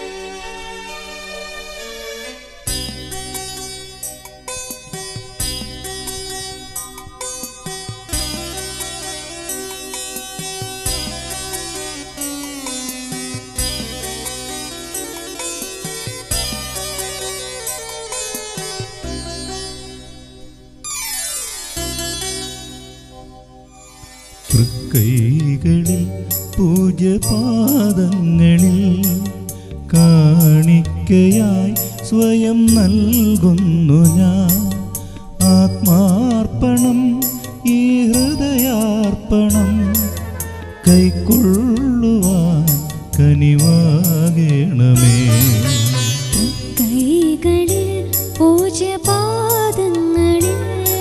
തൃക്കൈകളിൽ പൂജപാദങ്ങളിൽ കാണിക്കയായി സ്വയം നൽകുന്നു ഞാൻ. ആത്മാർപ്പണം ഈ ഹൃദയാർപ്പണം കൈക്കൊള്ളുവാൻ കനിവാകണമേ. തൃക്കൈകളിൽ പൂജപാദങ്ങളിൽ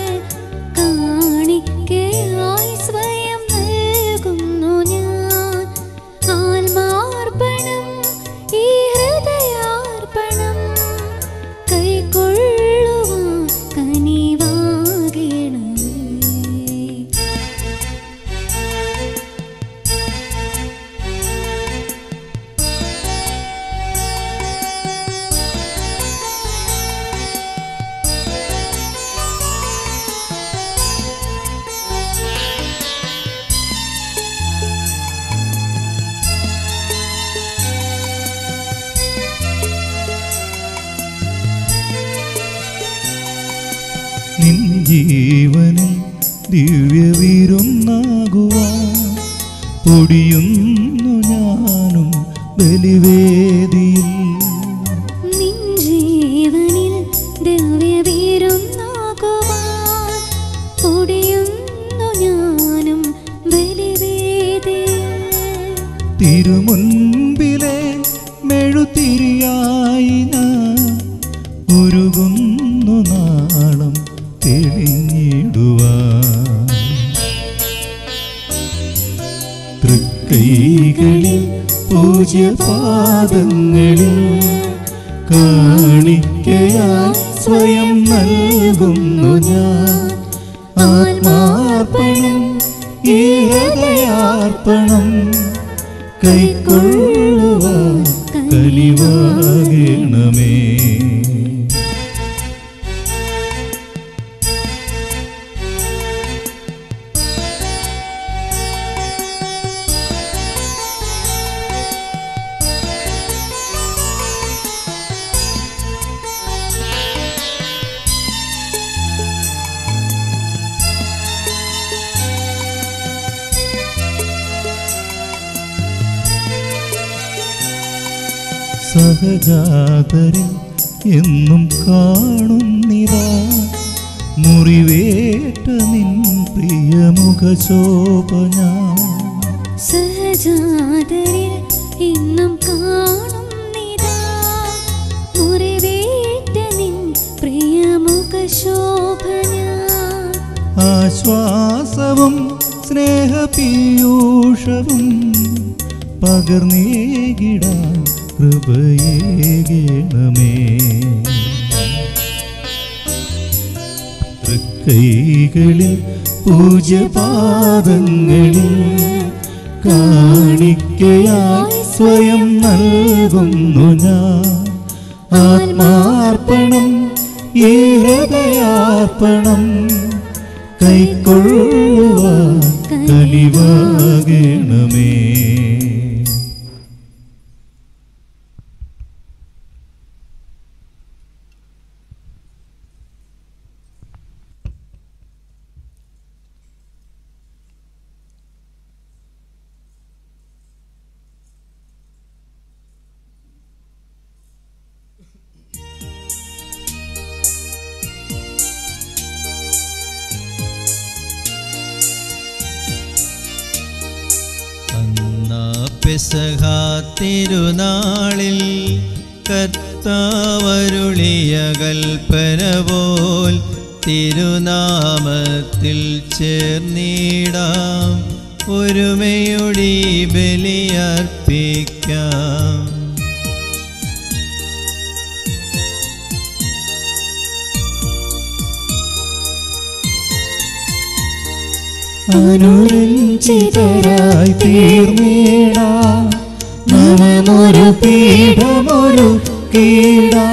കാണിക്കയായി സ്വയം നൽകുന്നു ഞാൻ. ആത്മാർപ്പണം ഈ ഹൃദയാർപ്പണം കൈക്കൊള്ളുവാൻ കനിവാകണമേ. നിൻ ജീവനിൽ ദിവ്യവിരുന്നാകുവാൻ പൊടിയുന്നു ഞാനും ബലിവേദിയിൽ. നിൻ ജീവനിൽ ദിവ്യവിരുന്നാകുവാൻ പൊടിയുന്നു ഞാനും ബലിവേദിയിൽ. തിരുമുൻപിലെ മെഴുതിരിയായി ഞാൻ ഉരുകുന്നു നാളം തെളിഞ്ഞിടുവാൻ. തൃക്കൈകളിൽ പൂജ്യപാദങ്ങളിൽ കാണിക്കയായി സ്വയം നൽകുന്നു ഞാൻ. ആത്മാർപ്പണം ഈ ഹൃദയാർപ്പണം കൈക്കൊള്ളുവാൻ കനിവാകണമേ. സഹജാതരിൽ എന്നും കാണുന്നിതാ മുറിവേറ്റ നിൻ പ്രിയമുഖശോഭ ഞാൻ. സഹജാതരിൽ എന്നും കാണുന്നിതാ മുറിവേറ്റ നിൻ പ്രിയമുഖശോഭ ഞാൻ. ആശ്വാസവും സ്നേഹപീയൂഷവും പകർന്നേകിടാൻ കൃപയേകണമേ. തൃക്കൈകളിൽ പൂജ്യപാദങ്ങളിൽ കാണിക്കയായി സ്വയം നൽകുന്നു ഞാൻ. ആത്മാർപ്പണം ഈ ഹൃദയാർപ്പണം കൈക്കൊള്ളുവാൻ കനിവാകണമേ. പെസഹ തിരുനാളിൽ കർത്താവരുളിയ കൽപ്പന പോൽ തിരുനാമത്തിൽ ചേർന്നിടാം ഒരുമയോടി ബലിയർപ്പിക്കാം. അനുരഞ്ജിതരായി തീർന്നിടാം നവമൊരു പീഠമൊരു കീടാ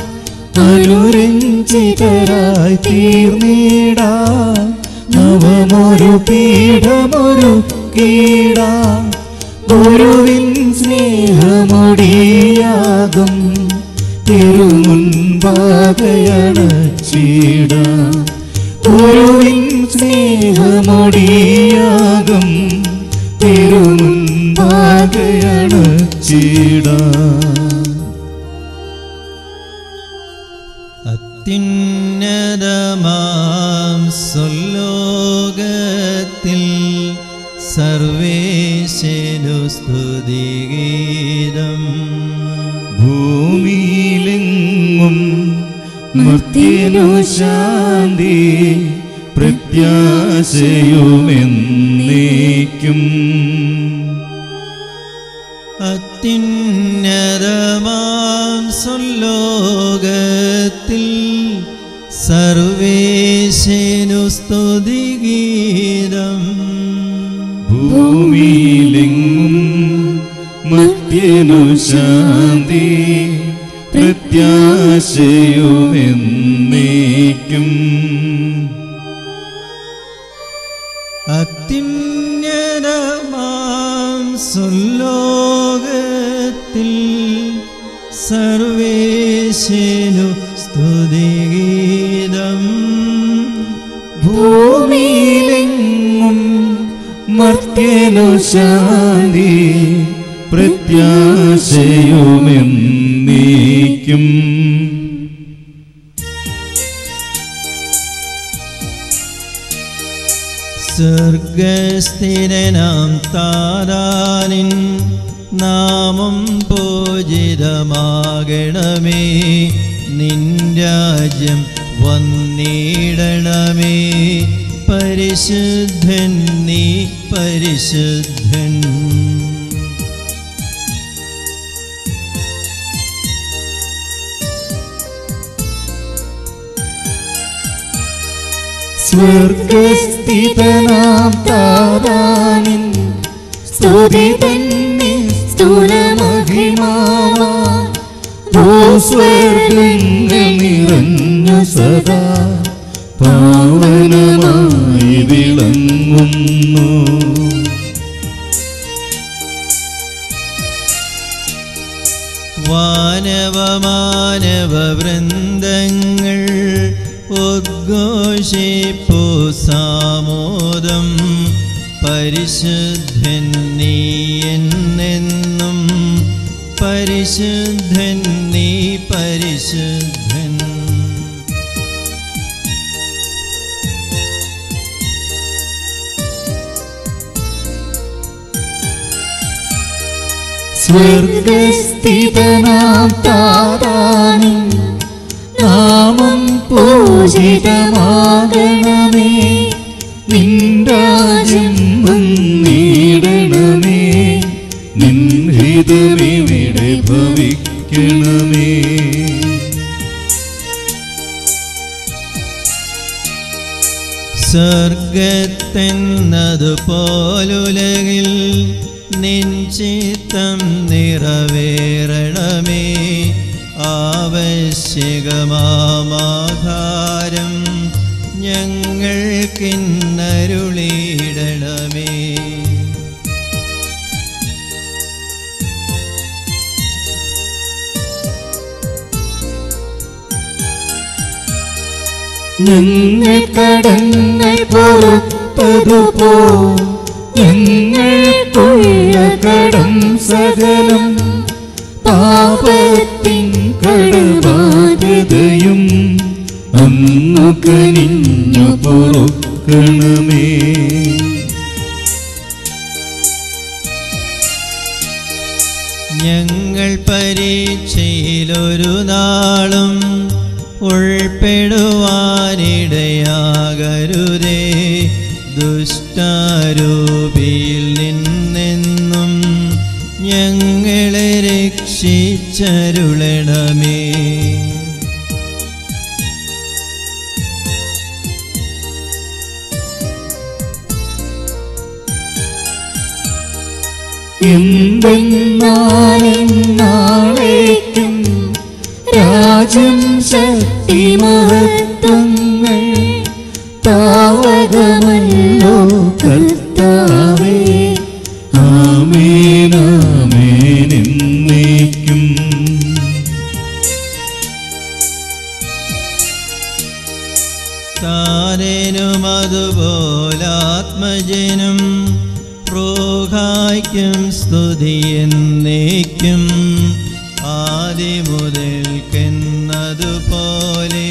അനുരഞ്ജിതരായി തീർന്നിടാ നവമൊരു പീഠമൊരു കീടാ ഗുരുവിൻ സ്നേഹമൊടിയാകും തിരുമുൻപാകയണച്ചിട ഗുരുവിൻ സ്നേഹമൊടിയാകും തിരുമുൻപാകയണച്ചിട അത്യുന്നതമാം സ്വലോകത്തിൽ സർവേശനു സ്തുതിഗീതം ഭൂമിയിലെങ്ങും മർത്യനു ശാന്തി പ്രത്യാശയുമെന്നേക്കും അത്യുന്നതമാം സ്വലോകത്തിൽ സർവേശനു സ്തുതിഗീതം ഭൂമിയിലെങ്ങും മർത്യനു ശാന്തി പ്രത്യാശയുമെന്നേക്കും അത്യുന്നതമാം സ്വലോകത്തിൽ സർവേശനു സ്തുതിഗീതം ഭൂമിയിലെങ്ങും മർത്യനു ശാന്തി പ്രത്യാശയുമെന്നേക്കും സ്വർഗസ്ഥിരനാം താരാനിൻ നാമം പൂജിതമാകണമേ നിൻ രാജ്യം വന്നിടണമേ പരിശുദ്ധൻ നീ പരിശുദ്ധൻ സ്വർഗസ്ഥിതനാം താരാനിൻ സ്തുതി തന്നെ സ്ഥൂലമഹിമാവാ ഭൂസ്വർഗങ്ങൾ നിറഞ്ഞു സദാ പാവനമായി വിളങ്ങുന്നു വാനവമാനവ വൃന്ദങ്ങൾ ഉദ്ഘോഷിപ്പു സാമോദം പരിശുദ്ധൻ നീ എന്നെന്നും പരിശുദ്ധൻ നീ പരിശുദ്ധൻ സ്വർഗസ്ഥിതനാം താരാനിൻ നാമം പൂജിതമാകണമേ നിൻ രാജ്യം വന്നിടണമേ നിൻ ഹിതമിവിടെ ഭവിക്കണമേ സ്വർഗത്തെന്നതുപോലുലകിൽ നിൻ ചിത്തം നിറവേറണമേ ആവശ്യകമാധാരം ഞങ്ങൾക്കിന്നരുളിയിടണമേ ഞങ്ങൾ കടങ്ങൾ പൊറുത്തതുപോ ഞങ്ങൾക്കുള്ള കടം സകലം പാപത്തിൻ കടബാധ്യതയും അന്നു കനിഞ്ഞു പൊറുക്കണമേ ഞങ്ങൾ പരീക്ഷയിലൊരു നാളും ഉൾപ്പെടുവാനിടയാകരുതേ ദുഷ്ടാരൂപിയിൽ നിന്നെന്നും ഞങ്ങളെ രക്ഷിച്ചരുളണമേ എന്തെന്നാലെന്നാളേക്കും രാജ്യം ശക്തി മഹത്വങ്ങൾ താവകമല്ലോ കർത്താവേ. ആമേൻ ആമേൻ എന്നേക്കും. താരനും അതുപോലാത്മജനും റൂഹായ്ക്കും സ്തുതി എന്നേക്കും. ആദിമുതൽക്കെന്നതുപോലെ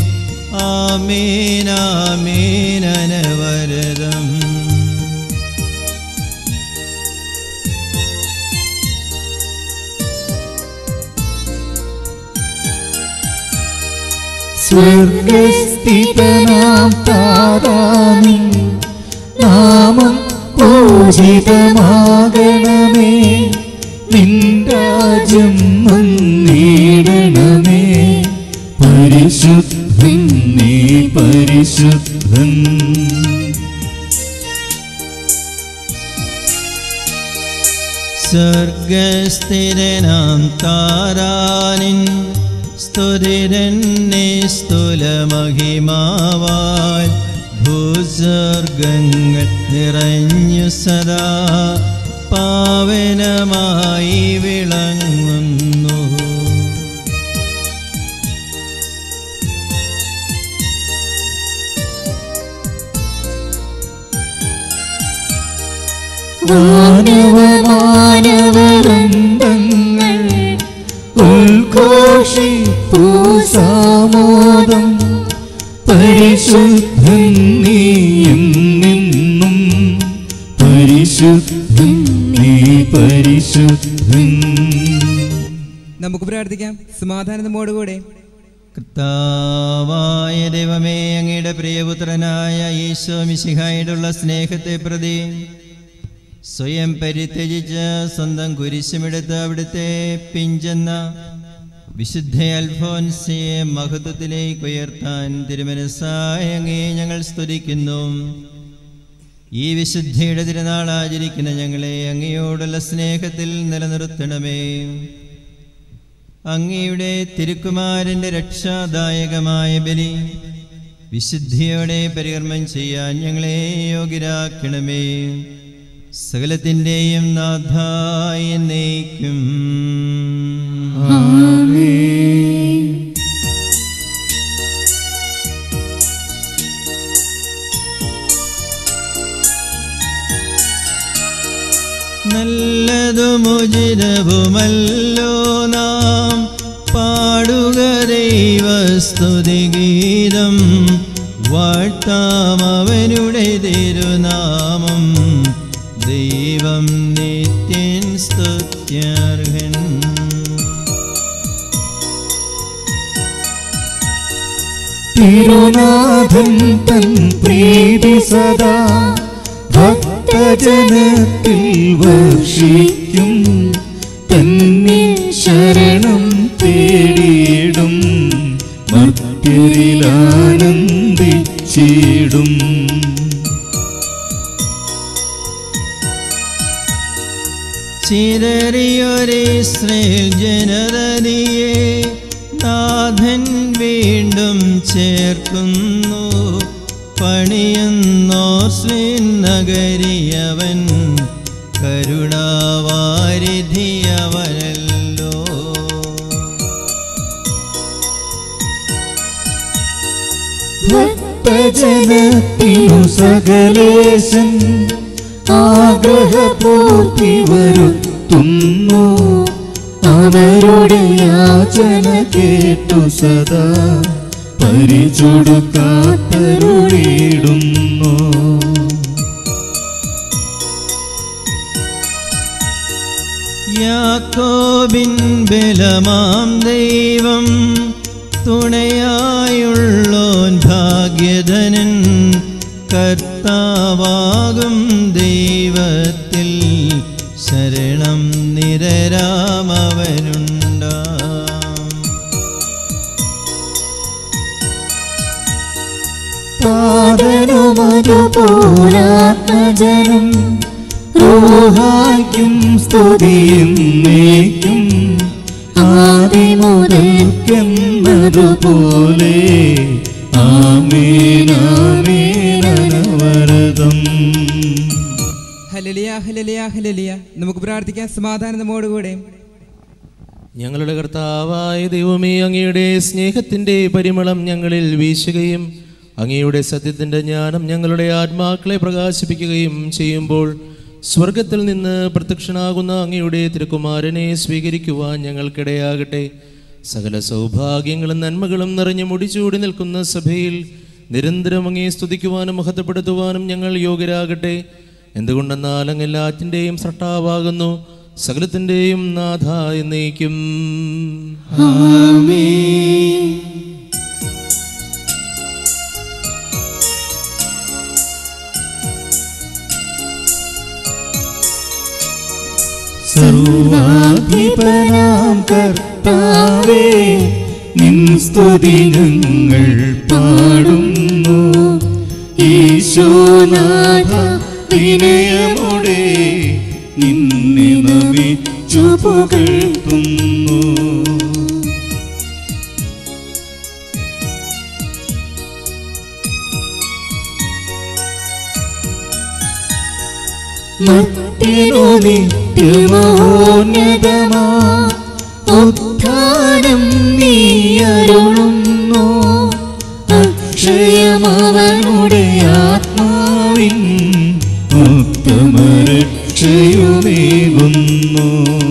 ആമേൻ ആമേൻ അനവരതം. സ്വർഗസ്ഥിതനാം താരാനിൻ നാമം പൂജിതമാകണമേ. നിൻ രാജ്യം വന്നിടണമേ. പരിശുദ്ധൻ നീ പരിശുദ്ധൻ. സ്വർഗസ്ഥിരനാം താരാനിൻ സ്തുതിരന്നെ സ്തുലമഹിമാവാൽ ഭൂസ്വർഗങ്ങൾ നിറഞ്ഞു സദാ പാവനമായി വിളങ്ങുന്നു. മാനവമാനവവൃന്ദങ്ങൾ ഉദ്ഘോഷിപ്പൂ സാമോദം. പരിശുദ്ധൻ നീ എന്നെന്നും പരിശുദ്ധൻ നീ പരിശുദ്ധൻ. നമുക്ക് പ്രാർത്ഥിക്കാം സമാധാനത്തോടുകൂടെ. കർത്താവായ ദൈവമേ, അങ്ങയുടെ പ്രിയപുത്രനായ ഈശോ മിശിഹായോടുള്ള സ്നേഹത്തെ പ്രതി സ്വയം പരിത്യജിച്ച് സ്വന്തം കുരിശുമെടുത്ത് അവിടുത്തെ പിഞ്ചെന്ന വിശുദ്ധ അൽഫോൻസിയെ മഹത്വത്തിലേക്ക് ഉയർത്താൻ തിരുമനസ്സായ അങ്ങേ ഞങ്ങൾ സ്തുതിക്കുന്നു. ഈ വിശുദ്ധിയുടെ തിരുനാൾ ആചരിക്കുന്ന ഞങ്ങളെ അങ്ങയോടുള്ള സ്നേഹത്തിൽ നിലനിർത്തണമേ. അങ്ങയുടെ തിരുക്കുമാരൻ്റെ രക്ഷാദായകമായ ബലി വിശുദ്ധിയോടെ പരികർമ്മം ചെയ്യാൻ ഞങ്ങളെ യോഗ്യരാക്കണമേ. സകലത്തിൻ്റെയും നാഥായ എന്നേക്കും. ആമേൻ. നല്ലതും ഉചിതവുമല്ലോ നാം പാടുക ദൈവസ്തുതിഗീതം. വാഴ്ത്താം അവനുടെ തിരുനാമം. ദൈവം നിത്യൻ സ്തുത്യർഹൻ. തിരുനാഥൻ തൻ പ്രീതി സദാ ഭക്തജനത്തിൽ വർഷിക്കും. തന്നിൽ ശരണം തേടിയിടും മർത്യരിൽ ആനന്ദിച്ചിടും. ചിതറിയൊരിസ്രയേൽ ജനതയെ നാഥൻ വീണ്ടും ചേർക്കുന്നു. പണിയുന്നോർ ശ്രീനഗരിയവൻ കരുണാവാരിധിയവനല്ലോ. ഭക്തജനത്തിനു സകലേശൻ ആഗ്രഹപൂർത്തി വരുത്തുന്നു. അവരുടെ യാചന കേട്ടു സദാ പരിചൊടുക്കാത്തരുളിടുന്നു. യാക്കോബിൻ ബലമാം ദൈവം തുണയായുള്ളോൻ ഭാഗ്യധനൻ. കർത്താവാകും ദൈവത്തിൽ ശരണം നിരരാമവനുണ്ടാം. പാദനുമതുപോലാത്മജനം റൂഹായ്ക്കും സ്തുതിയെന്നേക്കും ആദിമുതൽക്കെന്നതുപോലെ ആമേൻ ആമേൻ അനവരതം. ഹല്ലേലൂയ ഹല്ലേലൂയ ഹല്ലേലൂയ. നമുക്ക് പ്രാർത്ഥിക്കാം സമാധാനം നമ്മോടുകൂടെ. ഞങ്ങളുടെ കർത്താവായ ദൈവമേ, അങ്ങയുടെ സ്നേഹത്തിൻ്റെ പരിമളം ഞങ്ങളിൽ വീശുകയും അങ്ങയുടെ സത്യത്തിൻ്റെ ജ്ഞാനം ഞങ്ങളുടെ ആത്മാക്കളെ പ്രകാശിപ്പിക്കുകയും ചെയ്യുമ്പോൾ സ്വർഗത്തിൽ നിന്ന് പ്രത്യക്ഷനാകുന്ന അങ്ങയുടെ തിരുക്കുമാരനെ സ്വീകരിക്കുവാൻ ഞങ്ങൾക്കിടയാകട്ടെ. സകല സൗഭാഗ്യങ്ങളും നന്മകളും നിറഞ്ഞു മുടിച്ചൂടി നിൽക്കുന്ന സഭയിൽ നിരന്തരം അങ്ങയെ സ്തുതിക്കുവാനും മഹത്വപ്പെടുത്തുവാനും ഞങ്ങൾ യോഗ്യരാകട്ടെ. എന്തുകൊണ്ടെന്നാൽ അങ്ങ് എല്ലാറ്റിൻ്റെയും സൃഷ്ടാവാകുന്നു, സകലത്തിൻ്റെയും നാഥ എന്നേക്കും. സർവാധിപനാം കർത്താവേ, നിൻ സ്തുതി ഞങ്ങൾ പാടുന്നു. ഈശോനാഥ വിനയമോടെ നിന്നെ നമിച്ചു പുകഴ്ത്തുന്നു. മർത്യനു നിത്യമഹോന്നതമാ ഉദ്ധാനം നീ അരുളുന്നു. അക്ഷയമവനുടെ ആത്മാവിൻ ഉത്തമരക്ഷയുമേകുന്നു.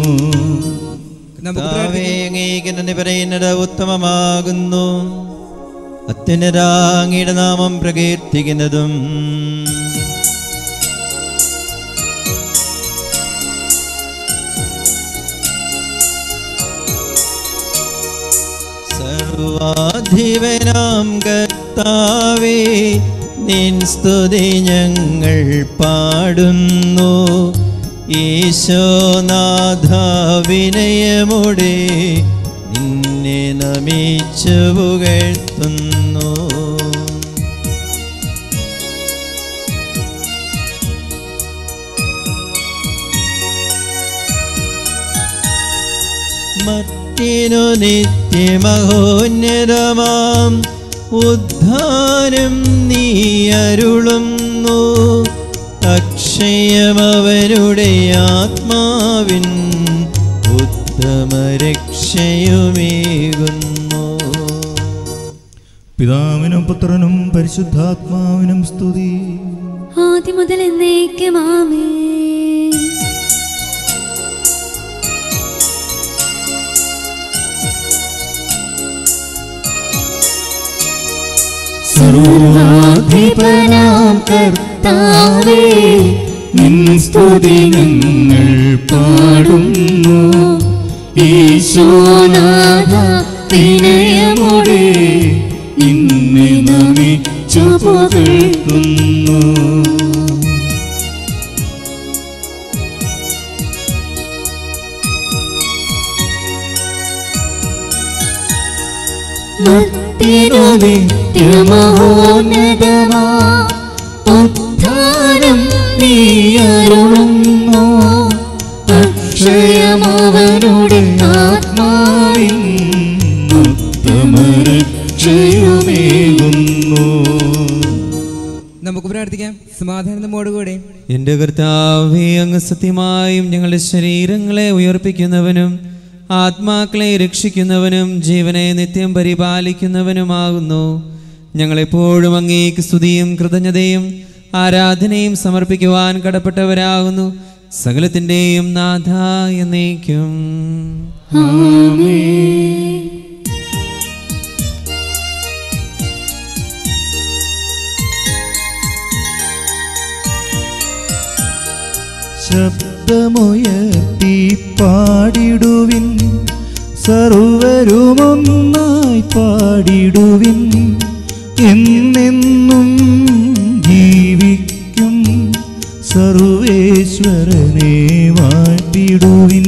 അങ്ങേക്ക് പറയുന്നത് ഉത്തമമാകുന്നു. അത്യുന്നതങ്ങയുടെ നാമം പ്രകീർത്തിക്കുന്നതും സർവാധിപനാം കർത്താവേ, നിൻ സ്തുതി ഞങ്ങൾ പാടുന്നു. ഈശോനാഥ വിനയമോടെ നിന്നെ നമിച്ചു പുകഴ്ത്തുന്നു. മർത്യനു നിത്യമഹോന്നതമാം ഉദ്ധാനം നീ അരുളുന്നു. അക്ഷയമവനുടെ ആത്മാവിൻ ഉത്തമരക്ഷയുമേകുന്നു. പിതാവിനും പുത്രനും പരിശുദ്ധാത്മാവിനും സ്തുതി. ആദ്യം മുതൽ എന്നേക്കും ആമേൻ. സർവാധിപനാം കർത്താവേ, നിൻ സ്തുതി ഞങ്ങൾ പാടുന്നു. ഈശോനാഥ വിനയമോടെ നിന്നെ നമിച്ചു പുകഴ്ത്തുന്നു. മർത്യനു നിത്യമഹോന്നതമാ ഉദ്ധാനം നീ അരുളുന്നു. അക്ഷയമവനുടെ ആത്മാവിൻ ഉത്തമരക്ഷയുമേകുന്നു. നമുക്ക് പ്രാർത്ഥിക്കാം സമാധാനം നമ്മോടുകൂടെ. എൻ്റെ കർത്താവേ, അങ്ങ് സത്യമായും ഞങ്ങളുടെ ശരീരങ്ങളെ ഉയർപ്പിക്കുന്നവനും ആത്മാക്കളെ രക്ഷിക്കുന്നവനും ജീവനെ നിത്യം പരിപാലിക്കുന്നവനുമാകുന്നു. ഞങ്ങളെപ്പോഴും അങ്ങേക്ക് സ്തുതിയും കൃതജ്ഞതയും ആരാധനയും സമർപ്പിക്കുവാൻ കടപ്പെട്ടവരാകുന്നു. സകലത്തിൻ്റെയും നാഥ എന്നേക്കും. ശബ്ദമുയർത്തി പാടിടുവിൻ, സർവരുമൊന്നായി പാടിടുവിൻ. എന്നെന്നും ജീവിക്കും സർവേശ്വരനെ വാഴ്ത്തിടുവിൻ.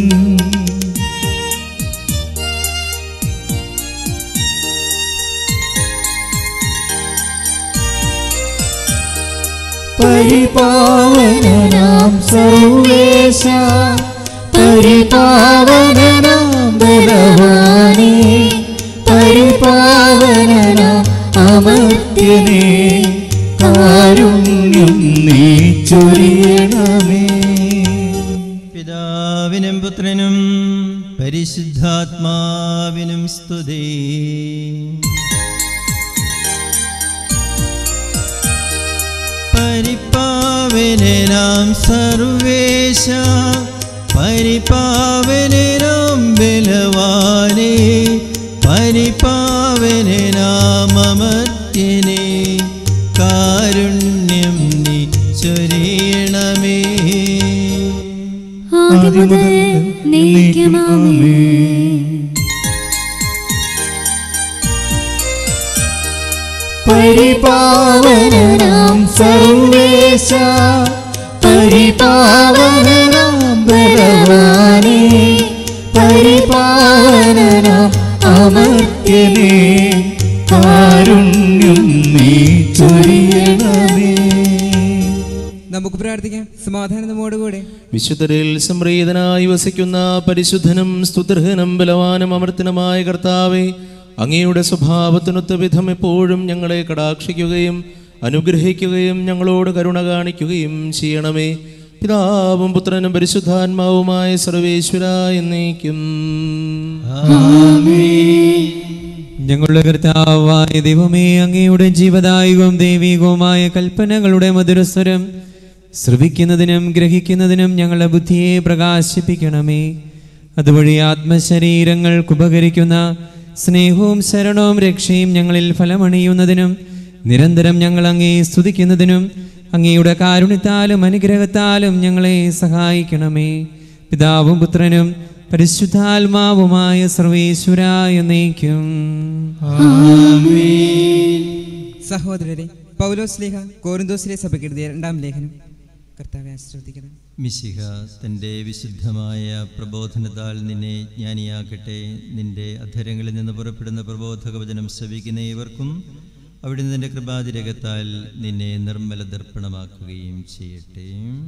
പരിപാവനനാം സർവേശ പരിപാവനനാം ബലവാനേ പരിപാവനനാം അമർത്യനേ കാരുണ്യം നീ ചൊരിയണമേ. പിതാവിനും പുത്രനും പരിശുദ്ധാത്മാവിനും സ്തുതി. പരിപാവനനാം സർവേശ പരിപാവനനാം ബലവാനേ പരിപാവനനാം അമർത്യനേ കാരുണ്യം നീ ചൊരിയണമേ. ആദിമുതൽ എന്നേക്കും ആമേൻ. പരിപാവനനാം സർവേശ പരിപാവനനാം ബലവാനേ പരിപാവനനാം അമർത്യനേ കാരുണ്യം നീ ചൊരിയണമേ. നമുക്ക് പ്രാർത്ഥിക്കാം സമാധാനം നമ്മോടുകൂടെ. വിശുദ്ധരിൽ സംപ്രീതനായി വസിക്കുന്ന പരിശുദ്ധനും സ്തുത്യർഹനും ബലവാനും അമർത്തനുമായ കർത്താവേ, അങ്ങയുടെ സ്വഭാവത്തിനൊത്ത വിധം എപ്പോഴും ഞങ്ങളെ കടാക്ഷിക്കുകയും അനുഗ്രഹിക്കുകയും ഞങ്ങളോട് കരുണ കാണിക്കുകയും ചെയ്യണമേ. പിതാവും പുത്രനും പരിശുദ്ധാത്മാവുമായ സർവേശ്വര എന്നേക്കും. ഞങ്ങളുടെ കർത്താവായ ദൈവമേ, അങ്ങയുടെ ജീവദായകവും ദൈവികവുമായ കൽപ്പനകളുടെ മധുരസ്വരം ശ്രവിക്കുന്നതിനും ഗ്രഹിക്കുന്നതിനും ഞങ്ങളുടെ ബുദ്ധിയെ പ്രകാശിപ്പിക്കണമേ. അതുവഴി ആത്മശരീരങ്ങൾക്ക് ഉപകരിക്കുന്ന സ്നേഹവും ശരണവും രക്ഷയും ഞങ്ങളിൽ ഫലമണിയുന്നതിനും നിരന്തരം ഞങ്ങൾ അങ്ങേ സ്തുതിക്കുന്നതിനും അങ്ങയുടെ കാരുണ്യത്താലും അനുഗ്രഹത്താലും ഞങ്ങളെ സഹായിക്കണമേ. പിതാവും പുത്രനും പരിശുദ്ധാത്മാവുമായ സർവേശ്വരായ എന്നേക്കും. സഹോദരരെ, പൗലോസ് ശ്ലീഹ കോരിന്തോസിലെ സഭയ്ക്ക് എഴുതിയ 2-ാം ലേഖനം. കർത്താവെ ആശ്രയിക്കണം. മിശിഹ തൻ്റെ വിശുദ്ധമായ പ്രബോധനത്താൽ നിന്നെ ജ്ഞാനിയാക്കട്ടെ. നിന്റെ അധരങ്ങളിൽ നിന്ന് പുറപ്പെടുന്ന പ്രബോധക വചനം ശ്രവിക്കുന്ന ഏവർക്കും അവിടുന്ന് നിന്റെ കൃപാതിരകത്താൽ നിന്നെ നിർമ്മല ദർപ്പണമാക്കുകയും ചെയ്യട്ടെ.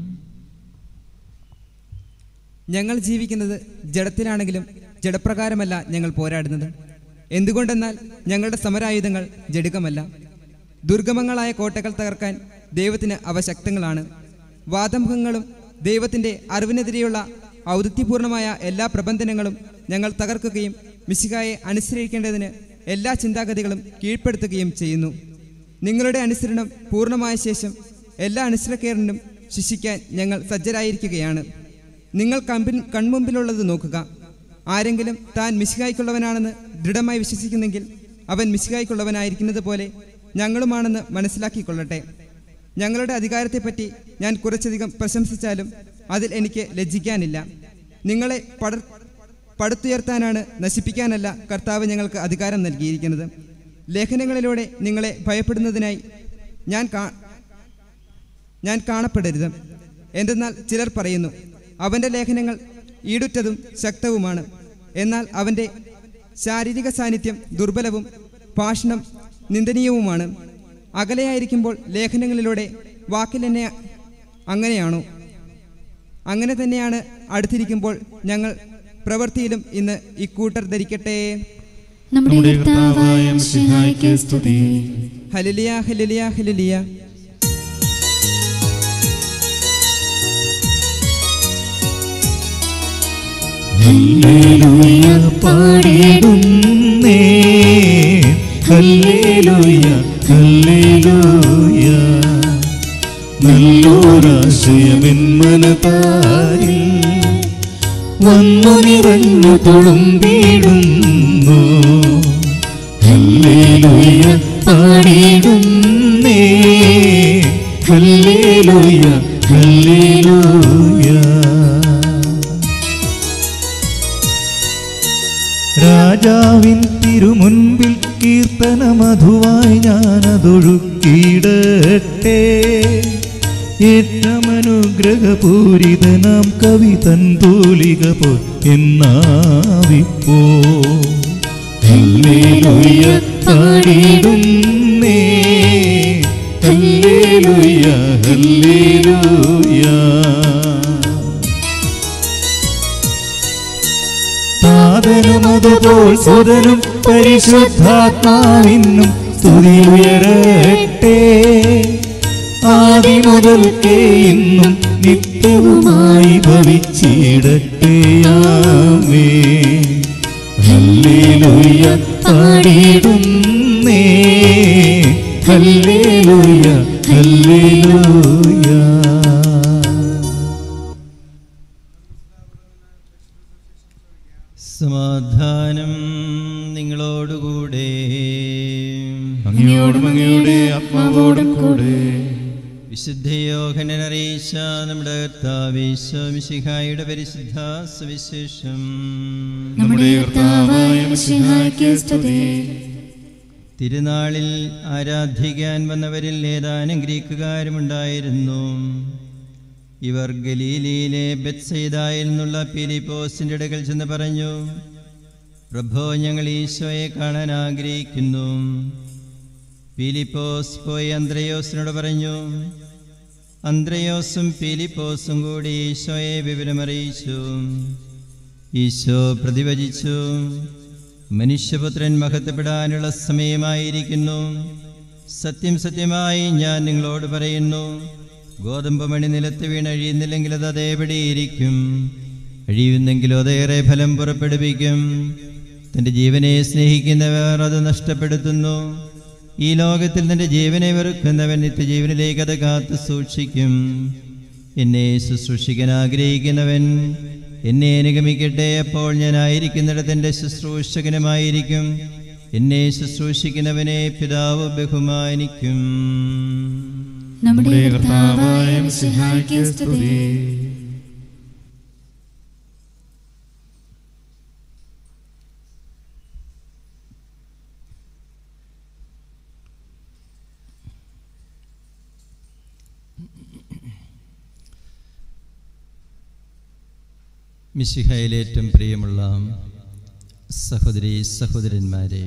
ഞങ്ങൾ ജീവിക്കുന്നത് ജഡത്തിലാണെങ്കിലും ജഡപ്രകാരമല്ല ഞങ്ങൾ പോരാടുന്നത്. എന്തുകൊണ്ടെന്നാൽ ഞങ്ങളുടെ സമരായുധങ്ങൾ ജഡികമല്ല. ദുർഗമങ്ങളായ കോട്ടകൾ തകർക്കാൻ ദൈവത്തിന് അവ ശക്തങ്ങളാണ്. വാദമുഖങ്ങളും ദൈവത്തിൻ്റെ അറിവിനെതിരെയുള്ള ഔദിത്യപൂർണമായ എല്ലാ പ്രബന്ധനങ്ങളും ഞങ്ങൾ തകർക്കുകയും മിശിഹായെ അനുസരിക്കേണ്ടതിന് എല്ലാ ചിന്താഗതികളും കീഴ്പ്പെടുത്തുകയും ചെയ്യുന്നു. നിങ്ങളുടെ അനുസരണം പൂർണ്ണമായ ശേഷം എല്ലാ അനുസരണക്കേറിനും ശിക്ഷിക്കാൻ ഞങ്ങൾ സജ്ജരായിരിക്കുകയാണ്. നിങ്ങൾ കൺമുമ്പിലുള്ളത് നോക്കുക. ആരെങ്കിലും താൻ മിശിഹായ്ക്കുള്ളവനാണെന്ന് ദൃഢമായി വിശ്വസിക്കുന്നെങ്കിൽ അവൻ മിശിഹായ്ക്കുള്ളവനായിരിക്കുന്നത് പോലെ ഞങ്ങളുമാണെന്ന് മനസ്സിലാക്കിക്കൊള്ളട്ടെ. ഞങ്ങളുടെ അധികാരത്തെപ്പറ്റി ഞാൻ കുറച്ചധികം പ്രശംസിച്ചാലും അതിൽ എനിക്ക് ലജ്ജിക്കാനില്ല. നിങ്ങളെ പടുത്തുയർത്താനാണ്, നശിപ്പിക്കാനല്ല കർത്താവ് ഞങ്ങൾക്ക് അധികാരം നൽകിയിരിക്കുന്നത്. ലേഖനങ്ങളിലൂടെ നിങ്ങളെ ഭയപ്പെടുന്നതിനായി ഞാൻ കാണപ്പെടരുത്. എന്തെന്നാൽ ചിലർ പറയുന്നു, അവൻ്റെ ലേഖനങ്ങൾ ഈടുറ്റതും ശക്തവുമാണ്. എന്നാൽ അവൻ്റെ ശാരീരിക സാന്നിധ്യം ദുർബലവും ഭാഷണം നിന്ദനീയവുമാണ്. അകലെയായിരിക്കുമ്പോൾ ലേഖനങ്ങളിലൂടെ വാക്കിൽ എന്നെ അങ്ങനെയാണോ? അങ്ങനെ തന്നെയാണ് അടുത്തിരിക്കുമ്പോൾ ഞങ്ങൾ പ്രവൃത്തിയിലും ഇന്ന് ഇക്കൂട്ടർ ധരിക്കട്ടെ. നമ്മുടെ കർത്താവായ മിശിഹായ്ക്ക് സ്തുതി. ഹല്ലേലൂയ, ഹല്ലേലൂയ, ഹല്ലേലൂയ. ഹല്ലേലൂയ പാടിടുന്നേ, ഹല്ലേലൂയ ഹല്ലേലൂയ. നല്ലൊരാശയമെൻ മനതാരിൽ വന്നു നിറഞ്ഞു തുളുമ്പിടുന്നു. ഹല്ലേലൂയ പാടിടുന്നേ, ഹല്ലേലൂയ ഹല്ലേലൂയ. രാജാവിൻ തിരുമുൻപിൽ കീർത്തന മധുവായി ഞാനതൊഴുക്കിയിടട്ടെ. ഏറ്റമനുഗ്രഹപൂരിതനാം കവി തൻ തൂലിക പോ എന്നാവിപ്പോ. ഹല്ലേലൂയ പാടിടുന്നേ, ഹല്ലേലൂയ ഹല്ലേലൂയ. താതനുമതുപോൽ സുതനും പരിശുദ്ധാത്മാവിനും സ്തുതി ഉയരട്ടെ. ആദിമുതൽക്കേ ഇന്നും നിത്യവുമായി ഭവിച്ചിടട്ടെ. ആമേൻ. ഹല്ലേലൂയ പാടിടുന്നേ. ഹല്ലേലൂയ ഹല്ലേലൂയ. സമാധാനം നിങ്ങളോടുകൂടെ. അങ്ങയോടും അങ്ങയുടെ ആത്മാവോടും കൂടെ. വിശുദ്ധ യോഹന്നാൻ അറിയിച്ച നമ്മുടെ കർത്താവ് ഈശോ മിശിഹായുടെ പരിശുദ്ധ സുവിശേഷം. നമ്മുടെ കർത്താവായ മിശിഹായ്ക്ക് സ്തുതി. തിരുനാളിൽ ആരാധിക്കാൻ വന്നവരിൽ ഏതാനും ഗ്രീക്കുകാരുമുണ്ടായിരുന്നു. ഇവർ ഗലീലയിലെ ബെത്സയിദായിൽ നിന്നുള്ള ഫിലിപ്പോസിന്റെ അടുക്കൽ ചെന്ന് പറഞ്ഞു, പ്രഭോ, ഞങ്ങൾ ഈശോയെ കാണാൻ ആഗ്രഹിക്കുന്നു. ഫിലിപ്പോസ് പോയി അന്ത്രയോസിനോട് പറഞ്ഞു. അന്ത്രയോസും ഫിലിപ്പോസും കൂടി ഈശോയെ വിവരമറിയിച്ചു. ഈശോ പ്രതിവചിച്ചു, മനുഷ്യപുത്രൻ മഹത്വപ്പെടാനുള്ള സമയമായിരിക്കുന്നു. സത്യം സത്യമായി ഞാൻ നിങ്ങളോട് പറയുന്നു, ഗോതമ്പ് മണി നിലത്ത് വീണ് അഴിയുന്നില്ലെങ്കിൽ അത് അതേപടിയിരിക്കും, അഴിയുന്നെങ്കിലും അതേറെ ഫലം പുറപ്പെടുവിക്കും. തൻ്റെ ജീവനെ സ്നേഹിക്കുന്നവർ അത് നഷ്ടപ്പെടുത്തുന്നു. ഈ ലോകത്തിൽ തൻ്റെ ജീവനെ വെറുക്കുന്നവൻ നിത്യജീവനിലേക്ക് അത് കാത്തു സൂക്ഷിക്കും. എന്നെ ശുശ്രൂഷിക്കാൻ ആഗ്രഹിക്കുന്നവൻ എന്നെ അനുഗമിക്കട്ടെ. അപ്പോൾ ഞാനായിരിക്കുന്നിടത്ത് എൻ്റെ ശുശ്രൂഷകനുമായിരിക്കും. എന്നെ ശുശ്രൂഷിക്കുന്നവനെ പിതാവ് ബഹുമാനിക്കും. നമ്മുടെ കർത്താവായ മിശിഹായ്ക്ക് സ്തുതി. മിശിഹായിലേറ്റവും പ്രിയമുള്ള സഹോദരി സഹോദരന്മാരെ,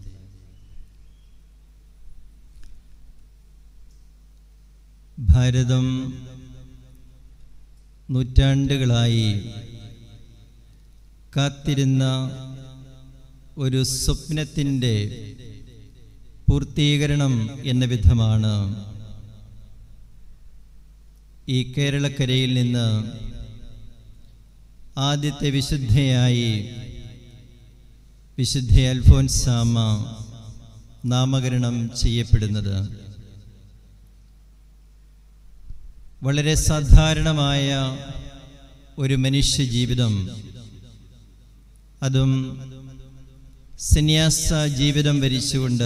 ഭാരതം നൂറ്റാണ്ടുകളായി കാത്തിരുന്ന ഒരു സ്വപ്നത്തിൻ്റെ പൂർത്തീകരണം എന്ന വിധമാണ് ഈ കേരളക്കരയിൽ നിന്ന് ആദ്യത്തെ വിശുദ്ധയായി വിശുദ്ധ അൽഫോൻസാമ്മ നാമകരണം ചെയ്യപ്പെടുന്നത്. വളരെ സാധാരണമായ ഒരു മനുഷ്യ ജീവിതം, അതും സന്യാസ ജീവിതം വരിച്ചുകൊണ്ട്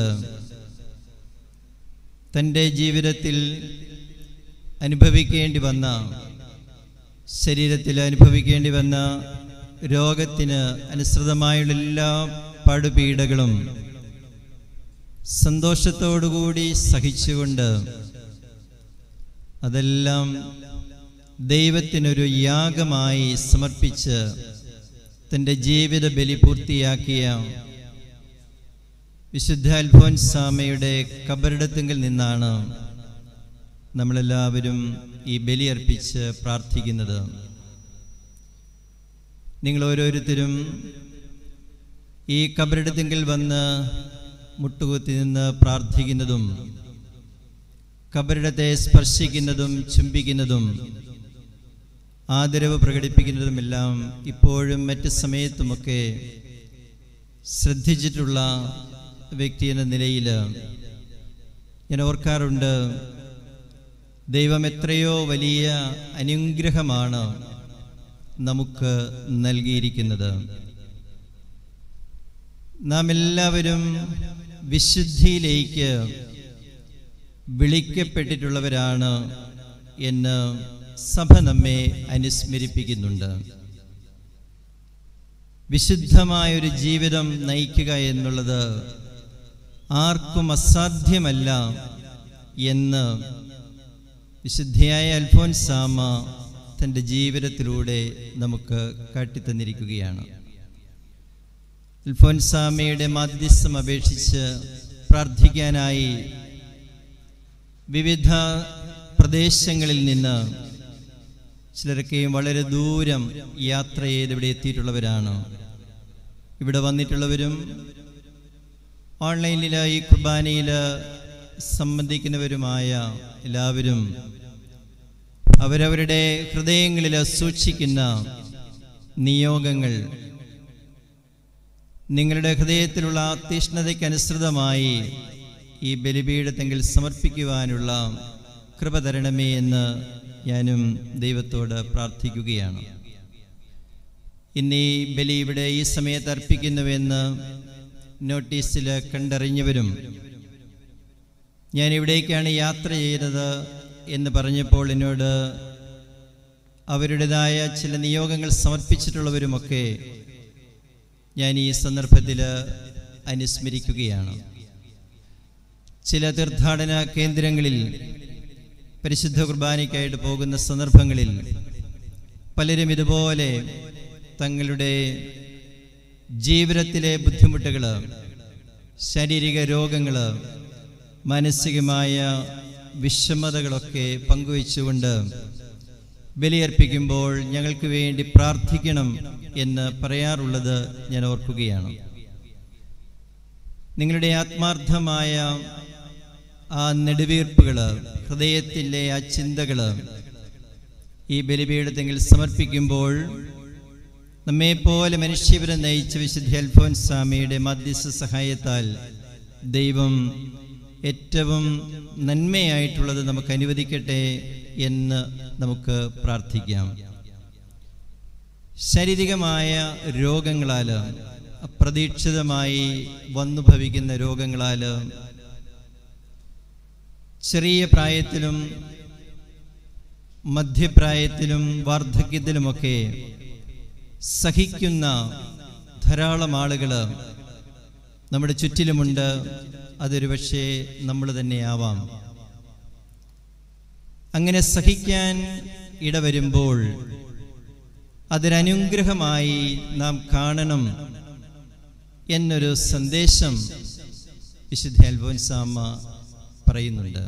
തൻ്റെ ജീവിതത്തിൽ അനുഭവിക്കേണ്ടി വന്ന, ശരീരത്തിൽ അനുഭവിക്കേണ്ടി വന്ന രോഗത്തിന് അനുസൃതമായുള്ള എല്ലാ പടുപീഡകളും സന്തോഷത്തോടുകൂടി സഹിച്ചുകൊണ്ട് അതെല്ലാം ദൈവത്തിനൊരു യാഗമായി സമർപ്പിച്ച് തൻ്റെ ജീവിത ബലി പൂർത്തിയാക്കിയ വിശുദ്ധ അൽഫോൻസാമ്മയുടെ കബറിടത്തിങ്കിൽ നിന്നാണ് നമ്മളെല്ലാവരും ഈ ബലിയർപ്പിച്ച് പ്രാർത്ഥിക്കുന്നത്. നിങ്ങൾ ഓരോരുത്തരും ഈ കബറിടത്തിങ്കിൽ വന്ന് മുട്ടുകുത്തി നിന്ന് പ്രാർത്ഥിക്കുന്നതും കബറിടത്തെ സ്പർശിക്കുന്നതും ചുംബിക്കുന്നതും ആദരവ് പ്രകടിപ്പിക്കുന്നതുമെല്ലാം ഇപ്പോഴും മറ്റ് സമയത്തുമൊക്കെ ശ്രദ്ധിച്ചിട്ടുള്ള വ്യക്തി എന്ന നിലയിൽ ഞാൻ ഓർക്കാറുണ്ട്, ദൈവം എത്രയോ വലിയ അനുഗ്രഹമാണ് നമുക്ക് നൽകിയിരിക്കുന്നത്. നാം എല്ലാവരും വിശുദ്ധിയിലേക്ക് വിളിക്കപ്പെട്ടിട്ടുള്ളവരാണ് എന്ന് സഭ നമ്മെ അനുസ്മരിപ്പിക്കുന്നുണ്ട്. വിശുദ്ധമായൊരു ജീവിതം നയിക്കുക എന്നുള്ളത് ആർക്കും അസാധ്യമല്ല എന്ന് വിശുദ്ധയായ അൽഫോൻസാമ്മ തൻ്റെ ജീവിതത്തിലൂടെ നമുക്ക് കാട്ടിത്തന്നിരിക്കുകയാണ്. അൽഫോൻസാമ്മയുടെ മാധ്യസ്ഥം അപേക്ഷിച്ച് പ്രാർത്ഥിക്കാനായി വിവിധ പ്രദേശങ്ങളിൽ നിന്ന്, ചിലരൊക്കെയും വളരെ ദൂരം യാത്ര ചെയ്ത് ഇവിടെ എത്തിയിട്ടുള്ളവരാണ്. ഇവിടെ വന്നിട്ടുള്ളവരും ഓൺലൈനിലായി കുർബാനയിൽ സംബന്ധിക്കുന്നവരുമായ എല്ലാവരും അവരവരുടെ ഹൃദയങ്ങളിൽ സൂക്ഷിക്കുന്ന നിയോഗങ്ങൾ നിങ്ങളുടെ ഹൃദയത്തിലുള്ള തീഷ്ണതയ്ക്കനുസൃതമായി ഈ ബലിപീഠത്തെങ്കിൽ സമർപ്പിക്കുവാനുള്ള കൃപ തരണമേ എന്ന് ഞാനും ദൈവത്തോട് പ്രാർത്ഥിക്കുകയാണ്. ഇന്ന് ഈ ബലി ഇവിടെ ഈ സമയത്ത് അർപ്പിക്കുന്നുവെന്ന് നോട്ടീസിൽ കണ്ടറിഞ്ഞവരും ഞാൻ ഇവിടേക്കാണ് യാത്ര ചെയ്തത് എന്ന് പറഞ്ഞപ്പോൾ എന്നോട് അവരുടേതായ ചില നിയോഗങ്ങൾ സമർപ്പിച്ചിട്ടുള്ളവരുമൊക്കെ ഞാൻ ഈ സന്ദർഭത്തിൽ അനുസ്മരിക്കുകയാണ്. ചില തീർത്ഥാടന കേന്ദ്രങ്ങളിൽ പരിശുദ്ധ കുർബാനയ്ക്കായിട്ട് പോകുന്ന സന്ദർഭങ്ങളിൽ പലരും ഇതുപോലെ തങ്ങളുടെ ജീവിതത്തിലെ ബുദ്ധിമുട്ടുകൾ, ശാരീരിക രോഗങ്ങൾ, മാനസികമായ വിഷമതകളൊക്കെ പങ്കുവെച്ചുകൊണ്ട് ബലിയർപ്പിക്കുമ്പോൾ ഞങ്ങൾക്ക് വേണ്ടി പ്രാർത്ഥിക്കണം എന്ന് പറയാറുള്ളത് ഞാൻ ഓർക്കുകയാണ്. നിങ്ങളുടെ ആത്മാർത്ഥമായ ആ നെടുവീർപ്പുകൾ, ഹൃദയത്തിലെ ആ ചിന്തകൾ ഈ ബലിപീഠത്തെങ്കിൽ സമർപ്പിക്കുമ്പോൾ നമ്മെപ്പോലെ മനുഷ്യപരം നയിച്ച വിശുദ്ധ അൽഫോൻസാമിയുടെ മധ്യസ്ഥ സഹായത്താൽ ദൈവം ഏറ്റവും നന്മയായിട്ടുള്ളത് നമുക്ക് അനുവദിക്കട്ടെ എന്ന് നമുക്ക് പ്രാർത്ഥിക്കാം. ശാരീരികമായ രോഗങ്ങളാൽ, അപ്രതീക്ഷിതമായി വന്നു ഭവിക്കുന്ന രോഗങ്ങളാൽ ചെറിയ പ്രായത്തിലും മധ്യപ്രായത്തിലും വാർദ്ധക്യത്തിലുമൊക്കെ സഹിക്കുന്ന ധാരാളം ആളുകൾ നമ്മുടെ ചുറ്റിലുമുണ്ട്. അതൊരു പക്ഷേ നമ്മൾ തന്നെയാവാം. അങ്ങനെ സഹിക്കാൻ ഇടവരുമ്പോൾ അതൊരനുഗ്രഹമായി നാം കാണണം എന്നൊരു സന്ദേശം വിശുദ്ധ അൽഫോൻസാമ്മ പറയുന്നുണ്ട്.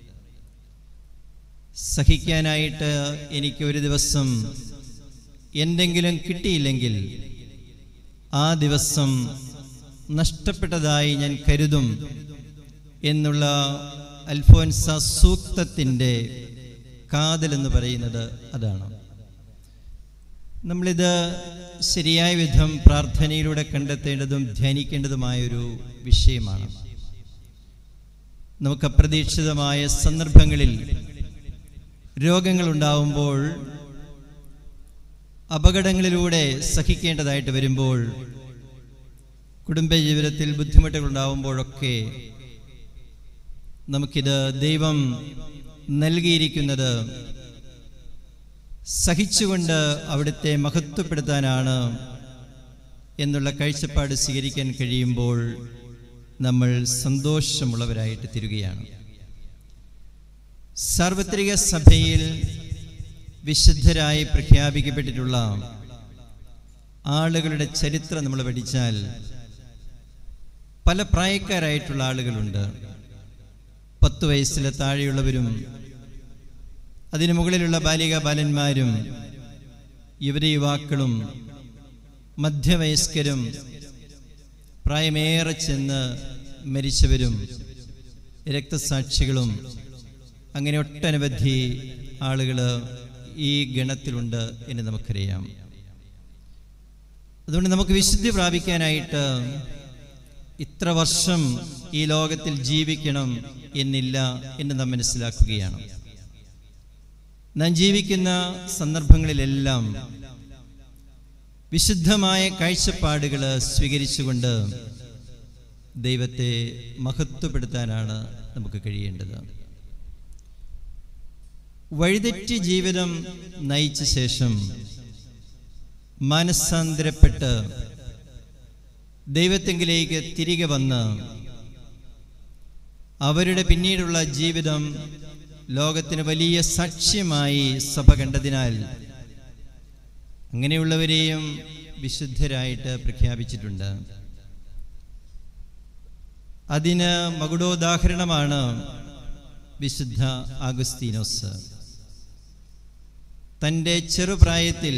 സഹിക്കാനായിട്ട് എനിക്ക് ഒരു ദിവസം എന്തെങ്കിലും കിട്ടിയില്ലെങ്കിൽ ആ ദിവസം നഷ്ടപ്പെട്ടതായി ഞാൻ കരുതും എന്നുള്ള അൽഫോൻസ സൂക്തത്തിൻ്റെ കാതലെന്ന് പറയുന്നത് അതാണ്. നമ്മളിത് ശരിയായ വിധം പ്രാർത്ഥനയിലൂടെ കണ്ടെത്തേണ്ടതും ധ്യാനിക്കേണ്ടതുമായൊരു വിഷയമാണ്. നമുക്ക് അപ്രതീക്ഷിതമായ സന്ദർഭങ്ങളിൽ രോഗങ്ങളുണ്ടാവുമ്പോൾ, അപകടങ്ങളിലൂടെ സഹിക്കേണ്ടതായിട്ട് വരുമ്പോൾ, കുടുംബജീവിതത്തിൽ ബുദ്ധിമുട്ടുകൾ ഉണ്ടാവുമ്പോഴൊക്കെ നമുക്കിത് ദൈവം നൽകിയിരിക്കുന്നത് സഹിച്ചുകൊണ്ട് അവിടുത്തെ മഹത്വപ്പെടുത്താനാണ് എന്നുള്ള കാഴ്ചപ്പാട് സ്വീകരിക്കാൻ കഴിയുമ്പോൾ നമ്മൾ സന്തോഷമുള്ളവരായിട്ട് തീരുകയാണ്. സാർവത്രിക സഭയിൽ വിശുദ്ധരായി പ്രഖ്യാപിക്കപ്പെട്ടിട്ടുള്ള ആളുകളുടെ ചരിത്രം നമ്മൾ പഠിച്ചാൽ പല പ്രായക്കാരായിട്ടുള്ള ആളുകളുണ്ട്. 10 വയസ്സിലെ താഴെയുള്ളവരും അതിനു മുകളിലുള്ള ബാലിക ബാലന്മാരും യുവതിയുവാക്കളും മധ്യവയസ്കരും പ്രായമേറെ ചെന്ന് മരിച്ചവരും രക്തസാക്ഷികളും അങ്ങനെ ഒട്ടനവധി ആളുകൾ ഈ ഗണത്തിലുണ്ട് എന്ന് നമുക്കറിയാം. അതുകൊണ്ട് നമുക്ക് വിശുദ്ധി പ്രാപിക്കാനായിട്ട് ഇത്ര വർഷം ഈ ലോകത്തിൽ ജീവിക്കണം എന്നില്ല എന്ന് നാം മനസ്സിലാക്കുകയാണ്. നാം ജീവിക്കുന്ന സന്ദർഭങ്ങളിലെല്ലാം വിശുദ്ധമായ കാഴ്ചപ്പാടുകൾ സ്വീകരിച്ചുകൊണ്ട് ദൈവത്തെ മഹത്വപ്പെടുത്താനാണ് നമുക്ക് കഴിയേണ്ടത്. വഴിതെറ്റി ജീവിതം നയിച്ച ശേഷം മനസ്സാന്തരപ്പെട്ട് ദൈവത്തെങ്കിലേക്ക് തിരികെ വന്ന് അവരുടെ പിന്നീടുള്ള ജീവിതം ലോകത്തിന് വലിയ സാക്ഷ്യമായി സഭ കണ്ടതിനാൽ അങ്ങനെയുള്ളവരെയും വിശുദ്ധരായിട്ട് പ്രഖ്യാപിച്ചിട്ടുണ്ട്. അതിന് മകുടോദാഹരണമാണ് വിശുദ്ധ ആഗസ്തീനോസ് തൻ്റെ ചെറുപ്രായത്തിൽ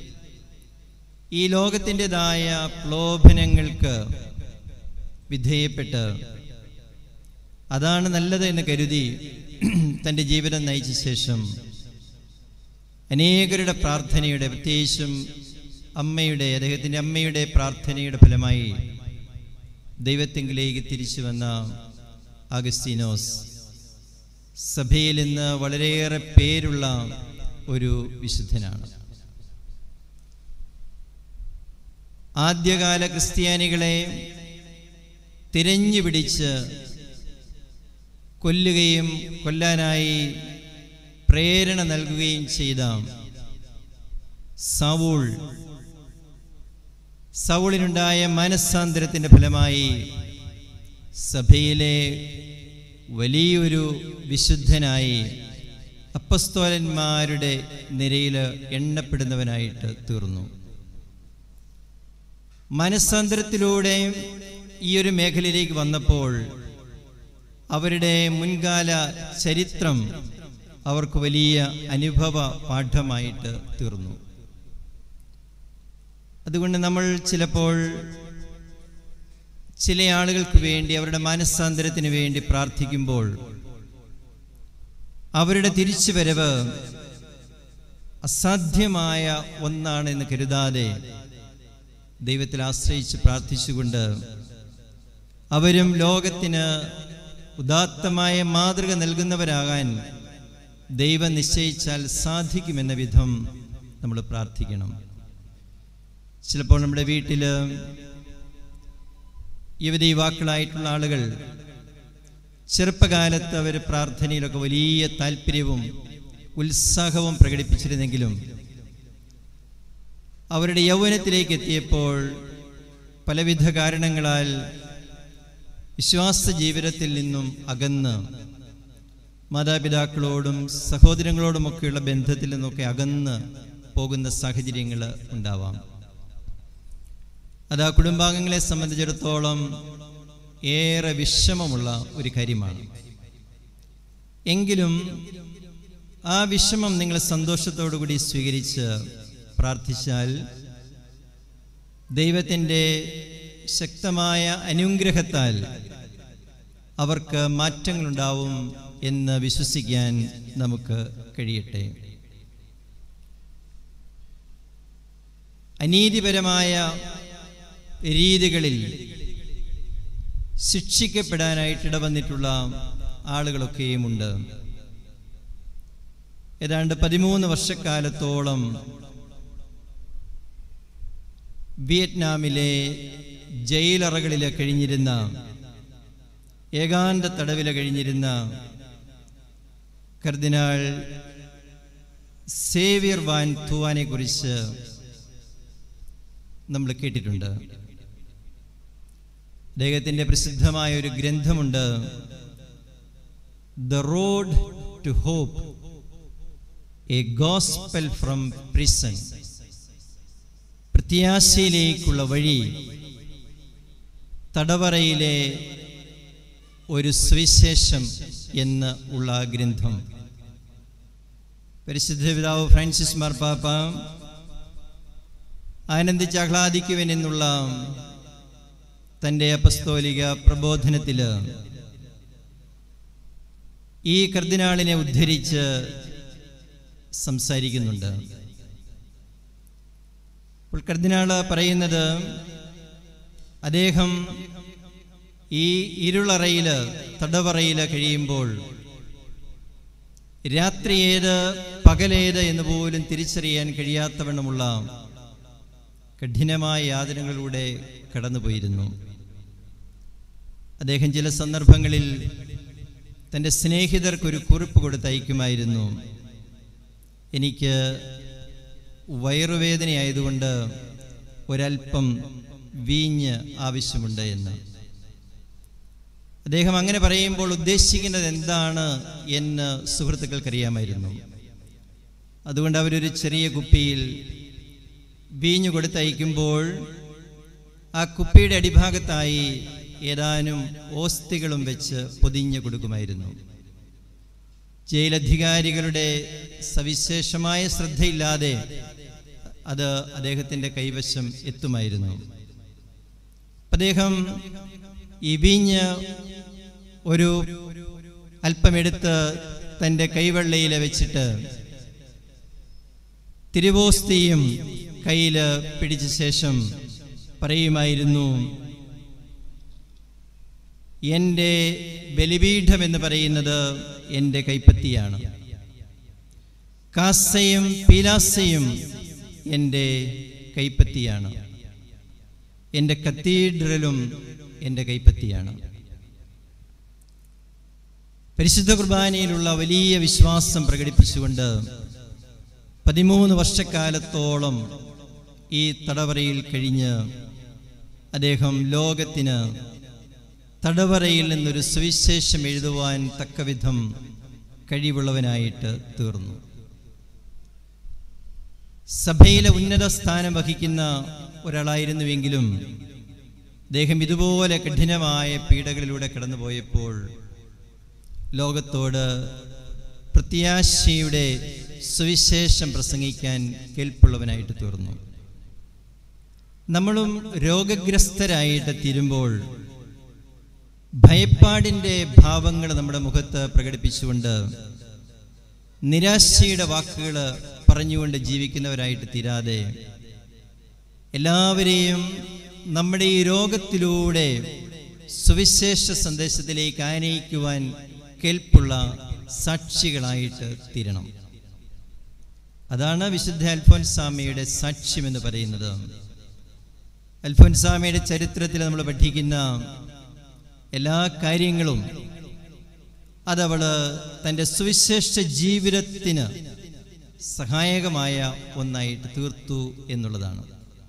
ഈ ലോകത്തിൻ്റെതായ പ്രലോഭനങ്ങൾക്ക് വിധേയപ്പെട്ട് അതാണ് നല്ലത് എന്ന് കരുതി തൻ്റെ ജീവിതം നയിച്ച ശേഷം അനേകരുടെ പ്രാർത്ഥനയുടെ, പ്രത്യേകിച്ചും അദ്ദേഹത്തിൻ്റെ അമ്മയുടെ പ്രാർത്ഥനയുടെ ഫലമായി ദൈവത്തിങ്കിലേക്ക് തിരിച്ചു വന്ന ആഗസ്തീനോസ് സഭയിൽ ഇന്ന് വളരെയേറെ പേരുള്ള ഒരു വിശുദ്ധനാണ്. ആദ്യകാല ക്രിസ്ത്യാനികളെ തിരഞ്ഞു പിടിച്ച് കൊല്ലാനായി പ്രേരണ നൽകുകയും ചെയ്ത സൗളിനുണ്ടായ മനസ്സാന്തരത്തിൻ്റെ ഫലമായി സഭയിലെ വലിയൊരു വിശുദ്ധനായി അപ്പസ്തോലന്മാരുടെ നിരയിൽ എണ്ണപ്പെടുന്നവനായിട്ട് തീർന്നു. മനസ്സാന്തരത്തിലൂടെ ഈ ഒരു മേഖലയിലേക്ക് വന്നപ്പോൾ അവരുടെ മുൻകാല ചരിത്രം അവർക്ക് വലിയ അനുഭവ പാഠമായിട്ട് തീർന്നു. അതുകൊണ്ട് നമ്മൾ ചിലപ്പോൾ ചില ആളുകൾക്ക് വേണ്ടി അവരുടെ മനസ്സാന്തരത്തിന് വേണ്ടി പ്രാർത്ഥിക്കുമ്പോൾ അവരുടെ തിരിച്ചുവരവ് അസാധ്യമായ ഒന്നാണ് എന്ന് കരുതാതെ ദൈവത്തിൽ ആശ്രയിച്ച് പ്രാർത്ഥിച്ചുകൊണ്ട് അവരും ലോകത്തിന് ഉദാത്തമായ മാതൃക നൽകുന്നവരാകാൻ ദൈവം നിശ്ചയിച്ചാൽ സാധിക്കുമെന്ന വിധം നമ്മൾ പ്രാർത്ഥിക്കണം. ചിലപ്പോൾ നമ്മുടെ വീട്ടിൽ യുവതീവാക്കളായിട്ടുള്ള ആളുകൾ ചെറുപ്പകാലത്ത് അവർ പ്രാർത്ഥനയിലൊക്കെ വലിയ താല്പര്യവും ഉത്സാഹവും പ്രകടിപ്പിച്ചിരുന്നെങ്കിലും അവരുടെ യൗവനത്തിലേക്ക് എത്തിയപ്പോൾ പലവിധ കാരണങ്ങളാൽ വിശ്വാസ ജീവിതത്തിൽ നിന്നും അകന്ന് മാതാപിതാക്കളോടും സഹോദരങ്ങളോടുമൊക്കെയുള്ള ബന്ധത്തിൽ നിന്നൊക്കെ അകന്ന് പോകുന്ന സാഹചര്യങ്ങൾ ഉണ്ടാവാം. അത് ആ കുടുംബാംഗങ്ങളെ സംബന്ധിച്ചിടത്തോളം ഏറെ വിഷമമുള്ള ഒരു കാര്യമാണ്. എങ്കിലും ആ വിഷമം നിങ്ങൾ സന്തോഷത്തോടു കൂടി സ്വീകരിച്ച് പ്രാർത്ഥിച്ചാൽ ദൈവത്തിൻ്റെ ശക്തമായ അനുഗ്രഹത്താൽ അവർക്ക് മാറ്റങ്ങളുണ്ടാവും എന്ന് വിശ്വസിക്കാൻ നമുക്ക് കഴിയട്ടെ. അനീതിപരമായ രീതികളിൽ ശിക്ഷിക്കപ്പെടാനായിട്ട് ഇടവന്നിട്ടുള്ള ആളുകളൊക്കെയുമുണ്ട്. ഏതാണ്ട് 13 വർഷക്കാലത്തോളം വിയറ്റ്നാമിലെ ജയിലറകളിൽ കഴിഞ്ഞിരുന്ന, ഏകാന്ത തടവിൽ കഴിഞ്ഞിരുന്ന കർദിനാൾ സേവ്യർ വാൻ തുവാനെ കുറിച്ച് നമ്മൾ കേട്ടിട്ടുണ്ട്. അദ്ദേഹത്തിൻ്റെ പ്രസിദ്ധമായ ഒരു ഗ്രന്ഥമുണ്ട്, the road to hope, a gospel from prison. പ്രത്യാശയിലേക്കുള്ള വഴി, തടവറയിലെ ഒരു സുവിശേഷം എന്ന് ഉള്ള ഗ്രന്ഥം പരിശുദ്ധ പിതാവ് ഫ്രാൻസിസ് മാർപ്പാപ്പ ആനന്ദിച്ച് ആഹ്ലാദിക്കുവൻ എന്നുള്ള തൻ്റെ അപ്പസ്തോലിക പ്രബോധനത്തിൽ ഈ കർദിനാളിനെ ഉദ്ധരിച്ച് സംസാരിക്കുന്നുണ്ട്. അപ്പോൾ കർദിനാൾ പറയുന്നത്, അദ്ദേഹം ഈ ഇരുളറയിൽ, തടവറയിൽ കഴിയുമ്പോൾ രാത്രി ഏത് പകലേത് എന്ന് പോലും തിരിച്ചറിയാൻ കഴിയാത്തവണ്ണമുള്ള കഠിനമായ യാതനകളിലൂടെ കടന്നുപോയിരുന്നു. അദ്ദേഹം ചില സന്ദർഭങ്ങളിൽ തൻ്റെ സ്നേഹിതർക്കൊരു കുറിപ്പ് കൊടുത്തയക്കുമായിരുന്നു, എനിക്ക് വയറുവേദനയായതുകൊണ്ട് ഒരൽപ്പം വീഞ്ഞ് ആവശ്യമുണ്ട് എന്ന്. അദ്ദേഹം അങ്ങനെ പറയുമ്പോൾ ഉദ്ദേശിക്കുന്നത് എന്താണ് എന്ന് സുഹൃത്തുക്കൾക്കറിയാമായിരുന്നു. അതുകൊണ്ട് അവരൊരു ചെറിയ കുപ്പിയിൽ വീഞ്ഞു കൊടുത്തയക്കുമ്പോൾ ആ കുപ്പിയുടെ അടിഭാഗത്തായി ഏതാനും ഓസ്തികളും വെച്ച് പൊതിഞ്ഞു കൊടുക്കുമായിരുന്നു. ജയിലധികാരികളുടെ സവിശേഷമായ ശ്രദ്ധയില്ലാതെ അത് അദ്ദേഹത്തിൻ്റെ കൈവശം എത്തുമായിരുന്നു. അദ്ദേഹം ഈ വീഞ്ഞ് ഒരു അല്പമെടുത്ത് തൻ്റെ കൈവെള്ളയിൽ വെച്ചിട്ട് തിരുവോസ്തിയും കയ്യിൽ പിടിച്ച ശേഷം പറയുമായിരുന്നു, എൻ്റെ ബലിപീഠം എന്ന് പറയുന്നത് എൻ്റെ കൈപ്പത്തിയാണ്, കാസയും പീലാസയും എൻ്റെ കൈപ്പത്തിയാണ്, എൻ്റെ കത്തീഡ്രലും എൻ്റെ കൈപ്പത്തിയാണ്. പരിശുദ്ധ കുർബാനയിലുള്ള വലിയ വിശ്വാസം പ്രകടിപ്പിച്ചുകൊണ്ട് 13 വർഷക്കാലത്തോളം ഈ തടവറയിൽ കഴിഞ്ഞ് അദ്ദേഹം ലോകത്തിന് തടവറയിൽ നിന്നൊരു സുവിശേഷം എഴുതുവാൻ തക്കവിധം കഴിവുള്ളവനായിട്ട് തീർന്നു. സഭയിലെ ഉന്നത സ്ഥാനം വഹിക്കുന്ന ഒരാളായിരുന്നുവെങ്കിലും അദ്ദേഹം ഇതുപോലെ കഠിനമായ പീഡകളിലൂടെ കടന്നുപോയപ്പോൾ ലോകത്തോട് പ്രത്യാശയുടെ സുവിശേഷം പ്രസംഗിക്കാൻ കേൾപ്പുള്ളവനായിട്ട് തീർന്നു. നമ്മളും രോഗഗ്രസ്തരായിട്ട് തീരുമ്പോൾ ഭയപ്പാടിൻ്റെ ഭാവങ്ങൾ നമ്മുടെ മുഖത്ത് പ്രകടിപ്പിച്ചുകൊണ്ട് നിരാശയുടെ വാക്കുകൾ പറഞ്ഞുകൊണ്ട് ജീവിക്കുന്നവരായിട്ട് തീരാതെ എല്ലാവരെയും നമ്മുടെ ഈ രോഗത്തിലൂടെ സുവിശേഷ സന്ദേശത്തിലേക്ക് ആനയിക്കുവാൻ കേൾപ്പുള്ള സാക്ഷികളായിട്ട് തീരണം. അതാണ് വിശുദ്ധ അൽഫോൻസാമയുടെ സാക്ഷ്യമെന്ന് പറയുന്നത്. അൽഫോൻസാമയുടെ ചരിത്രത്തിൽ നമ്മൾ പഠിക്കുന്ന എല്ലാ കാര്യങ്ങളും അതവള് തൻ്റെ സുവിശേഷ ജീവിതത്തിന് സഹായകമായ ഒന്നായിട്ട് തീർത്തു എന്നുള്ളതാണ്.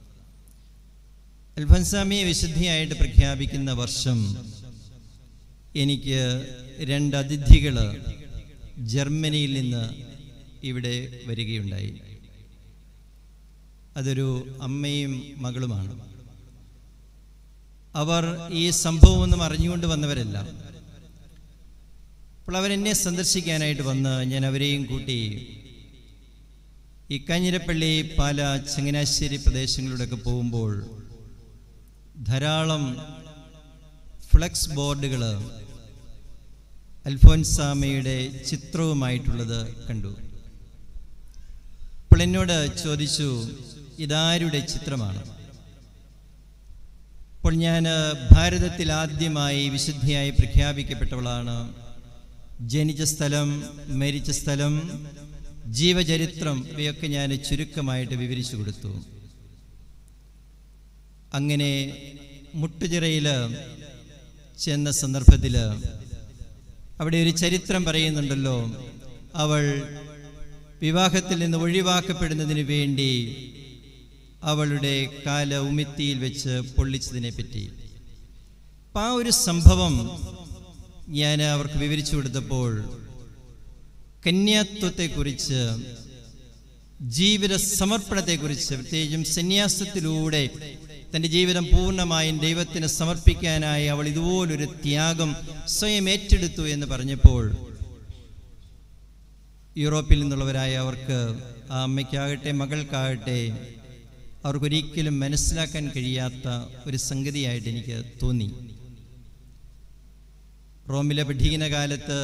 അൽഫോൻസാമയെ വിശുദ്ധിയായിട്ട് പ്രഖ്യാപിക്കുന്ന വർഷം എനിക്ക് 2 അതിഥികൾ ജർമ്മനിയിൽ നിന്ന് ഇവിടെ വരികയുണ്ടായി. അതൊരു അമ്മയും മകളുമാണ്. അവർ ഈ സംഭവമൊന്നും അറിഞ്ഞുകൊണ്ട് വന്നവരല്ല. അപ്പോൾ അവരെന്നെ സന്ദർശിക്കാനായിട്ട് വന്ന് ഞാൻ അവരെയും കൂട്ടി ഈ കാഞ്ഞിരപ്പള്ളി, പാല, ചങ്ങനാശ്ശേരി പ്രദേശങ്ങളിലൂടെയൊക്കെ പോകുമ്പോൾ ധാരാളം ഫ്ലെക്സ് ബോർഡുകൾ അൽഫോൻസാമയുടെ ചിത്രവുമായിട്ടുള്ളത് കണ്ടു. അപ്പോൾ എന്നോട് ചോദിച്ചു, ഇതാരുടെ ചിത്രമാണ്? അപ്പോൾ ഞാൻ ഭാരതത്തിൽ ആദ്യമായി വിശുദ്ധിയായി പ്രഖ്യാപിക്കപ്പെട്ടവളാണ്. ജനിച്ച സ്ഥലം, മരിച്ച സ്ഥലം, ജീവചരിത്രം ഇവയൊക്കെ ഞാൻ ചുരുക്കമായിട്ട് വിവരിച്ചു കൊടുത്തു. അങ്ങനെ മുട്ടുചിറയിൽ ചെന്ന സന്ദർഭത്തിൽ അവിടെ ഒരു ചരിത്രം പറയുന്നുണ്ടല്ലോ, അവൾ വിവാഹത്തിൽ നിന്ന് ഒഴിവാക്കപ്പെടുന്നതിന് വേണ്ടി അവളുടെ കാല ഉമിത്തിയിൽ വെച്ച് പൊള്ളിച്ചതിനെ പറ്റി. അപ്പം ആ ഒരു സംഭവം ഞാൻ അവർക്ക് വിവരിച്ചു കൊടുത്തപ്പോൾ കന്യാത്വത്തെക്കുറിച്ച്, ജീവിത സമർപ്പണത്തെക്കുറിച്ച്, പ്രത്യേകിച്ചും സന്യാസത്തിലൂടെ തൻ്റെ ജീവിതം പൂർണ്ണമായും ദൈവത്തിന് സമർപ്പിക്കാനായി അവൾ ഇതുപോലൊരു ത്യാഗം സ്വയം ഏറ്റെടുത്തു എന്ന് പറഞ്ഞപ്പോൾ യൂറോപ്പിൽ നിന്നുള്ളവരായ അവർക്ക്, ആ അമ്മയ്ക്കാകട്ടെ മകൾക്കാകട്ടെ, അവർക്കൊരിക്കലും മനസ്സിലാക്കാൻ കഴിയാത്ത ഒരു സംഗതിയായിട്ട് എനിക്ക് തോന്നി. റോമിലെ പഠിക്കുന്ന കാലത്ത്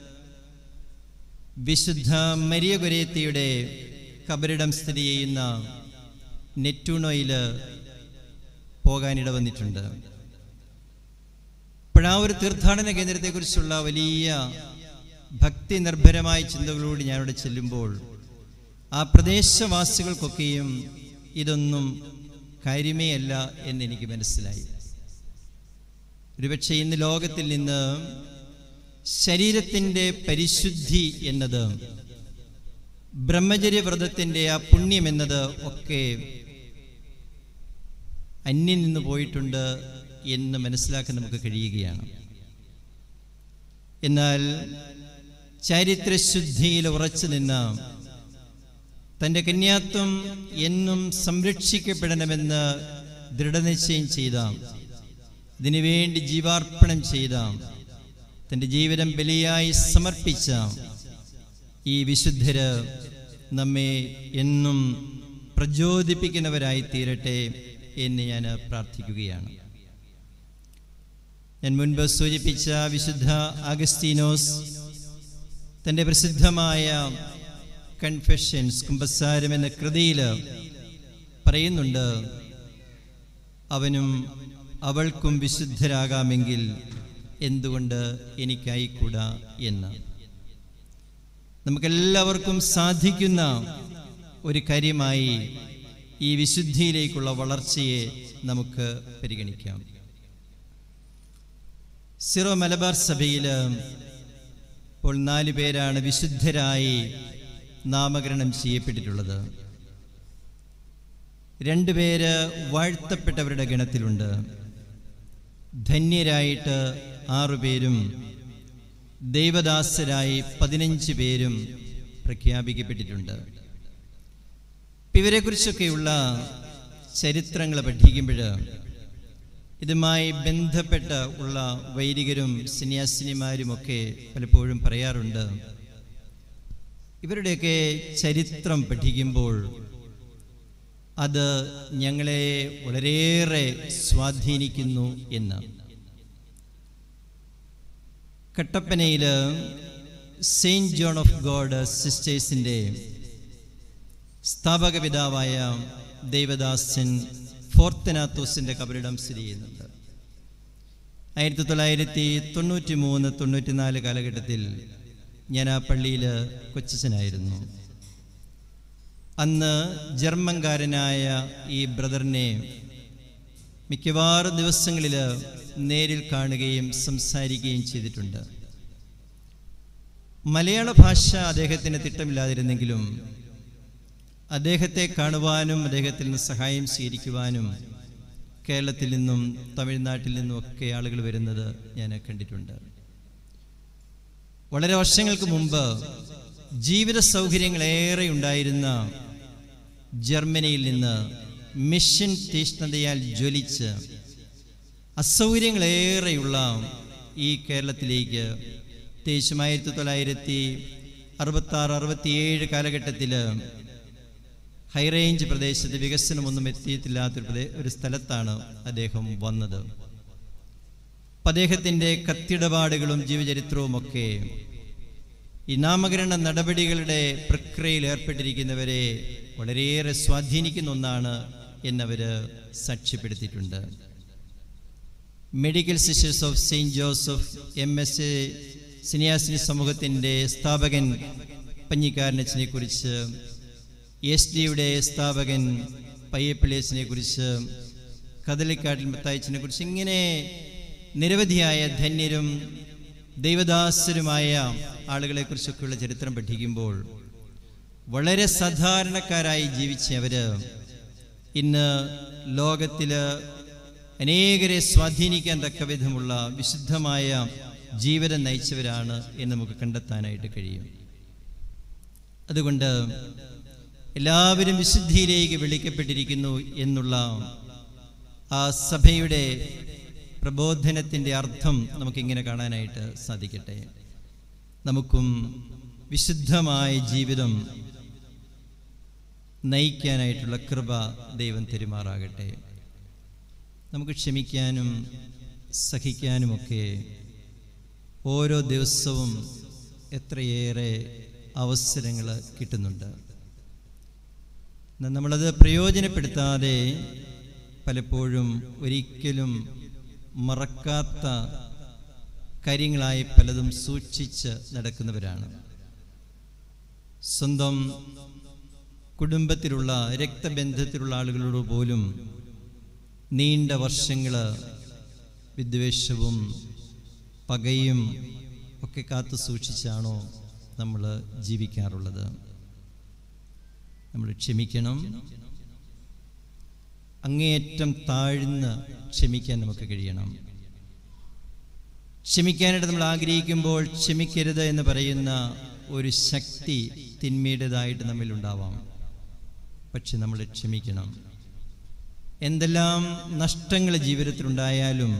വിശുദ്ധ മരിയ ഗൊരേത്തിയുടെ കബറിടം സ്ഥിതി ചെയ്യുന്ന നെറ്റൂണോയിൽ പോകാനിട വന്നിട്ടുണ്ട്. അപ്പോഴാ ഒരു തീർത്ഥാടന കേന്ദ്രത്തെക്കുറിച്ചുള്ള വലിയ ഭക്തി നിർഭരമായ ചിന്തകളോട് ഞാനിവിടെ ചെല്ലുമ്പോൾ ആ പ്രദേശവാസികൾക്കൊക്കെയും ഇതൊന്നും കാര്യമേ അല്ല എന്നെനിക്ക് മനസ്സിലായി. ഒരുപക്ഷെ ഇന്ന് ലോകത്തിൽ നിന്ന് ശരീരത്തിൻ്റെ പരിശുദ്ധി എന്നത്, ബ്രഹ്മചര്യവ്രതത്തിൻ്റെ ആ പുണ്യം എന്നത് ഒക്കെ അന്യം നിന്ന് പോയിട്ടുണ്ട് എന്ന് മനസ്സിലാക്കാൻ നമുക്ക് കഴിയുകയാണ്. എന്നാൽ ചാരിത്രശുദ്ധിയിൽ ഉറച്ചു നിന്ന, തൻ്റെ കന്യാത്വം എന്നും സംരക്ഷിക്കപ്പെടണമെന്ന് ദൃഢനിശ്ചയം ചെയ്ത, ഇതിനുവേണ്ടി ജീവാർപ്പണം ചെയ്ത, തൻ്റെ ജീവിതം ബലിയായി സമർപ്പിച്ച ഈ വിശുദ്ധര് നമ്മെ എന്നും പ്രചോദിപ്പിക്കുന്നവരായി തീരട്ടെ എന്ന് ഞാൻ പ്രാർത്ഥിക്കുകയാണ്. ഞാൻ മുൻപ് സൂചിപ്പിച്ച വിശുദ്ധ അഗസ്തീനോസ് തൻ്റെ പ്രസിദ്ധമായ കൺഫെഷൻസ് കുമ്പസാരം എന്ന കൃതിയിൽ പറയുന്നുണ്ട്, അവനും അവൾക്കും വിശുദ്ധരാകാമെങ്കിൽ എന്തുകൊണ്ട് എനിക്കായിക്കൂടാ എന്ന്. നമുക്കെല്ലാവർക്കും സാധിക്കുന്ന ഒരു കാര്യമായി ഈ വിശുദ്ധിയിലേക്കുള്ള വളർച്ചയെ നമുക്ക് പരിഗണിക്കാം. സിറോ മലബാർ സഭയിൽ ഇപ്പോൾ 4 പേരാണ് വിശുദ്ധരായി നാമകരണം ചെയ്യപ്പെട്ടിട്ടുള്ളത്. 2 പേര് വാഴ്ത്തപ്പെട്ടവരുടെ ഗണത്തിലുണ്ട്. ധന്യരായിട്ട് 6 പേരും ദൈവദാസരായി 15 പേരും പ്രഖ്യാപിക്കപ്പെട്ടിട്ടുണ്ട്. ഇവരെക്കുറിച്ചൊക്കെയുള്ള ചരിത്രങ്ങൾ പഠിക്കുമ്പോൾ ഇതുമായി ബന്ധപ്പെട്ട് ഉള്ള വൈദികരും സന്യാസിനിമാരുമൊക്കെ പലപ്പോഴും പറയാറുണ്ട്, ഇവരുടെയൊക്കെ ചരിത്രം പഠിക്കുമ്പോൾ അത് ഞങ്ങളെ വളരെയേറെ സ്വാധീനിക്കുന്നു എന്ന്. കട്ടപ്പനയിൽ സെയിൻറ്റ് ജോൺ ഓഫ് ഗോഡ് സിസ്റ്റേഴ്സിൻ്റെ സ്ഥാപക പിതാവായ ദേവദാസൻ ഫോർത്തനാത്തോസിൻ്റെ കബറിടം സ്ഥിതി ചെയ്യുന്നുണ്ട്. 1993-94 കാലഘട്ടത്തിൽ ഞാൻ ആ പള്ളിയിൽ കൊച്ചച്ഛനായിരുന്നു. അന്ന് ജർമ്മൻകാരനായ ഈ ബ്രദറിനെ മിക്കവാറും ദിവസങ്ങളിൽ നേരിൽ കാണുകയും സംസാരിക്കുകയും ചെയ്തിട്ടുണ്ട്. മലയാള ഭാഷ അദ്ദേഹത്തിന് തിട്ടമില്ലാതിരുന്നെങ്കിലും അദ്ദേഹത്തെ കാണുവാനും അദ്ദേഹത്തിൽ നിന്ന് സഹായം സ്വീകരിക്കുവാനും കേരളത്തിൽ നിന്നും തമിഴ്നാട്ടിൽ നിന്നും ഒക്കെ ആളുകൾ വരുന്നത് ഞാൻ കണ്ടിട്ടുണ്ട്. വളരെ വർഷങ്ങൾക്ക് മുമ്പ് ജീവിത സൗകര്യങ്ങളേറെ ഉണ്ടായിരുന്ന ജർമ്മനിയിൽ നിന്ന് മിഷൻ തീഷ്ണതയാൽ ജ്വലിച്ച് അസൗകര്യങ്ങളേറെയുള്ള ഈ കേരളത്തിലേക്ക് പ്രത്യേകിച്ചും 1966-67 കാലഘട്ടത്തിൽ ഹൈറേഞ്ച് പ്രദേശത്ത് വികസനമൊന്നും എത്തിയിട്ടില്ലാത്തൊരു സ്ഥലത്താണ് അദ്ദേഹം വന്നത്. അപ്പം അദ്ദേഹത്തിൻ്റെ കത്തിടപാടുകളും ജീവചരിത്രവുമൊക്കെ ഈ നാമകരണ നടപടികളുടെ പ്രക്രിയയിൽ ഏർപ്പെട്ടിരിക്കുന്നവരെ വളരെയേറെ സ്വാധീനിക്കുന്ന ഒന്നാണ് എന്നവർ സാക്ഷ്യപ്പെടുത്തിയിട്ടുണ്ട്. Medical sisters of saint Joseph MSA സന്യാസിനി സമൂഹത്തിൻ്റെ സ്ഥാപകൻ പഞ്ഞിക്കാരനച്ചനെ കുറിച്ച്, SDയുടെ സ്ഥാപകൻ പയ്യപ്പിള്ളേസിനെ കുറിച്ച്, കദളിക്കാട്ടിൽ മത്തായിച്ചനെ കുറിച്ച്, ഇങ്ങനെ നിരവധിയായ ധന്യരും ദൈവദാസരുമായ ആളുകളെക്കുറിച്ചൊക്കെയുള്ള ചരിത്രം പഠിക്കുമ്പോൾ വളരെ സാധാരണക്കാരായി ജീവിച്ചവർ ഇന്ന് ലോകത്തിൽ അനേകരെ സ്വാധീനിക്കാൻ തക്ക വിധമുള്ള വിശുദ്ധമായ ജീവിതം നയിച്ചവരാണ് എന്ന് നമുക്ക് കണ്ടെത്താനായിട്ട് കഴിയും. അതുകൊണ്ട് എല്ലാവരും വിശുദ്ധിയിലേക്ക് വിളിക്കപ്പെട്ടിരിക്കുന്നു എന്നുള്ള ആ സഭയുടെ പ്രബോധനത്തിൻ്റെ അർത്ഥം നമുക്കിങ്ങനെ കാണാനായിട്ട് സാധിക്കട്ടെ. നമുക്കും വിശുദ്ധമായ ജീവിതം നയിക്കാനായിട്ടുള്ള കൃപ ദൈവം തെരുമാറാകട്ടെ. നമുക്ക് ക്ഷമിക്കാനും സഹിക്കാനുമൊക്കെ ഓരോ ദിവസവും എത്രയേറെ അവസരങ്ങൾ കിട്ടുന്നുണ്ട്. നമ്മളത് പ്രയോജനപ്പെടുത്താതെ പലപ്പോഴും ഒരിക്കലും മറക്കാത്ത കാര്യങ്ങളായി പലതും സൂക്ഷിച്ച് നടക്കുന്നവരാണ്. സ്വന്തം കുടുംബത്തിലുള്ള രക്തബന്ധത്തിലുള്ള ആളുകളോട് പോലും നീണ്ട വർഷങ്ങൾ വിദ്വേഷവും പകയും ഒക്കെ കാത്തു സൂക്ഷിച്ചാണോ നമ്മൾ ജീവിക്കാറുള്ളത്? നമ്മൾ ക്ഷമിക്കണം. അങ്ങേയറ്റം താഴ്ന്ന് ക്ഷമിക്കാൻ നമുക്ക് കഴിയണം. ക്ഷമിക്കാനായിട്ട് നമ്മൾ ആഗ്രഹിക്കുമ്പോൾ ക്ഷമിക്കരുത് എന്ന് പറയുന്ന ഒരു ശക്തി തിന്മയുടേതായിട്ട് നമ്മിലുണ്ടാവാം. പക്ഷെ നമ്മൾ ക്ഷമിക്കണം. എന്തെല്ലാം നഷ്ടങ്ങൾ ജീവിതത്തിലുണ്ടായാലും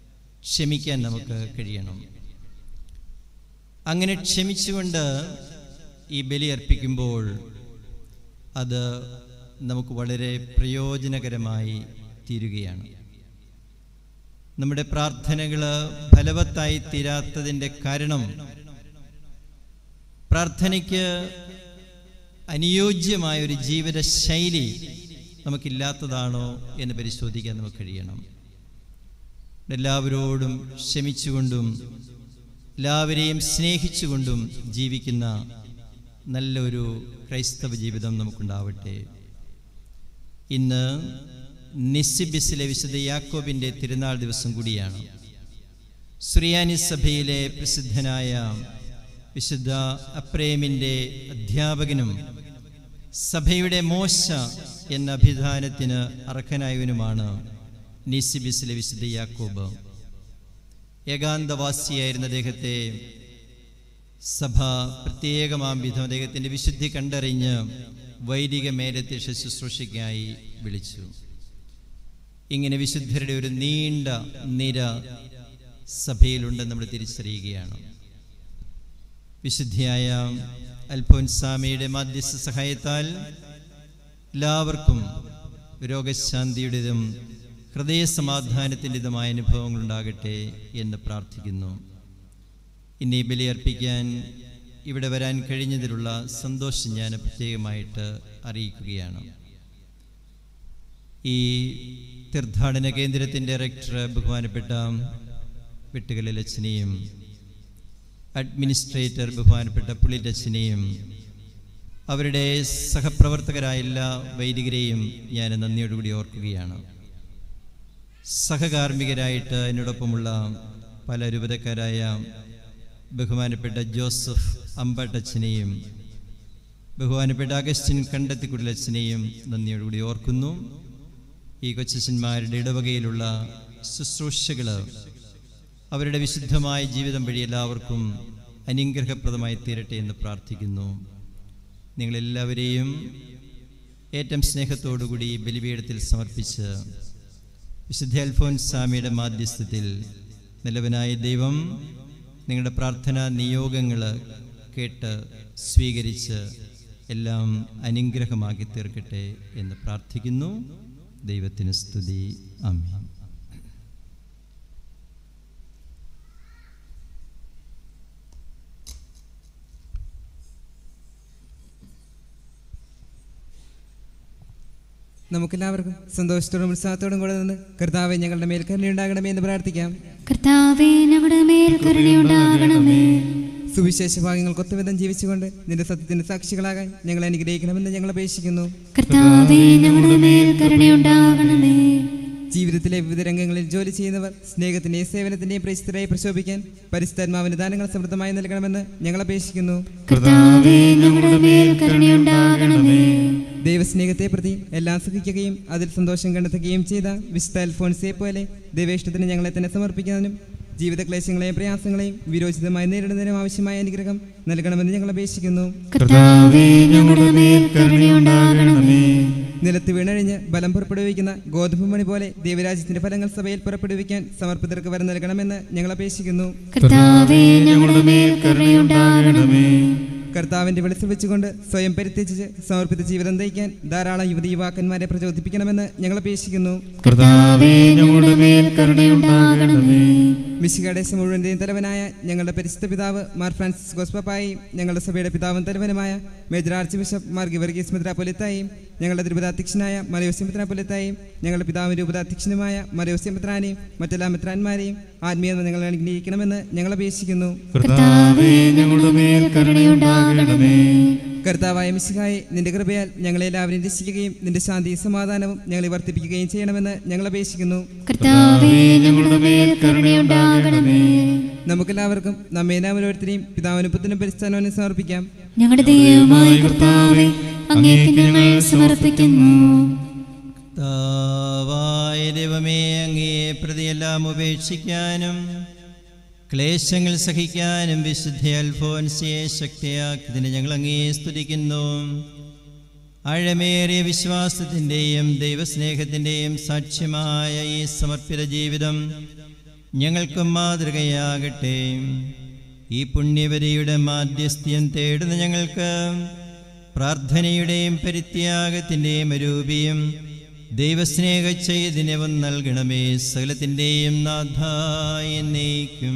ക്ഷമിക്കാൻ നമുക്ക് കഴിയണം. അങ്ങനെ ക്ഷമിച്ചുകൊണ്ട് ഈ ബലി അർപ്പിക്കുമ്പോൾ അത് നമുക്ക് വളരെ പ്രയോജനകരമായി തീരുകയാണ്. നമ്മുടെ പ്രാർത്ഥനകൾ ഫലവത്തായി തീരാത്തതിൻ്റെ കാരണം പ്രാർത്ഥനയ്ക്ക് അനുയോജ്യമായ ഒരു ജീവിത ശൈലി നമുക്കില്ലാത്തതാണോ എന്ന് പരിശോധിക്കാൻ നമുക്ക് കഴിയണം. എല്ലാവരോടും ക്ഷമിച്ചുകൊണ്ടും എല്ലാവരെയും സ്നേഹിച്ചുകൊണ്ടും ജീവിക്കുന്ന നല്ലൊരു ക്രൈസ്തവ ജീവിതം നമുക്കുണ്ടാവട്ടെ. ഇന്ന് നിസിബിസിലെ വിശുദ്ധ യാക്കോബിൻ്റെ തിരുനാൾ ദിവസം കൂടിയാണ്. സുറിയാനി സഭയിലെ പ്രസിദ്ധനായ വിശുദ്ധ അപ്രേമിൻ്റെ അധ്യാപകനും സഭയുടെ മോശ എന്ന അഭിധാനത്തിന് അർഹനായവനുമാണ് നിസിബിസിലെ വിശുദ്ധ യാക്കോബ്. ഏകാന്തവാസിയായിരുന്ന അദ്ദേഹത്തെ സഭ പ്രത്യേകമാം വിധം അദ്ദേഹത്തിൻ്റെ വിശുദ്ധി കണ്ടറിഞ്ഞ് വൈദിക മേലധ്യക്ഷ ശുശ്രൂഷയ്ക്കായി വിളിച്ചു. ഇങ്ങനെ വിശുദ്ധരുടെ ഒരു നീണ്ട നിര സഭയിലുണ്ടെന്ന് നമ്മൾ തിരിച്ചറിയുകയാണ്. വിശുദ്ധിയായ അൽഫോൻസാമയുടെ മാധ്യസ്ഥ സഹായത്താൽ എല്ലാവർക്കും രോഗശാന്തിയുടേതും ഹൃദയസമാധാനത്തിൻ്റെതുമായ അനുഭവങ്ങളുണ്ടാകട്ടെ എന്ന് പ്രാർത്ഥിക്കുന്നു. ഇനി ബലിയർപ്പിക്കാൻ ഇവിടെ വരാൻ കഴിഞ്ഞതിലുള്ള സന്തോഷം ഞാൻ പ്രത്യേകമായിട്ട് അറിയിക്കുകയാണ്. ഈ തീർത്ഥാടന കേന്ദ്രത്തിൻ്റെ ഡയറക്ടർ ബഹുമാനപ്പെട്ട വെട്ടുകലച്ചനെയും അഡ്മിനിസ്ട്രേറ്റർ ബഹുമാനപ്പെട്ട പുള്ളിറ്റച്ചനെയും അവരുടെ സഹപ്രവർത്തകരായ എല്ലാ വൈദികരെയും ഞാൻ നന്ദിയോടുകൂടി ഓർക്കുകയാണ്. സഹകാർമ്മികരായിട്ട് എന്നോടൊപ്പമുള്ള പല രൂപതക്കാരായ ബഹുമാനപ്പെട്ട ജോസഫ് അമ്പട്ടച്ചനെയും ബഹുമാനപ്പെട്ട അഗസ്റ്റിൻ കണ്ടത്തിക്കുടലച്ചനെയും നന്ദിയോടുകൂടി ഓർക്കുന്നു. ഈ കൊച്ചന്മാരുടെ ഇടവകയിലുള്ള ശുശ്രൂഷകൾ അവരുടെ വിശുദ്ധമായ ജീവിതം വഴി എല്ലാവർക്കും അനുഗ്രഹപ്രദമായി തീരട്ടെ എന്ന് പ്രാർത്ഥിക്കുന്നു. നിങ്ങളെല്ലാവരെയും ഏറ്റവും സ്നേഹത്തോടുകൂടി ബലിപീഠത്തിൽ സമർപ്പിച്ച് വിശുദ്ധ അൽഫോൻസാമയുടെ മാധ്യസ്ഥത്തിൽ നിലവനായ ദൈവം നിങ്ങളുടെ പ്രാർത്ഥനാ നിയോഗങ്ങൾ കേട്ട് സ്വീകരിച്ച് എല്ലാം അനുഗ്രഹമാക്കി തീർക്കട്ടെ എന്ന് പ്രാർത്ഥിക്കുന്നു. ദൈവത്തിന് സ്തുതി. ആമേൻ. നമുക്കെല്ലാവർക്കും സന്തോഷത്തോടും ഉത്സാഹത്തോടും കൂടെ നിന്ന് കർത്താവേ ഞങ്ങളുടെ മേൽ കരുണയുണ്ടാകണമേ എന്ന് പ്രാർത്ഥിക്കാം. കർത്താവേ ഞങ്ങളുടെ മേൽ കരുണയുണ്ടാകണമേ. സുവിശേഷ ഭാഗങ്ങൾക്ക് ഒത്തവിധം ജീവിച്ചുകൊണ്ട് നിന്റെ സത്യത്തിന്റെ സാക്ഷികളാകാൻ ഞങ്ങളെ അനുഗ്രഹിക്കണമെന്ന് ഞങ്ങൾ അപേക്ഷിക്കുന്നു. കർത്താവേ ഞങ്ങളുടെ മേൽ കരുണയുണ്ടാകണമേ. ജീവിതത്തിലെ വിവിധ രംഗങ്ങളിൽ ജോലി ചെയ്യുന്നവർ സ്നേഹത്തിന്റെയും സേവനത്തിന്റെയും പ്രശസ്തരായി പ്രശോഭിക്കാൻ പരിശുദ്ധാത്മാവിന്റെ ദാനങ്ങൾ സമൃദ്ധമായി നൽകണമെന്ന് ഞങ്ങൾ അപേക്ഷിക്കുന്നു. കർത്താവേ ഞങ്ങളുടെ മേൽ കരുണയുണ്ടാകണമേ. ദൈവസ്നേഹത്തെ പ്രതി എല്ലാം സഹിക്കുകയും അതിൽ സന്തോഷം കണ്ടെത്തുകയും ചെയ്ത വിശുദ്ധ അൽഫോൻസയെ പോലെ ദൈവേഷ്ടത്തിന് ഞങ്ങളെ തന്നെ സമർപ്പിക്കുന്നതിനും ജീവിത ക്ലേശങ്ങളെയും പ്രയാസങ്ങളെയും വിരോചിതമായി നേരിടുന്നതിനും ആവശ്യമായ അനുഗ്രഹം നൽകണമെന്ന് ഞങ്ങൾ അപേക്ഷിക്കുന്നു. കർത്താവേ ഞങ്ങളുടെ മേൽ കരുണയുണ്ടാകണമേ. നിലത്ത് വീണഴിഞ്ഞ് ബലം പുറപ്പെടുവിക്കുന്ന ഗോതമ്പ് മണി പോലെ ദൈവരാജ്യത്തിന്റെ ഫലങ്ങൾ സഭയിൽ പുറപ്പെടുവിക്കാൻ സമർപ്പിതർക്ക് വരം നൽകണമെന്ന് ഞങ്ങൾ അപേക്ഷിക്കുന്നു. കർത്താവേ ഞങ്ങളുടെ മേൽ കരുണയുണ്ടാകണമേ. കർത്താവിന്റെ വെളിച്ചം വെച്ചുകൊണ്ട് സ്വയം പരിത്യജിച്ച് സമർപ്പിത ജീവിതം നയിക്കാൻ ധാരാളം യുവതി യുവാക്കന്മാരെ പ്രചോദിപ്പിക്കണമെന്ന് ഞങ്ങൾ അപേക്ഷിക്കുന്നു. കർത്താവേ ഞങ്ങളുടെ മേൽ കരുണയുണ്ടാകണമേ. മിശിഹായുടെ മുഴുവന്റെയും തലവനായ ഞങ്ങളുടെ പരിശുദ്ധ പിതാവ് മാർ ഫ്രാൻസിസ് ഗോസ്പാപ്പായും ഞങ്ങളുടെ സഭയുടെ പിതാവും തലവനുമായ major archbishop Mar Geevarghese മെത്രാപ്പൊലീത്തായും ഞങ്ങളുടെ തിരുപതാധ്യക്ഷനായ മലയോസ്യം മെത്രാപ്പൊലീത്തായും ഞങ്ങളുടെ പിതാവിന്റെ രൂപതാധ്യക്ഷനുമായ മലയോസ്യം മെത്രാനെയും മറ്റെല്ലാ മെത്രാന്മാരെയും ആത്മീയത ഞങ്ങൾ അനുഗ്രഹിക്കണമെന്ന് ഞങ്ങൾ അപേക്ഷിക്കുന്നു. കർത്താവേ ഞങ്ങളുടെ മേൽ കരുണയുണ്ടാകണമേ. കർത്താവായ മിശിഹായെ നിന്റെ കൃപയാൽ ഞങ്ങളെല്ലാവരും രക്ഷിക്കുകയും നിന്റെ ശാന്തിയും സമാധാനവും ഞങ്ങളെ വർദ്ധിപ്പിക്കുകയും ചെയ്യണമെന്ന് ഞങ്ങൾ അപേക്ഷിക്കുന്നു. കർത്താവേ ഞങ്ങളുടെ മേൽ കരുണയുണ്ടാകണമേ. നമുക്കെല്ലാവർക്കും നമ്മെല്ലാം ഓരോരുത്തരെയും പിതാവിനും പുത്രനും പരിശുദ്ധാത്മാവിനും സമർപ്പിക്കാം. ഞങ്ങളുടെ ദൈവമായ കർത്താവേ അങ്ങേക്ക് ഞങ്ങൾ സമർപ്പിക്കുന്നു. കർത്താവായ ദൈവമേ, അങ്ങേ പ്രതിയെല്ലാം ഉപേക്ഷിക്കാനും ക്ലേശങ്ങൾ സഹിക്കാനും വിശുദ്ധ അൽഫോൻസിയെ ശക്തിയാക്കിയതിന് ഞങ്ങൾ അങ്ങേ സ്തുതിക്കുന്നു. ആഴമേറിയ വിശ്വാസത്തിൻ്റെയും ദൈവസ്നേഹത്തിൻ്റെയും സാക്ഷ്യമായ ഈ സമർപ്പിത ജീവിതം ഞങ്ങൾക്ക് മാതൃകയാകട്ടെ. ഈ പുണ്യവരയുടെ മാധ്യസ്ഥ്യം തേടുന്ന ഞങ്ങൾക്ക് പ്രാർത്ഥനയുടെയും പരിത്യാഗത്തിൻ്റെയും അരൂപിയും ദൈവസ്നേഹ ചൈതന്യവും നൽകണമേ. സകലത്തിൻ്റെയും നാഥായ എന്നേക്കും.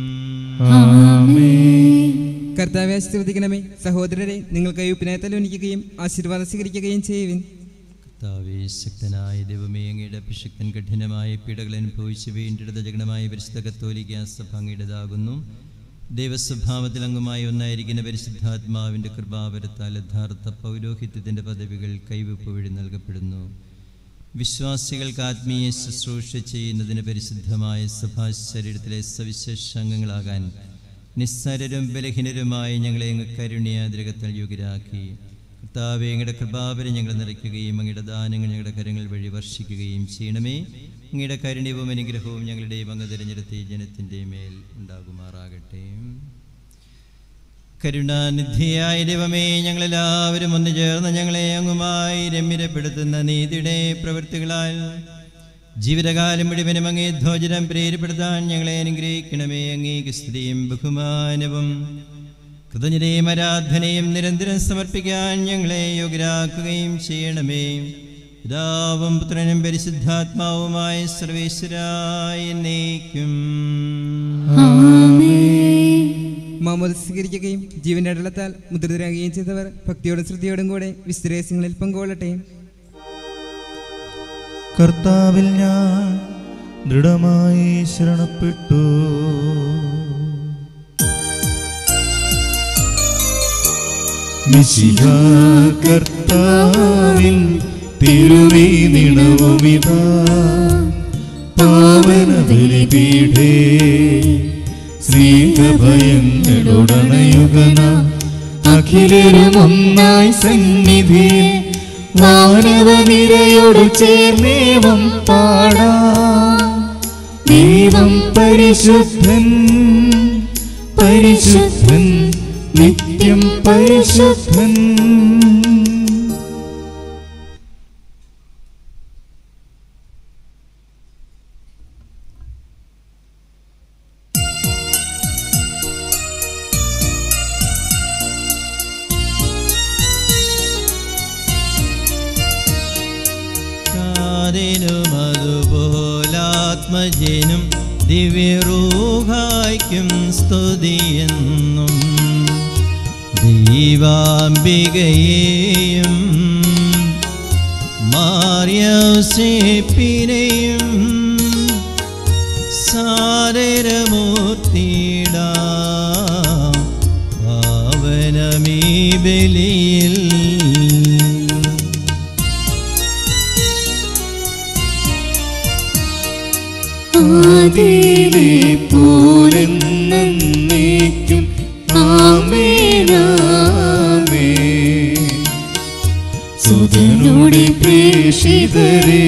കർത്താവെ ആശീർവദിക്കണമേ. സഹോദരരെ, നിങ്ങൾ കയ്യൊപ്പിനെ തലോനിക്കുകയും ആശീർവാദം സ്വീകരിക്കുകയും ചെയ്യുവിൻ. കർത്താവേ, ശക്തനായ ദൈവമേ, അങ്ങയുടെ അഭിഷക്തൻ കഠിനമായ പീഡകൾ അനുഭവിച്ച് വീണ്ടെടുത്ത ജഗണമായ പരിശുദ്ധ കത്തോലിക്ക സഭ അങ്ങയുടേതാകുന്നു. ദൈവസ്വഭാവത്തിൽ അംഗമായി ഒന്നായിരിക്കുന്ന പരിശുദ്ധാത്മാവിൻ്റെ കൃപാവരത്താൽ യഥാർത്ഥ പൗരോഹിത്യത്തിൻ്റെ പദവികൾ കൈവെപ്പ് വഴി നൽകപ്പെടുന്നു. വിശ്വാസികൾക്ക് ആത്മീയ ശുശ്രൂഷ ചെയ്യുന്നതിന് പരിശുദ്ധമായ സഭാശരീരത്തിലെ സവിശേഷ അംഗങ്ങളാകാൻ നിസ്സാരരും ബലഹീനരുമായ ഞങ്ങളെ അങ്ങ് കരുണ്യാതിരകത്താൽ യോഗ്യരാക്കി. കർത്താവേ, അങ്ങയുടെ കൃപാവരം ഞങ്ങൾ നിറയ്ക്കുകയും അങ്ങയുടെ ദാനങ്ങൾ ഞങ്ങളുടെ കരങ്ങൾ വഴി വർഷിക്കുകയും ചെയ്യണമേ. അങ്ങയുടെ കാരുണ്യവും അനുഗ്രഹവും ഞങ്ങളുടെയും അങ്ങ് തിരഞ്ഞെടുത്ത ഈ ജനത്തിൻ്റെ മേൽ ഉണ്ടാകുമാറാകട്ടെ. കരുണാനിധിയായ ദൈവമേ, ഞങ്ങളെല്ലാവരും ഒന്നു ചേർന്ന് ഞങ്ങളെ അങ്ങുമായി രമ്യരപ്പെടുത്തുന്ന നീതിയുടെ പ്രവൃത്തികളാൽ ജീവിതകാലം മുഴുവനും അങ്ങേ ധ്വജനം പ്രേരിപ്പെടുത്താൻ ഞങ്ങളെ അനുഗ്രഹിക്കണമേ. അങ്ങേക്ക് സ്തുതിയും ബഹുമാനവും കൃതജ്ഞതയും ആരാധനയും നിരന്തരം സമർപ്പിക്കാൻ ഞങ്ങളെ യോഗ്യരാക്കുകയും ചെയ്യണമേ. പിതാവും പുത്രനും പരിശുദ്ധാത്മാവുമായ സർവേശ്വരായ എന്നേക്കും. മാമോദീസ സ്വീകരിക്കുകയും ജീവന്റെ അടയാളത്താൽ മുദ്രിതരാകുകയും ചെയ്തവർ ഭക്തിയോടും ശ്രദ്ധയോടും കൂടെ വിശുദ്ധരഹസ്യങ്ങളിൽ പങ്കുകൊള്ളട്ടെ. കർത്താവിൽ ഞാൻ ദൃഢമായി ശരണപ്പെട്ടു. മിശിഹാ കർത്താവിൻ തിരുനീണവുമിതാ പാവന ബലിപീഠേ സ്നേഹഭയങ്ങളോടണയുകന അഖിലരും ഒന്നായി സന്നിധിയിൽ മാനവനിരയോട് ചേർന്നേവം പാടാം. ദൈവം പരിശുദ്ധൻ പരിശുദ്ധൻ നിത്യം പരിശുദ്ധൻ. അതുപോലാത്മജനും ദിവ്യറൂഹായ്ക്കും സ്തുതിയെന്നും ദൈവാംബികയെയും മാർയൗസേപ്പിനെയും സാദരമൂർത്തിയിടാം പാവനമീ ബലിയിൽ. ആദിയിലെ പോലെന്നേക്കും ആമേനാമേൻ. സുതനുടെ പ്രേഷിതരേ,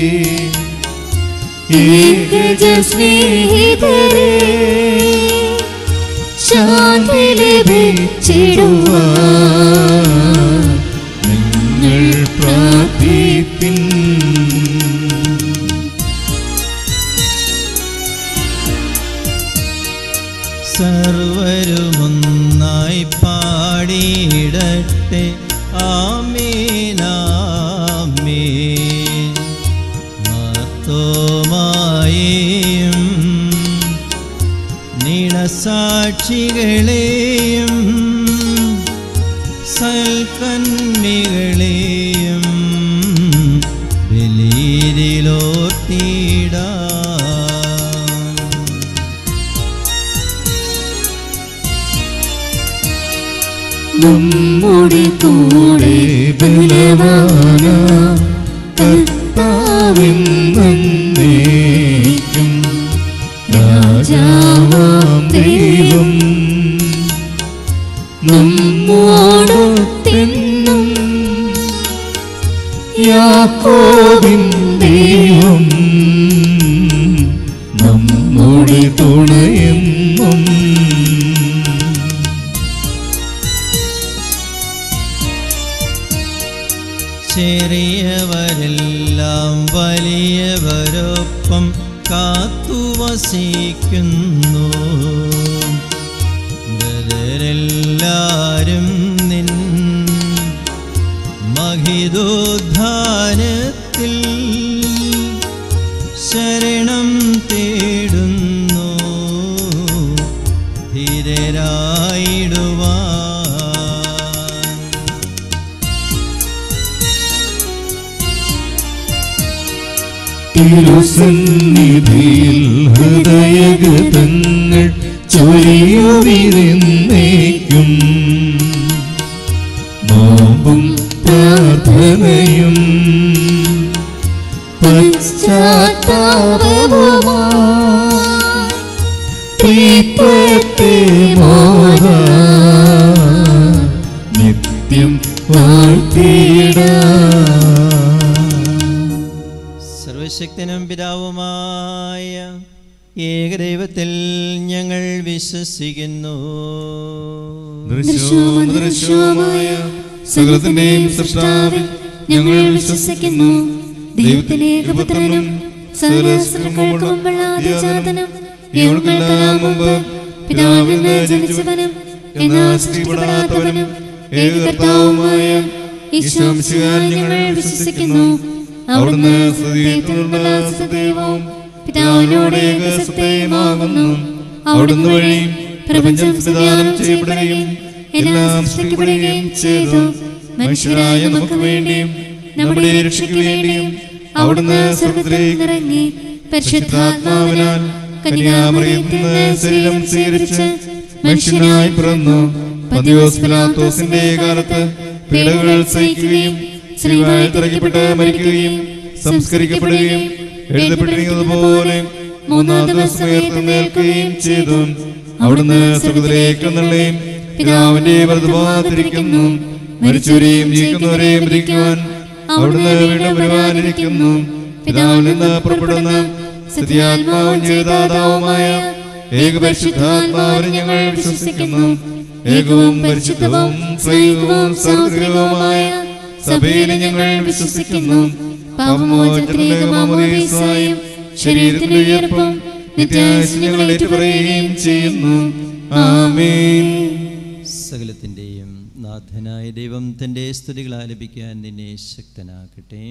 ഏകജ സ്നേഹിതരേ, ശാന്തി ലഭിച്ചിടുവാൻ നിങ്ങൾ പ്രാർത്ഥിപ്പിൻ. സർവരുമൊന്നായി പാടിയിടട്ടെ ആമേനാമേൻ. മർത്തോമായെയും നിണസാക്ഷികളെയും സൽക്കന്യകളെയും ബലിയിലോർത്തിടാം. നമ്മുടെ കൂടെ ബലവാന കർത്താവെന്നേക്കും രാജാവാം ദൈവം നമ്മോടൊത്തെന്നും യാക്കോബിൻ ദൈവം നമ്മുടെ തുണയെന്നും. ചെറിയവരെല്ലാം വലിയവരൊപ്പം കാത്തുവസിക്കുന്നു. തിരുസന്നിധിയിൽ ഹൃദയഗതങ്ങൾ ചൊരിയുവിരുന്നേക്കും നോമ്പും പ്രാർത്ഥനയും പശ്ചാത്താപവുമാ നിത്യം സർവശക്തനും പിതാവുമായ ഏകദൈവത്തിൽ ഞങ്ങൾ വിശ്വസിക്കുന്നു. ദൃശ്യവും അദൃശ്യവുമായ സകലത്തിന്റെയും സൃഷ്ടാവിൽ ഞങ്ങൾ വിശ്വസിക്കുന്നു. ദൈവത്തിന്റെ ഏകപുത്രനും സകല സൃഷ്ടികൾക്കും മുമ്പുള്ള ആദിജാതനും യുഗങ്ങൾക്കെല്ലാം മുമ്പ് പിതാവിൽ നിന്ന് ജനിച്ചവനും എന്നാൽ സൃഷ്ടിക്കപ്പെടാത്തവനും ഏകകർത്താവുമായ ഈശോമിശിഹായിൽ ഞങ്ങൾ വിശ്വസിക്കുന്നു. അവിടുന്ന് സ്തുതിയുള്ള സദൈവവും പിതാവിനോട് ഏകസത്തയുമാകുന്നു. അവിടുന്ന് വഴി പ്രപഞ്ചം സംവിധാനം ചെയ്യപ്പെടുകയും എല്ലാം സൃഷ്ടിക്കപ്പെടുകയും ചെയ്തു. മനുഷ്യരായ നമുക്ക് വേണ്ടിയും നമ്മുടെ രക്ഷയ്ക്ക് വേണ്ടിയും അവിടുന്ന് സ്വർഗ്ഗത്തിലേക്ക് ഇറങ്ങി പരിശുദ്ധാത്മാവിനാൽ കന്യാമറിയത്തിൽ നിന്ന് ശരീരം സ്വീകരിച്ച് മനുഷ്യനായി പിറന്നു. പന്തിയോസ് പിലാത്തോസിന്റെ കാലത്ത് പീഡകൾ സഹിക്കുകയും ശ്രീവായിൽ തറയ്ക്കപ്പെട്ട് മരിക്കുകയും സംസ്കരിക്കപ്പെടുകയും എഴുതപ്പെട്ടിരിക്കുന്നത് പോലെ മൂന്നാം ദിവസം ഉയർത്തെഴുന്നേൽക്കുകയും ചെയ്തു. അവിടുന്ന് സ്വർഗ്ഗത്തിലേക്ക് എഴുന്നള്ളുകയും പിതാവിന്റെ വലതുഭാഗത്തിരിക്കുന്നു. മരിച്ചവരെയും ജീവിക്കുന്നവരെയും വിധിക്കുവാൻ അവിടുന്ന് വീണ്ടും വരുവാനിരിക്കുന്നു. പിതാവിൽ നിന്ന് പുറപ്പെടുന്ന സത്യാത്മാവും ജീവദാതാവുമായ ഏകപരിശുദ്ധാത്മാവിനെ ഞങ്ങൾ വിശ്വസിക്കുന്നു. ഏകവും പരിശുദ്ധവും ത്രൈകവും സാർവത്രികവുമായ സഭയിൽ ഞങ്ങൾ വിശ്വസിക്കുന്നു. പാപമോചനത്തിലേക്ക് മാമോദീസായും ശരീരത്തിന്റെ ഉയർപ്പും നിത്യായുസ്സും ഞങ്ങൾ ഏറ്റുപറയുകയും ചെയ്യുന്നു. ആമേൻ. സകലത്തിൻ്റെയും നാഥനായ ദൈവം തൻ്റെ സ്തുതികൾ ആലപിക്കാൻ നിന്നെ ശക്തനാക്കട്ടെ.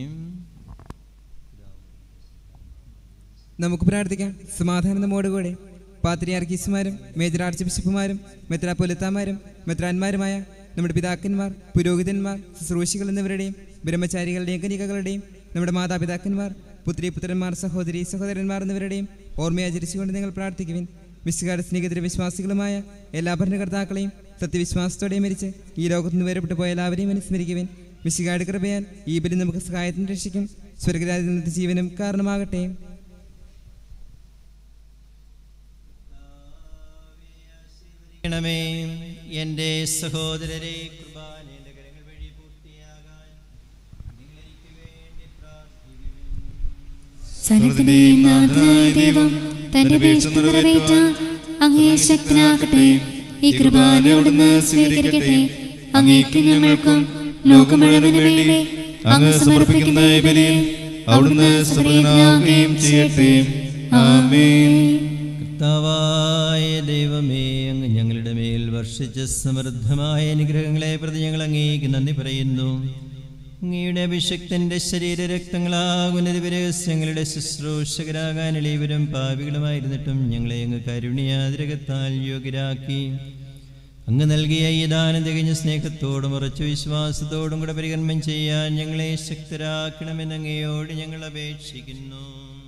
നമുക്ക് പ്രാർത്ഥിക്കാം. സമാധാനം നമ്മോടുകൂടെ. പാത്രിയാർക്കീസുമാരും മേജർ ആർച്ച് ബിഷപ്പുമാരും മെത്രാപ്പൊലിത്താമാരും മെത്രാന്മാരുമായ നമ്മുടെ പിതാക്കന്മാർ, പുരോഹിതന്മാർ, ശുശ്രൂഷികൾ എന്നിവരുടെയും ബ്രഹ്മചാരികളുടെയും കനികകളുടെയും നമ്മുടെ മാതാപിതാക്കന്മാർ, പുത്രിപുത്രന്മാർ, സഹോദരി സഹോദരന്മാർ എന്നിവരുടെയും ഓർമ്മയാചരിച്ചുകൊണ്ട് നിങ്ങൾ പ്രാർത്ഥിക്കുവിൻ. മിശിഹായുടെ സ്നേഹിതര വിശ്വാസികളുമായ എല്ലാ ഭരണകർത്താക്കളെയും സത്യവിശ്വാസത്തോടെ മരിച്ച് ഈ ലോകത്ത് നിന്ന് വേർപെട്ടു പോയ എല്ലാവരെയും അനുസ്മരിക്കുവിൻ. മിശിഹായുടെ കൃപയാൽ ഈ ബലി നമുക്ക് സഹായത്തിന് രക്ഷിക്കും സ്വർഗ്ഗരാജ്യത്തിന്റെ ജീവനും കാരണമാകട്ടെ. എൻ്റെ സഹോദരരെ, കുർബാനയുടെ കരങ്ങൾ വഴി പൂർത്തിയാകാൻ നിങ്ങൾക്ക് വേണ്ടി സകലത്തിന്റെയും നാഥനായ ദൈവം തന്റെ അപേക്ഷ നിറവേറ്റാൻ അങ്ങേ ശക്തനാകട്ടെ. ഈ കുർബാന അവിടുന്ന് സ്വീകരിക്കട്ടെ. അങ്ങേക്ക് ഞങ്ങൾക്കും ലോകം മുഴുവനും വേണ്ടി അങ്ങ് സമർപ്പിക്കുന്ന ഈ ബലിയിൽ അവിടുന്ന് സമൃദ്ധനാവുകയും ചെയ്യട്ടെ. ആമേൻ. കർത്താവായ ദൈവമേ, അങ്ങ് ഞങ്ങളുടെ മേൽ വർഷിച്ച സമൃദ്ധമായ അനുഗ്രഹങ്ങളെ പ്രതി ഞങ്ങൾ അങ്ങേക്ക് നന്ദി പറയുന്നു. അങ്ങയുടെ അഭിഷക്തന്റെ ശരീരരക്തങ്ങളാകുന്ന ദിവരഹസ്യങ്ങളുടെ ശുശ്രൂഷകരാകാൻ എളിയവരും പാപികളുമായിരുന്നിട്ടും ഞങ്ങളെ അങ്ങ് കാരുണ്യാതിരകത്താൽ യോഗ്യരാക്കി. അങ്ങ് നൽകിയ ഈ ദാനം തികഞ്ഞ സ്നേഹത്തോടും ഉറച്ച വിശ്വാസത്തോടും കൂടെ പരികർമ്മം ചെയ്യാൻ ഞങ്ങളെ ശക്തരാക്കണമെന്ന് അങ്ങയോട് ഞങ്ങൾ അപേക്ഷിക്കുന്നു.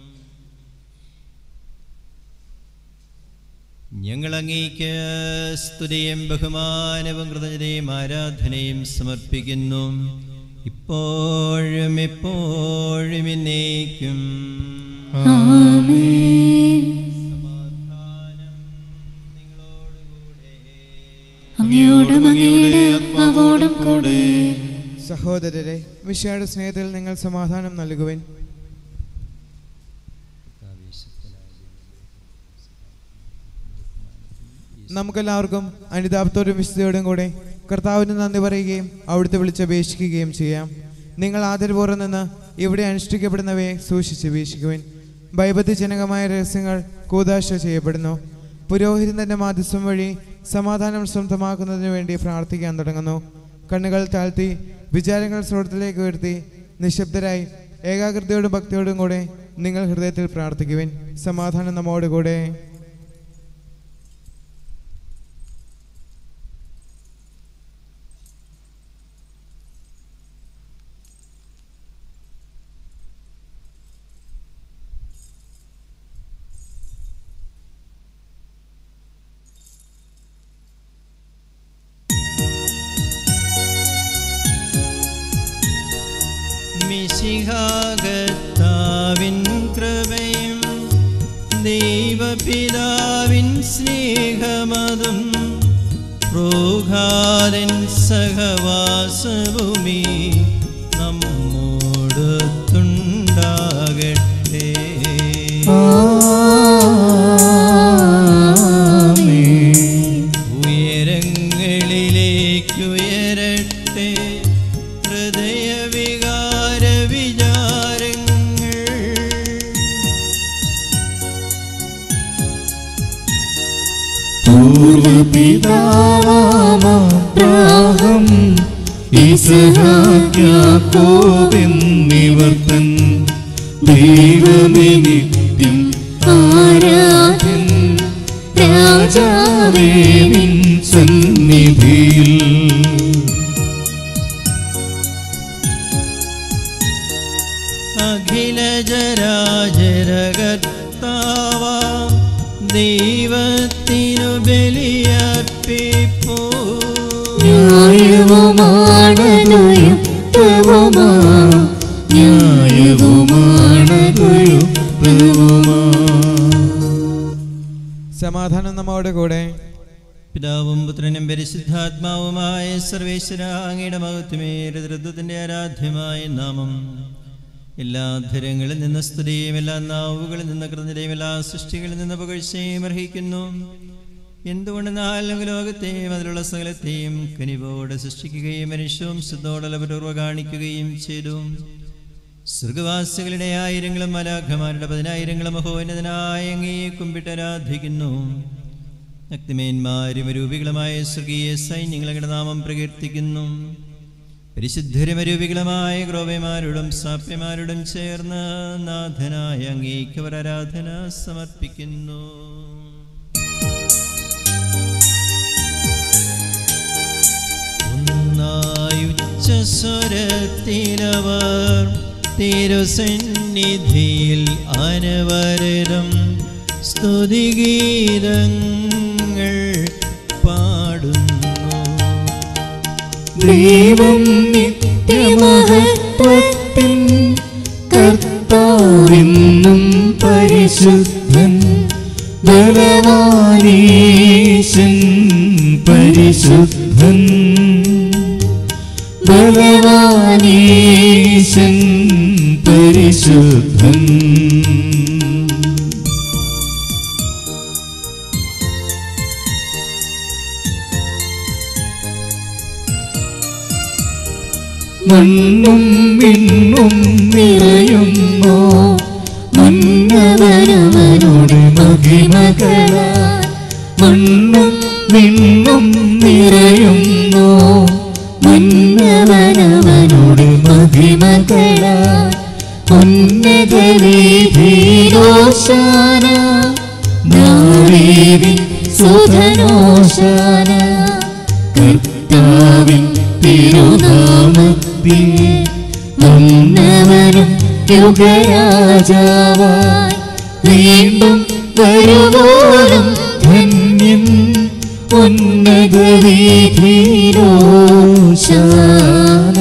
ഞങ്ങൾ അങ്ങേക്ക് സ്തുതിയും ബഹുമാനവും കൃതജ്ഞതയും ആരാധനയും സമർപ്പിക്കുന്നു, ഇപ്പോഴും എപ്പോഴും എന്നേക്കും. ആമേൻ. അങ്ങയോടും അങ്ങയുടെ ആത്മാവോടും കൂടെ. സഹോദരരെ, മിശിഹായുടെ സ്നേഹത്തിൽ നിങ്ങൾ സമാധാനം നൽകുവിൻ. നമുക്കെല്ലാവർക്കും അനുതാപത്തോടും വിശുദ്ധിയോടും കൂടെ കർത്താവിന് നന്ദി പറയുകയും അവിടുത്തെ വിളിച്ചപേക്ഷിക്കുകയും ചെയ്യാം. നിങ്ങൾ ആദരപൂർവ്വം നിന്ന് ഇവിടെ അനുഷ്ഠിക്കപ്പെടുന്നവയെ സൂക്ഷിച്ച് വീക്ഷിക്കുവിൻ. ഭയഭക്തിജനകമായ രഹസ്യങ്ങൾ കൂദാശ ചെയ്യപ്പെടുന്നു. പുരോഹിതൻ തന്റെ മാധ്യസ്ഥം വഴി സമാധാനം സ്വന്തമാക്കുന്നതിന് വേണ്ടി പ്രാർത്ഥിക്കാൻ തുടങ്ങുന്നു. കണ്ണുകൾ താഴ്ത്തി വിചാരങ്ങൾ സ്രോതത്തിലേക്ക് ഉയർത്തി നിശബ്ദരായി ഏകാഗ്രതയോടും ഭക്തിയോടും കൂടെ നിങ്ങൾ ഹൃദയത്തിൽ പ്രാർത്ഥിക്കുവിൻ. സമാധാനം നമ്മോടുകൂടെ. മിശിഹാകർത്താവിൻ കൃപയും ദൈവപിതാവിൻ സ്നേഹമതും റൂഹാദൻ സഹവാസവുമീ നമ്മോടൊത്തുണ്ടാകട്ടെ. ഉയരങ്ങളിലേക്കുയരട്ടെ ഹൃദയവികാര വിചാരങ്ങൾ. പൂർവപിതാവാമബ്രാഹം ഇസ്ഹാക്ക് യാക്കോബ് എന്നിവർ തൻ ദൈവമേ നിത്യം ആരാധൻ. രാജാവേ നിൻ സന്നിധിയിൽ അഖില ജരാജരകർത്താവാ ദൈവത്തിനു ബലിയർപ്പിപ്പൂ. സമാധാനം നമ്മോട് കൂടെ. പിതാവും പുത്രനും പരിശുദ്ധാത്മാവുമായ സർവേശ്വര അങ്ങയുടെ മഹത്വമേറിയ ത്രിത്വത്തിന്റെ ആരാധ്യമായ നാമം എല്ലാ അധരങ്ങളിൽ നിന്ന് സ്തുതിയും എല്ലാ നാവുകളിൽ നിന്ന് കൃതജ്ഞതയും എല്ലാ സൃഷ്ടികളിൽ നിന്ന് പുകഴ്ചയും അർഹിക്കുന്നു. എന്തുകൊണ്ടെന്നാൽ ലോകത്തെയും അതിലുള്ള സകലത്തെയും കനിവോടെ സൃഷ്ടിക്കുകയും മനുഷ്യവംശത്തോടെ ലഭപൂർവ്വം കാണിക്കുകയും ചെയ്തു. സ്വർഗവാസികളുടെ ആയിരങ്ങളും മലാഖമാരുടെ 10,000 മഹോന്നതനായ അങ്ങയെ കുമ്പിട്ട് ആരാധിക്കുന്നു. അഗ്നിമേന്മാരും രൂപികളുമായ സ്വർഗീയ സൈന്യങ്ങളുടെ നാമം പ്രകീർത്തിക്കുന്നു. പരിശുദ്ധരമരൂപികളുമായ ക്രോവ്യമാരോടും സാപ്യമാരോടും ചേർന്ന് നാഥനായ അങ്ങേക്ക് അവർ ആരാധന സമർപ്പിക്കുന്നു. ഒന്നായുച്ചസ്വരത്തിലവർ തിരുസന്നിധിയിൽ അനവരതം സ്തുതിഗീതങ്ങൾ പാടുന്നു. ദൈവം നിത്യമഹത്വത്തിൻ കർത്താവെന്നും പരിശുദ്ധൻ ബലവാനീശൻ പരിശുദ്ധൻ ബലവാനീശൻ പരിശുദ്ധൻ. മണ്ണും വിണ്ണും നിറയുന്നു മന്നവനവനോട് മഹിമകളാൽ. മണ്ണും വിണ്ണും നിറയുന്നു മന്നവനവനോട് മഹിമകളാൽ. ഉന്നതവീഥിയിലോശാന ദാവീദിൻ സുതനോശാന. കർത്താവിൻ തിരുനാമത്തിൽ വന്നവനും യുഗരാജാവായി വീണ്ടും വരുവോളം ധന്യൻ ഉന്നതവീഥിയിലോശാന.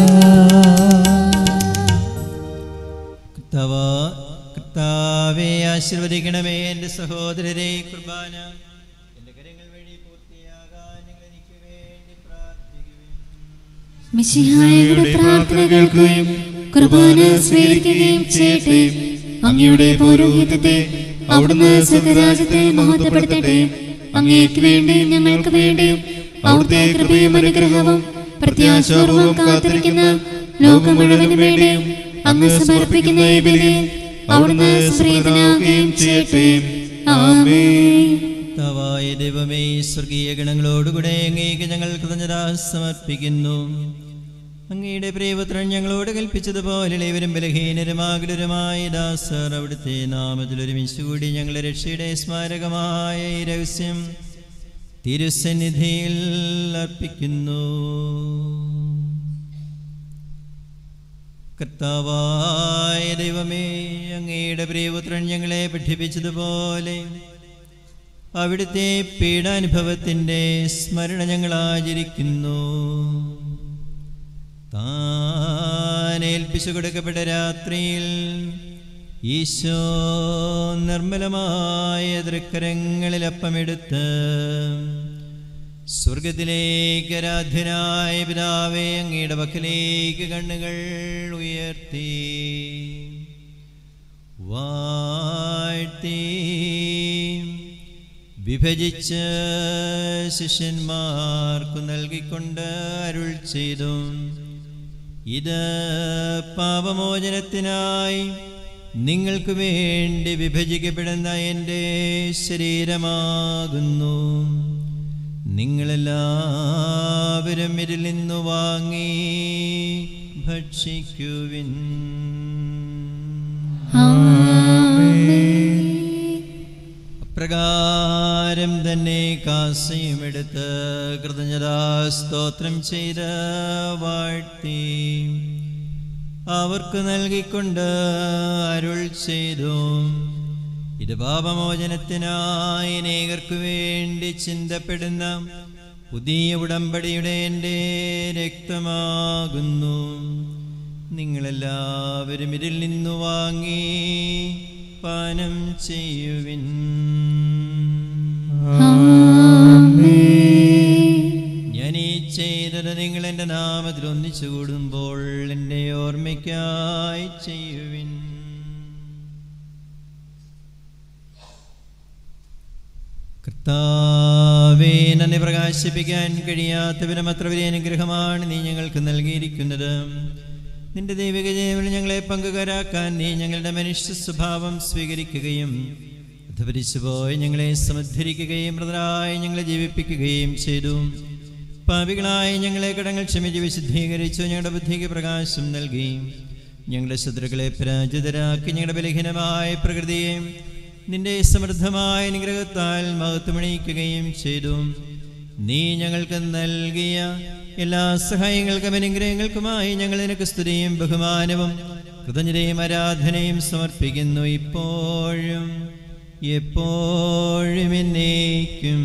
കർത്താവേ ആശീർവദിക്കണമേ എൻ്റെ സഹോദരരെ. കുർബാന എൻ്റെ കരങ്ങൾ വഴി പൂർത്തിയാകാൻ നിങ്ങൾ എനിക്ക് വേണ്ടി പ്രാർത്ഥിക്കുവിൻ. മിശിഹായുടെ പ്രാർത്ഥന കേൾക്കുകയും കുർബാന സ്വീകരിക്കുകയും ചെയ്യട്ടെ. അങ്ങയുടെ പൗരോഹിത്യത്തെ അവിടുന്ന് സ്വർഗ്ഗരാജ്യത്തെ മഹത്വപ്പെടുത്തട്ടെ. അങ്ങേക്ക് വേണ്ടിയും ഞങ്ങൾക്ക് വേണ്ടിയും അവിടുത്തെ കൃപയും അനുഗ്രഹവും പ്രത്യാശാപൂർവം കാത്തിരിക്കുന്ന ലോകം മുഴുവനും വേണ്ടിയും അങ്ങ് സമർപ്പിക്കുന്ന ഈ ബലിയിൽ അവിടുന്ന് സംപ്രീതനാവുകയും ചെയ്യട്ടെ. ആമേൻ. കർത്താവായ ദൈവമേ, സ്വർഗീയ ഗണങ്ങളോടുകൂടെ അങ്ങേക്ക് ഞങ്ങൾ കൃതജ്ഞത സമർപ്പിക്കുന്നു. അങ്ങയുടെ പ്രിയപുത്രൻ ഞങ്ങളോട് കൽപ്പിച്ചതുപോലെ ഇവരും ബലഹീനരുമാകുലരുമായ ദാസർ അവിടുത്തെ നാമത്തിൽ ഒരുമിച്ചുകൂടി ഞങ്ങളുടെ രക്ഷയുടെ സ്മാരകമായ ഈ രഹസ്യം തിരുസന്നിധിയിൽ അർപ്പിക്കുന്നു. കർത്താവായ ദൈവമേ, അങ്ങയുടെ പ്രിയപുത്രൻ ഞങ്ങളെ പഠിപ്പിച്ചതുപോലെ അവിടുത്തെ പീഡാനുഭവത്തിൻ്റെ സ്മരണ ഞങ്ങൾ ആചരിക്കുന്നു. താൻ കുർബാന ഏൽപ്പിച്ചു കൊടുക്കപ്പെട്ട രാത്രിയിൽ ഈശോ നിർമ്മലമായ തൃക്കരങ്ങളിൽ അപ്പമെടുത്ത് സ്വർഗത്തിലേക്ക് ആരാധ്യനായ പിതാവേ, അങ്ങയുടെ പക്കലേക്ക് കണ്ണുകൾ ഉയർത്തി വാഴ്ത്തി വിഭജിച്ച് ശിഷ്യന്മാർക്കു നൽകിക്കൊണ്ട് അരുൾ ചെയ്തു, ഇത് പാപമോചനത്തിനായി നിങ്ങൾക്ക് വേണ്ടി വിഭജിക്കപ്പെടുന്ന എൻ്റെ ശരീരമാകുന്നു. നിങ്ങളെല്ലാവരും ഇതിൽ നിന്നു വാങ്ങി ഭക്ഷിക്കുവിൻ. അപ്രകാരം തന്നെ കാസയും എടുത്ത് കൃതജ്ഞതാസ്തോത്രം ചെയ്ത് വാഴ്ത്തി അവർക്ക് നൽകിക്കൊണ്ട് അരുൾ ചെയ്തു, ഇത് പാപമോചനത്തിനായി അനേകർക്കു വേണ്ടി ചിന്തപ്പെടുന്ന പുതിയ ഉടമ്പടിയുടെ എൻ്റെ രക്തമാകുന്നു. നിങ്ങളെല്ലാവരും ഇതിൽ നിന്നു വാങ്ങി പാനം ചെയ്യുവിൻ. ഞാൻ ഈ ചെയ്തത് നിങ്ങൾ എൻ്റെ നാമത്തിൽ ഒന്നിച്ചു കൂടുമ്പോൾ എൻ്റെ ഓർമ്മയ്ക്കായി ചെയ്യുവിൻ. കർത്താവേ, നന്ദി പ്രകാശിപ്പിക്കാൻ കഴിയാത്ത വിധമത്ര വലിയ അനുഗ്രഹമാണ് നീ ഞങ്ങൾക്ക് നൽകിയിരിക്കുന്നത്. നിന്റെ ദൈവിക ജീവനിൽ ഞങ്ങളെ പങ്കുകാരാക്കാൻ നീ ഞങ്ങളുടെ മനുഷ്യ സ്വഭാവം സ്വീകരിക്കുകയും അധപതിച്ചുപോയി ഞങ്ങളെ സമുദ്ധരിക്കുകയും മൃതരായി ഞങ്ങളെ ജീവിപ്പിക്കുകയും ചെയ്തു. പാപികളായി ഞങ്ങളെ കടങ്ങൾ ക്ഷമിച്ച് വിശുദ്ധീകരിച്ചു. ഞങ്ങളുടെ ബുദ്ധിക്ക് പ്രകാശം നൽകി ഞങ്ങളുടെ ശത്രുക്കളെ പരാജിതരാക്കി ഞങ്ങളുടെ ബലഹീനമായ പ്രകൃതിയെ നിന്റെ സമൃദ്ധമായ അനുഗ്രഹത്താൽ മഹത്വമണിയിക്കുകയും ചെയ്തു. നീ ഞങ്ങൾക്ക് നൽകിയ എല്ലാ സഹായങ്ങൾക്കും അനുഗ്രഹങ്ങൾക്കുമായി ഞങ്ങൾ നിനക്ക് സ്തുതിയും ബഹുമാനവും കൃതജ്ഞതയും ആരാധനയും സമർപ്പിക്കുന്നു, ഇപ്പോഴും എപ്പോഴും എന്നേക്കും.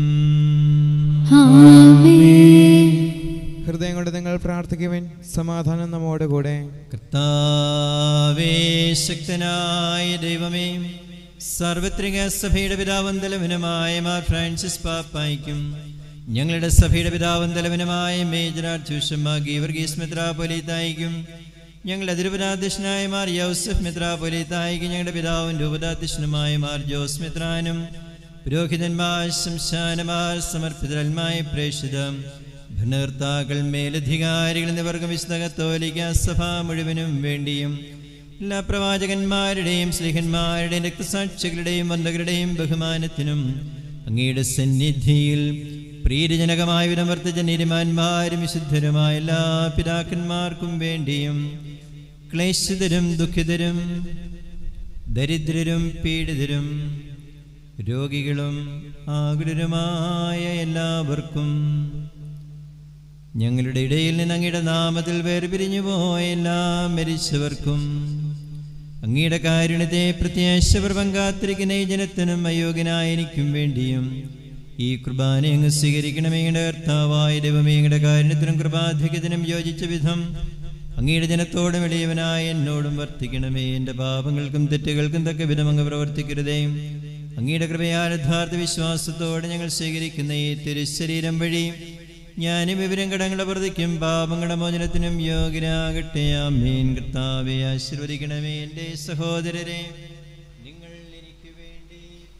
ഹൃദയം കൊണ്ട് നിങ്ങൾ പ്രാർത്ഥിക്കുവിൻ. സമാധാനം നമ്മോട് കൂടെ. കർത്താവേ, ശക്തനായ ദൈവമേ, സാർവത്രിക സഭയുടെ പിതാവും തലവനുമായ മാർ ഫ്രാൻസിസ് പാപ്പായ്ക്കും ഞങ്ങളുടെ സഭയുടെ പിതാവും തലവനുമായ major archbishop Mar Geevarghese മെത്രാപ്പൊലീത്തായ്ക്കും ഞങ്ങളുടെ അതിരൂപതാധ്യക്ഷനായ മാർ യൗസഫ് മെത്രാപ്പൊലീത്തായ്ക്കും ഞങ്ങളുടെ പിതാവും രൂപതാധ്യക്ഷനുമായ മാർ ജോസ് മെത്രാനും പുരോഹിതന്മാർ, ശംശാനമാർ, സമർപ്പിതരന്മായ പ്രേക്ഷിത ഭരണകർത്താക്കൾ, മേലധികാരികൾ എന്നിവർക്കും വിശുദ്ധ കത്തോലിക്ക സഭ മുഴുവനും വേണ്ടിയും എല്ലാ പ്രവാചകന്മാരുടെയും സ്ലീഹന്മാരുടെയും രക്തസാക്ഷികളുടെയും വന്ദകരുടെയും ബഹുമാനത്തിനും അങ്ങയുടെ സന്നിധിയിൽ പ്രീതിജനകമായ വിധം വർത്തിച്ച നീതിമാന്മാരും വിശുദ്ധരുമായ എല്ലാ പിതാക്കന്മാർക്കും വേണ്ടിയും ക്ലേശിതരും ദുഃഖിതരും ദരിദ്രരും പീഡിതരും രോഗികളും ആകുലരുമായ എല്ലാവർക്കും ഞങ്ങളുടെ ഇടയിൽ നിന്ന് അങ്ങയുടെ നാമത്തിൽ വേർപിരിഞ്ഞു പോയ എല്ലാ മരിച്ചവർക്കും അങ്ങയുടെ കാരുണ്യത്തെ പ്രത്യാശപൂർവം കാത്തിരിക്കുന്ന ഈ ജനത്തിനും അയോഗ്യനായ എനിക്കും വേണ്ടിയും ഈ കുർബാന അങ്ങ് സ്വീകരിക്കണമേ. അങ്ങയുടെ കർത്താവായ ദൈവമേ, അങ്ങയുടെ കാരുണ്യത്തിനും കൃപാധിക്യത്തിനും യോജിച്ച വിധം അങ്ങയുടെ ജനത്തോടും എളിയവനായ എന്നോടും വർത്തിക്കണമേ. എൻ്റെ പാപങ്ങൾക്കും തെറ്റുകൾക്കും തക്ക വിധം അങ്ങ് പ്രവർത്തിക്കരുതേ. അങ്ങയുടെ കൃപയാൽ യഥാർത്ഥ വിശ്വാസത്തോടെ ഞങ്ങൾ സ്വീകരിക്കുന്ന ഈ തിരുശരീരം വഴി ഞാനും വിവരം കടങ്ങളുടെ പ്രതിക്കും പാപങ്ങളുടെ മോചനത്തിനും യോഗ്യനാകട്ടെ. ആമേൻ. കർത്താവേ, ആശീർവദിക്കണമേ എൻ്റെ സഹോദരരെ. നിങ്ങൾ എനിക്ക് വേണ്ടി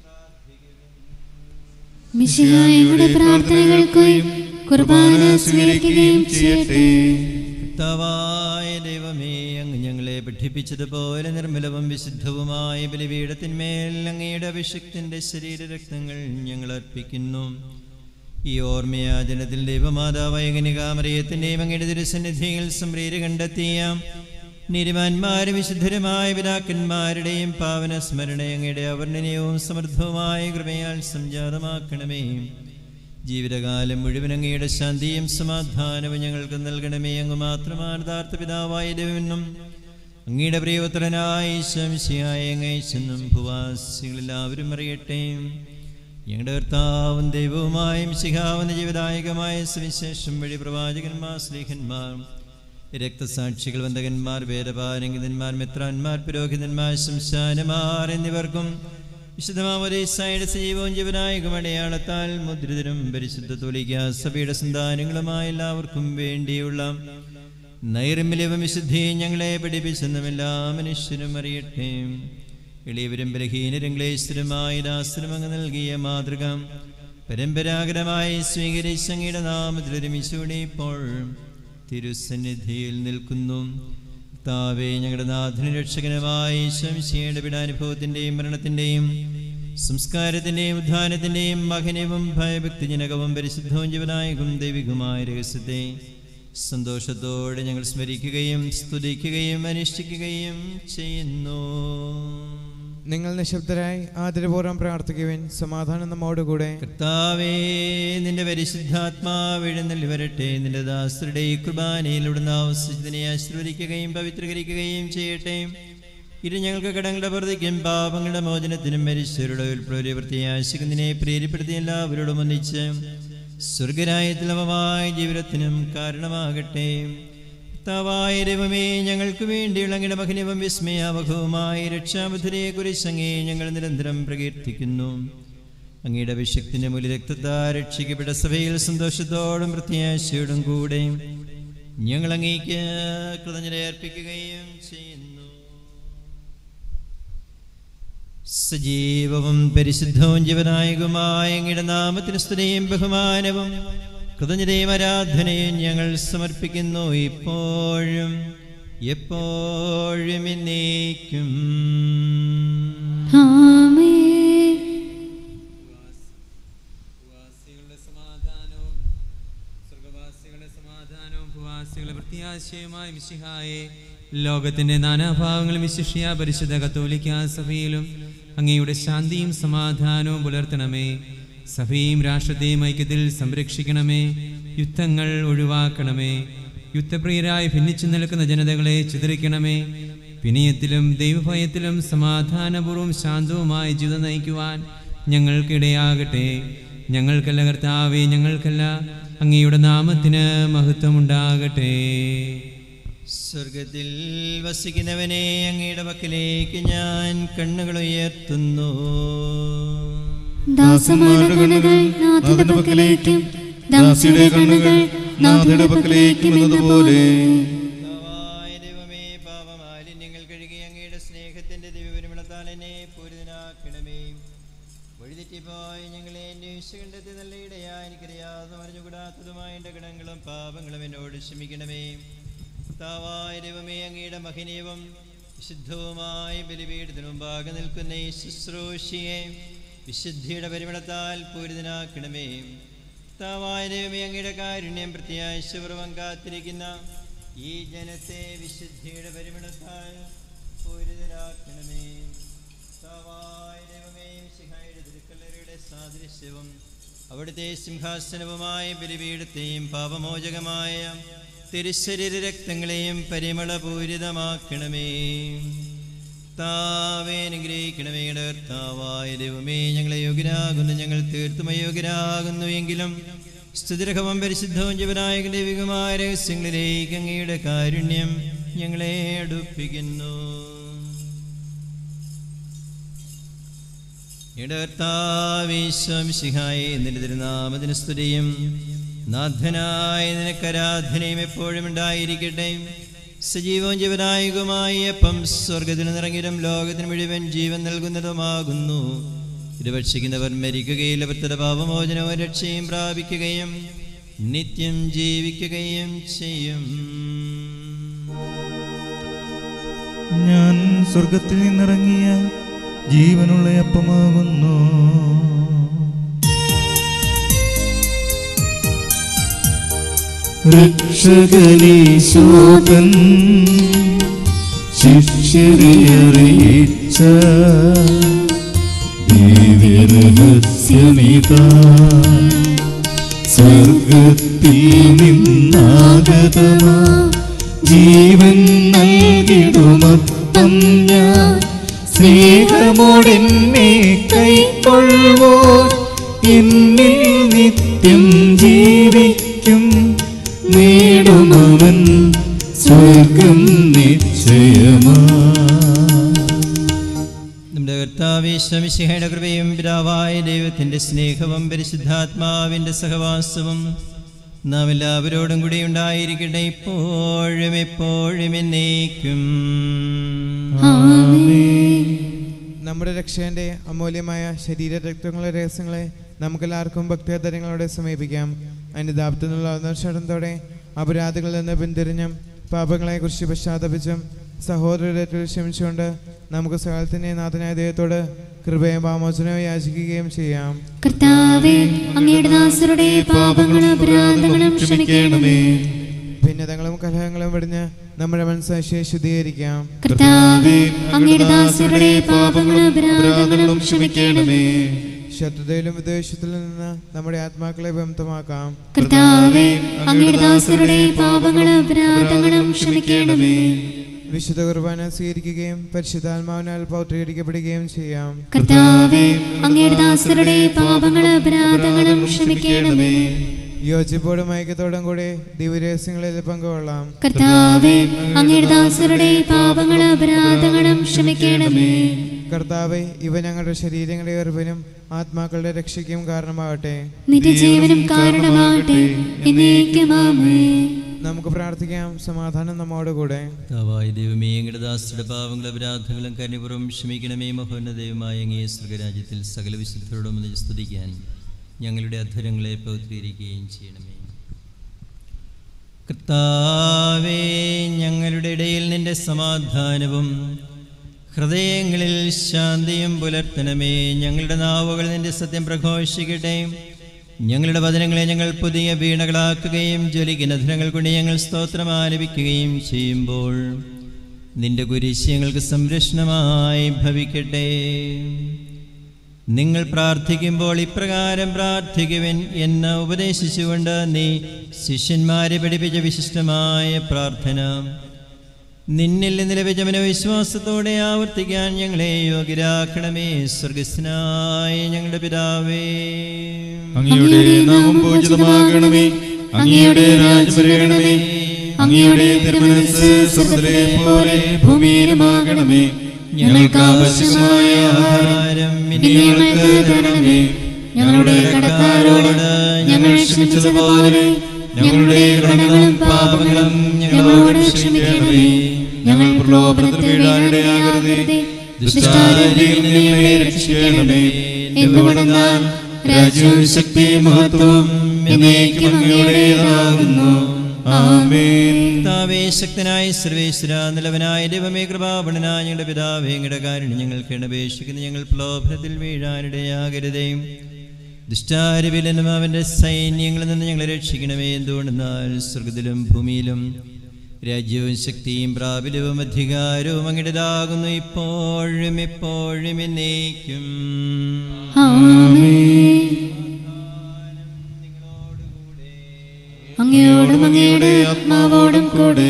മിശിഹായുടെ പ്രാർത്ഥനകൾക്കും കുർബാന സ്വീകരിക്കുകയും ചെയ്യട്ടെ. കർത്താവായ ദൈവമേ, അങ്ങ് ഞങ്ങളെ പഠിപ്പിച്ചതുപോലെ നിർമ്മലവും വിശുദ്ധവുമായ ബലിപീഠത്തിന്മേൽ അങ്ങയുടെ അഭിഷേകത്തിന്റെ ശരീരരക്തങ്ങൾ ഞങ്ങൾ അർപ്പിക്കുന്നു. ഈ ഓർമ്മയാചരണത്തിൽ ദൈവമാതാവായ കന്യകാമറിയത്തിൻ്റെയും അങ്ങയുടെ തിരുസന്നിധിയിൽ സംപ്രീതി കണ്ടെത്തിയ നീതിമാന്മാരും വിശുദ്ധരുമായ പിതാക്കന്മാരുടെയും പാവന സ്മരണ അങ്ങയുടെ അവർണ്ണനീയവും സമൃദ്ധവുമായ കൃപയാൽ സംജാതമാക്കണമേ. ജീവിതകാലം മുഴുവൻ അങ്ങയുടെ ശാന്തിയും സമാധാനവും ഞങ്ങൾക്ക് നൽകണമേ. അങ്ങ് മാത്രമാണ് യഥാർത്ഥ പിതാവായ ദൈവമെന്നും അങ്ങയുടെ പ്രിയപുത്രനായ ശംശിയായ അങ്ങേശെന്നും ഭൂവാസികളെല്ലാവരും അറിയട്ടെ. ഞങ്ങളുടെ കർത്താവും ദൈവവുമായ മിശിഹാവെന്ന ജീവദായകമായ സുവിശേഷം വഴി പ്രവാചകന്മാർ, സ്ലീഹന്മാർ രക്തസാക്ഷികൾ, വന്ദകന്മാർ, വേദപാരംഗിതന്മാർ, മെത്രാന്മാർ, പുരോഹിതന്മാർ, ശംശാനമാർ എന്നിവർക്കും വിശുദ്ധമാമോദീസായുടെ സജീവവും ജീവനായകം അടയാളത്താൽ മുദ്രിതരും പരിശുദ്ധ കത്തോലിക്കാ സഭയുടെ സന്താനങ്ങളുമായ എല്ലാവർക്കും വേണ്ടിയുള്ള നൈർമല്യവും വിശുദ്ധിയും ഞങ്ങളെ പഠിപ്പിച്ചെന്നും എല്ലാ മനുഷ്യരും അറിയട്ടെ. എളിയവരും ബലഹീനരും ക്ലേശരുമായ ദാസരും അങ്ങ് നൽകിയ മാതൃക പരമ്പരാഗതമായി സ്വീകരിച്ച് അങ്ങയുടെ നാമത്തിൽ ഒരുമിച്ചൂടെ ഇപ്പോൾ തിരുസന്നിധിയിൽ നിൽക്കുന്നു. കർത്താവേ, ഞങ്ങളുടെ നാഥനും രക്ഷകനുമായി ശംശിയുടെ പീഡാനുഭവത്തിൻ്റെയും മരണത്തിൻ്റെയും സംസ്കാരത്തിൻ്റെയും ഉദ്ധാനത്തിൻ്റെയും മഹനവും ഭയഭക്തിജനകവും പരിശുദ്ധവും ജീവനായകവും ദൈവികവുമായ രഹസ്യത്തെ സന്തോഷത്തോടെ ഞങ്ങൾ സ്മരിക്കുകയും സ്തുതിക്കുകയും അനുഷ്ഠിക്കുകയും ചെയ്യുന്നു. നിങ്ങൾ നിശബ്ദരായി ആദരപൂർവ്വം പ്രാർത്ഥിക്കുവിൻ. സമാധാനം നമ്മോടുകൂടെ. കർത്താവേ, നിന്റെ പരിശുദ്ധാത്മാവ് എഴുന്നള്ളി വരട്ടെ. നിന്റെ ദാസരുടെ ഈ കുർബാനയിലൂടെ ആവശ്യത്തിനെ ആശീർവദിക്കുകയും പവിത്രീകരിക്കുകയും ചെയ്യട്ടെ. ഇത് ഞങ്ങൾക്ക് കടങ്ങളുടെ പ്രതിക്കും പാപങ്ങളുടെ മോചനത്തിനും മരിച്ചവരുടെ പ്രവൃത്തിയാശിക്കുന്നതിനെ പ്രേരിപ്പെടുത്തി എല്ലാവരോടും ഒന്നിച്ച് സ്വർഗരായത്തിലവമായ ജീവിതത്തിനും കാരണമാകട്ടെ. കർത്താവായ ദൈവമേ, ഞങ്ങൾക്ക് വേണ്ടിയുള്ള അങ്ങയുടെ മഹനീയവും വിസ്മയാവഹവുമായ രക്ഷാബുദ്ധിയെ കുറിച്ച് അങ്ങേ ഞങ്ങൾ നിരന്തരം പ്രകീർത്തിക്കുന്നു. അങ്ങയുടെ അഭിഷേകത്തിന്റെ മൂല്യ രക്തത്താൽ രക്ഷിക്കപ്പെട്ട സഭയിൽ സന്തോഷത്തോടും പ്രത്യാശയോടും കൂടെ ഞങ്ങൾ അങ്ങേക്ക് കൃതജ്ഞത അർപ്പിക്കുകയും ചെയ്യുന്നു. സജീവവും പരിശുദ്ധവും ജീവനായകവുമായ അങ്ങയുടെ നാമത്തിന് സ്തുതിയും ബഹുമാനവും കൃതജ്ഞതയും ആരാധനയും ഞങ്ങൾ സമർപ്പിക്കുന്നു, ഇപ്പോഴും എപ്പോഴും എന്നേക്കും. പ്രത്യാശയുമായി മിശിഹായെ, ലോകത്തിന്റെ നാനാഭാഗങ്ങളും വിശിഷ്യ പരിശുദ്ധ കത്തോലിക്കാ സഭയിലും അങ്ങയുടെ ശാന്തിയും സമാധാനവും പുലർത്തണമേ. സഭയും രാഷ്ട്രത്തെയും ഐക്യത്തിൽ സംരക്ഷിക്കണമേ. യുദ്ധങ്ങൾ ഒഴിവാക്കണമേ. യുദ്ധപ്രിയരായി ഭിന്നിച്ചു നിൽക്കുന്ന ജനതകളെ ചിതറിക്കണമേ. വിനയത്തിലും ദൈവഭയത്തിലും സമാധാനപൂർവ്വം ശാന്തവുമായ ജീവിതം നയിക്കുവാൻ ഞങ്ങൾക്കിടയാകട്ടെ. ഞങ്ങൾക്കല്ല കർത്താവേ, ഞങ്ങൾക്കല്ല, അങ്ങയുടെ നാമത്തിന് മഹത്വമുണ്ടാകട്ടെ. സ്വർഗത്തിൽ വസിക്കുന്നവനെ, അങ്ങയുടെ പക്കലേക്ക് ഞാൻ കണ്ണുകൾ ഉയർത്തുന്നു. ദാസന്മാരുടെ കണ്ണുകൾ നാഥന്റെ പക്കലേക്കും ദാസിയുടെ കണ്ണുകൾ നാഥയുടെ പക്കലേക്കും എന്നതുപോലെ. ദൈവമേ, പാപമാലിന്യങ്ങൾ കഴുകി അങ്ങയുടെ സ്നേഹത്തിന്റെ ദിവ്യപരിമളത്താൽ എന്നെ പൂരിതനാക്കണമേ. വഴിതെറ്റിപ്പോയി ഞങ്ങളെ അന്വേഷിച്ച് കണ്ടെത്തി നല്ല ഇടയാ. എനിക്കറിയാതെ മറിഞ്ഞുകൂടാത്തതുമായ എൻ്റെ ഗുണങ്ങളും പാപങ്ങളും എന്നോട് ക്ഷമിക്കണമേ. കർത്താവായ ദൈവമേ, അങ്ങയുടെ മഹനീയവും വിശുദ്ധവുമായ ബലിപീഠത്തിനു മുമ്പാകെ നിൽക്കുന്ന ഈ ശുശ്രൂഷയെ വിശുദ്ധിയുടെ പരിമളത്താൽ പൂരിതനാക്കണമേ. കർത്താവായ ദൈവമേ, അങ്ങയുടെ കാരുണ്യം പ്രത്യാശപൂർവ്വം കാത്തിരിക്കുന്ന ഈ ജനത്തെ വിശുദ്ധിയുടെ പരിമളത്താൽ പൂരിതനാക്കണമേ. കർത്താവായ ദൈവമേ, മിശിഹായുടെ തിരുക്കല്ലറയുടെ സാദൃശ്യവും അവിടുത്തെ സിംഹാസനവുമായ ബലിപീഠത്തെയും പാപമോചകമായ തിരുശരീര രക്തങ്ങളെയും പരിമളപൂരിതമാക്കണമേ. കർത്താവേ, അനുഗ്രഹിക്കണമേ. കർത്താവായ ദൈവമേ, ഞങ്ങളെ യോഗ്യരാകുന്നു, ഞങ്ങൾ തീർത്തും അയോഗ്യരാകുന്നു എങ്കിലും സ്തുതിരഹവും പരിശുദ്ധവും ജീവനായ ദൈവികമായ രഹസ്യങ്ങളിലേക്ക് അങ്ങയുടെ കാരുണ്യം ഞങ്ങളെ അടുപ്പിക്കുന്നു. കർത്താവേ, മിശിഹായേ, നിന്റെ തിരുനാമത്തിന് സ്തുതിയും നാഥനായ നിനക്കാരാധനയും എപ്പോഴും ഉണ്ടായിരിക്കട്ടെ. സജീവവും ജീവനായകവുമായ അപ്പം സ്വർഗത്തിൽ നിറങ്ങിലും ലോകത്തിന് മുഴുവൻ ജീവൻ നൽകുന്നതുമാകുന്നു. ഇത് ഭക്ഷിക്കുന്നവർ മരിക്കുകയില്ല, വൃത്തയുടെ പാപമോചനവും രക്ഷയും പ്രാപിക്കുകയും നിത്യം ജീവിക്കുകയും ചെയ്യും. ഞാൻ സ്വർഗത്തിൽ നിന്നിറങ്ങിയ ജീവനുള്ള അപ്പമാകുന്നു. രക്ഷകനീശോതൻ ശിഷ്യരെ അറിയിച്ച ദിവ്യരഹസ്യമിതാ, സ്വർഗത്തിൽ നിന്നാഗതമാ ജീവൻ നൽകിടുമപ്പം ഞാൻ സ്നേഹമോടെന്നെ കൈക്കൊള്ളുവോ എന്നിൽ നിത്യം ജീവിക്കും. നേടുമവൻ സ്വർഗം നിശ്ചയമാ. നമ്മുടെ കർത്താവേ ശമിശിഹയുടെ കൃപയും പിതാവായ ദൈവത്തിന്റെ സ്നേഹവും പരിശുദ്ധാത്മാവിന്റെ സഹവാസവും നാം എല്ലാവരോടും കൂടി ഉണ്ടായിരിക്കട്ടെ, ഇപ്പോഴും എപ്പോഴും എന്നേക്കും. നമ്മുടെ രക്ഷകന്റെ അമൂല്യമായ ശരീര രക്തങ്ങളുടെ രഹസ്യങ്ങളെ നമുക്കെല്ലാവർക്കും ഭക്തിയാദരങ്ങളോടെ സമീപിക്കാം. അനുതാപത്തിനുള്ള ക്ഷണത്തോടെ അപരാധികളിൽ നിന്ന് പിന്തിരിഞ്ഞും പാപങ്ങളെക്കുറിച്ച് പശ്ചാത്തപിച്ചും സഹോദരരെ ക്ഷമിച്ചുകൊണ്ട് നമുക്ക് സകലത്തിന്റെ നാഥനായ ദൈവത്തോട് കൃപയും പാമോചനവും യാചിക്കുകയും ചെയ്യാം. കർത്താവേ, അങ്ങയുടെ ദാസരുടെ പാപങ്ങളും അപരാധങ്ങളും ക്ഷമിക്കണമേ. ഭിന്നതകളും കലഹങ്ങളും വെടിഞ്ഞ് നമ്മുടെ മനസ്സാക്ഷിയെ ശുദ്ധീകരിക്കാം. കർത്താവേ, അങ്ങയുടെ ദാസരുടെ പാപങ്ങളും അപരാധങ്ങളും ക്ഷമിക്കണമേ. ശത്രുതയിലും വിദ്വേഷത്തിലും നിന്ന് നമ്മുടെ ആത്മാക്കളെ വിമുക്തമാക്കാം. കർത്താവേ, അങ്ങയുടെ ദാസരുടെ പാപങ്ങളും അപരാധങ്ങളും ക്ഷമിക്കണമേ. വിശുദ്ധ കുർബാന സ്വീകരിക്കുകയും പരിശുദ്ധാത്മാവിനാൽ പൗത്രീകരിക്കപ്പെടുകയും ചെയ്യാം. കർത്താവേ, അങ്ങയുടെ ദാസരുടെ പാപങ്ങളും അപരാധങ്ങളും ക്ഷമിക്കണമേ. യോജിപ്പോടും ഐക്യത്തോടും കൂടി ദിവ്യരഹസ്യങ്ങളിൽ പങ്കുകൊള്ളാം. കർത്താവേ, അങ്ങയുടെ ദാസരുടെ പാപങ്ങളും അപരാധങ്ങളും ക്ഷമിക്കണമേ. കർത്താവേ, ഇവ ഞങ്ങളുടെ ശരീരങ്ങളുടെ ഉയർപ്പിനും ആത്മാക്കളുടെ രക്ഷയ്ക്കും കാരണമാകട്ടെ, നിത്യജീവനും കാരണമാകട്ടെ. എന്നേക്കും ആമേൻ. നമുക്ക് പ്രാർത്ഥിക്കാം. സമാധാനം നമ്മോടുകൂടെ. കർത്താവായ ദൈവമേ, അങ്ങയുടെ ദാസരുടെ പാവങ്ങളും അപരാധങ്ങളും കരുണപൂർവ്വം ക്ഷമിക്കണമേ. മഹോന്നത ദൈവമായ അങ്ങേ സ്വർഗരാജ്യത്തിൽ സകല വിശുദ്ധരോടും സ്തുതിക്കാൻ ഞങ്ങളുടെ അധരങ്ങളെ പൗത്രീകരിക്കുകയും ചെയ്യണമേ. കർത്താവേ, ഞങ്ങളുടെ ഇടയിൽ നിന്റെ സമാധാനവും ഹൃദയങ്ങളിൽ ശാന്തിയും പുലർത്തണമേ. ഞങ്ങളുടെ നാവുകൾ നിന്റെ സത്യം പ്രഘോഷിക്കട്ടെ. ഞങ്ങളുടെ വചനങ്ങളെ ഞങ്ങൾ പുതിയ വീണകളാക്കുകയും ജ്വലിക്കുന്ന ധനങ്ങൾ കൊണ്ട് ഞങ്ങൾ സ്തോത്രം ആലപിക്കുകയും ചെയ്യുമ്പോൾ നിന്റെ കുരിശ് ഞങ്ങൾക്ക് സംരക്ഷണമായി ഭവിക്കട്ടെ. നിങ്ങൾ പ്രാർത്ഥിക്കുമ്പോൾ ഇപ്രകാരം പ്രാർത്ഥിക്കുവിൻ എന്ന് ഉപദേശിച്ചുകൊണ്ട് നീ ശിഷ്യന്മാരെ പഠിപ്പിച്ച വിശിഷ്ടമായ പ്രാർത്ഥന നിന്നിൽ നിന്ന് ലഭിച്ച മനോവിശ്വാസത്തോടെ ആവർത്തിക്കാൻ ഞങ്ങളെ യോഗ്യരാക്കണമേ. സ്വർഗസ്ഥനായ ഞങ്ങളുടെ പിതാവേ, അങ്ങയുടെ നാമം പൂജിതമാകണമേ. അങ്ങയുടെ രാജ്യം വരണമേ. അങ്ങയുടെ തിരുമനസ്സ് സ്വർഗ്ഗത്തിലെ പോലെ ഭൂമിയിലുമാകണമേ. ഞങ്ങൾക്ക് ആവശ്യമായ ആഹാരം ഇന്ന് ഞങ്ങൾക്ക് തരണമേ. ഞങ്ങളുടെ കടക്കാരോട് ഞങ്ങൾ ക്ഷമിച്ചതുപോലെ ഞങ്ങളുടെ കടങ്ങളും പാപങ്ങളും ഞങ്ങളോട് ക്ഷമിക്കണമേ. ഞങ്ങൾ പ്രലോഭനത്തിൽ വീഴാനിടയാകരുതേ. ദുഷ്ടാരൂപിയിൽ നിന്ന് ഞങ്ങളെ രക്ഷിക്കണമേ. എന്തുകൊണ്ടെന്നാൽ രാജ്യവും ശക്തിയും മഹത്വവും എന്നേക്കും അങ്ങയുടേതാകുന്നു. ആമേൻ. കർത്താവേ, ശക്തനായ സർവേശ്വര, നിലവനായ ദൈവമേ, കൃപാപൂർണ്ണനായ ഞങ്ങളുടെ പിതാവേ, അങ്ങയുടെ കാരുണ്യം ഞങ്ങൾക്ക് അപേക്ഷിക്കുന്നു. ഞങ്ങൾ പ്രലോഭനത്തിൽ വീഴാനിടയാകരുതേ. ദുഷ്ടാരൂപിയിൽ നിന്നും അവന്റെ സൈന്യങ്ങളിൽ നിന്ന് ഞങ്ങളെ രക്ഷിക്കണമേ. എന്തുകൊണ്ടെന്നാൽ സ്വർഗ്ഗത്തിലും ഭൂമിയിലും രാജ്യവും ശക്തിയും പ്രാബല്യവും അധികാരവും അങ്ങയുടേതാകുന്നു, ഇപ്പോഴും എപ്പോഴും എന്നേക്കും. അങ്ങയോടും അങ്ങയുടെ ആത്മാവോടും കൂടെ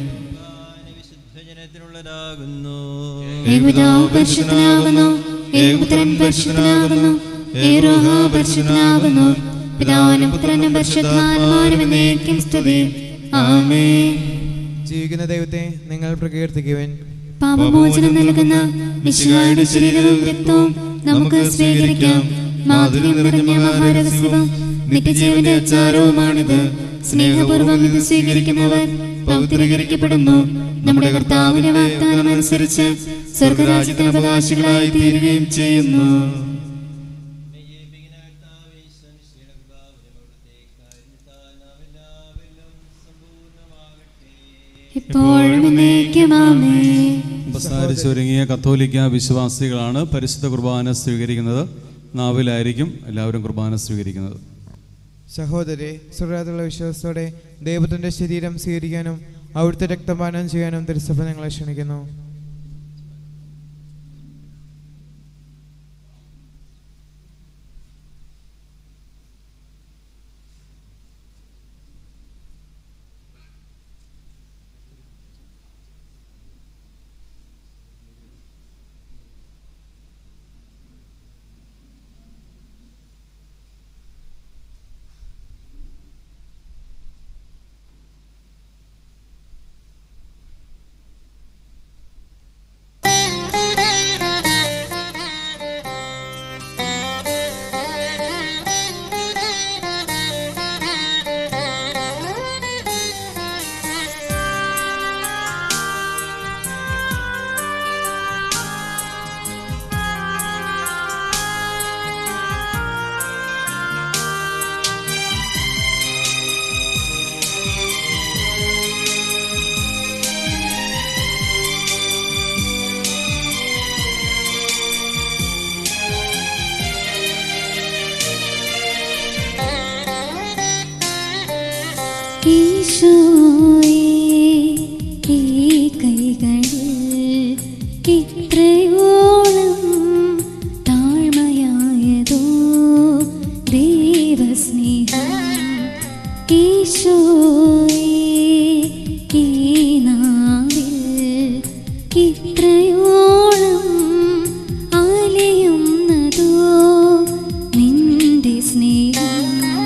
വിശുദ്ധജനത്തിനുള്ളതാകുന്നു. ഏകപിതാവ് പരിശുദ്ധനാകുന്നു, ഏകപുത്രൻ പരിശുദ്ധനാകുന്നു, ഏകരൂഹ പരിശുദ്ധനാകുന്നു. പിതാവിനും പുത്രനും പരിശുദ്ധാത്മാവിനും എന്നേക്കും സ്തുതി. ആമേൻ. ജീവിക്കുന്ന ദൈവത്തെ നിങ്ങൾ പ്രകീർത്തിക്കുവിൻ. പാപമോചനം നൽകുന്ന മിശിഹായുടെ ശരീരവും രക്തവും നമുക്ക് സ്വീകരിക്കാം. മാധുര്യം നിറഞ്ഞ മഹാരഹസ്യവും നിത്യജീവന്റെ അച്ചാരവുമാണിത്. സ്നേഹപൂർവ്വം ഇത് സ്വീകരിക്കുന്നവർ പൗത്രീകരിക്കപ്പെടുന്നു. നമ്മുടെ കർത്താവിന്റെ വാഗ്ദാനം അനുസരിച്ച് സ്വർഗരാജ്യത്തിന് അവകാശികളായി തീരുകയും ചെയ്യുന്നു. എപ്പോഴും എന്നേക്കും ആമേൻ. ഉപസാരിച്ചൊരുങ്ങിയ കത്തോലിക്ക വിശ്വാസികളാണ് പരിശുദ്ധ കുർബാന സ്വീകരിക്കുന്നത്. നാവിലായിരിക്കും എല്ലാവരും കുർബാന സ്വീകരിക്കുന്നത്. സഹോദരി, സ്വർഗ്ഗത്തിലുള്ള വിശ്വാസത്തോടെ ദൈവത്തിന്റെ ശരീരം സ്വീകരിക്കാനും അവിടുത്തെ രക്തപാനം ചെയ്യാനും തിരുസഭ ഞങ്ങളെ ക്ഷണിക്കുന്നു. ദൈവസ്നേഹം ഈശോയേ ഈ നാവിൽ ഇത്രയോളം അലയുന്നതോ നിന്റെ സ്നേഹം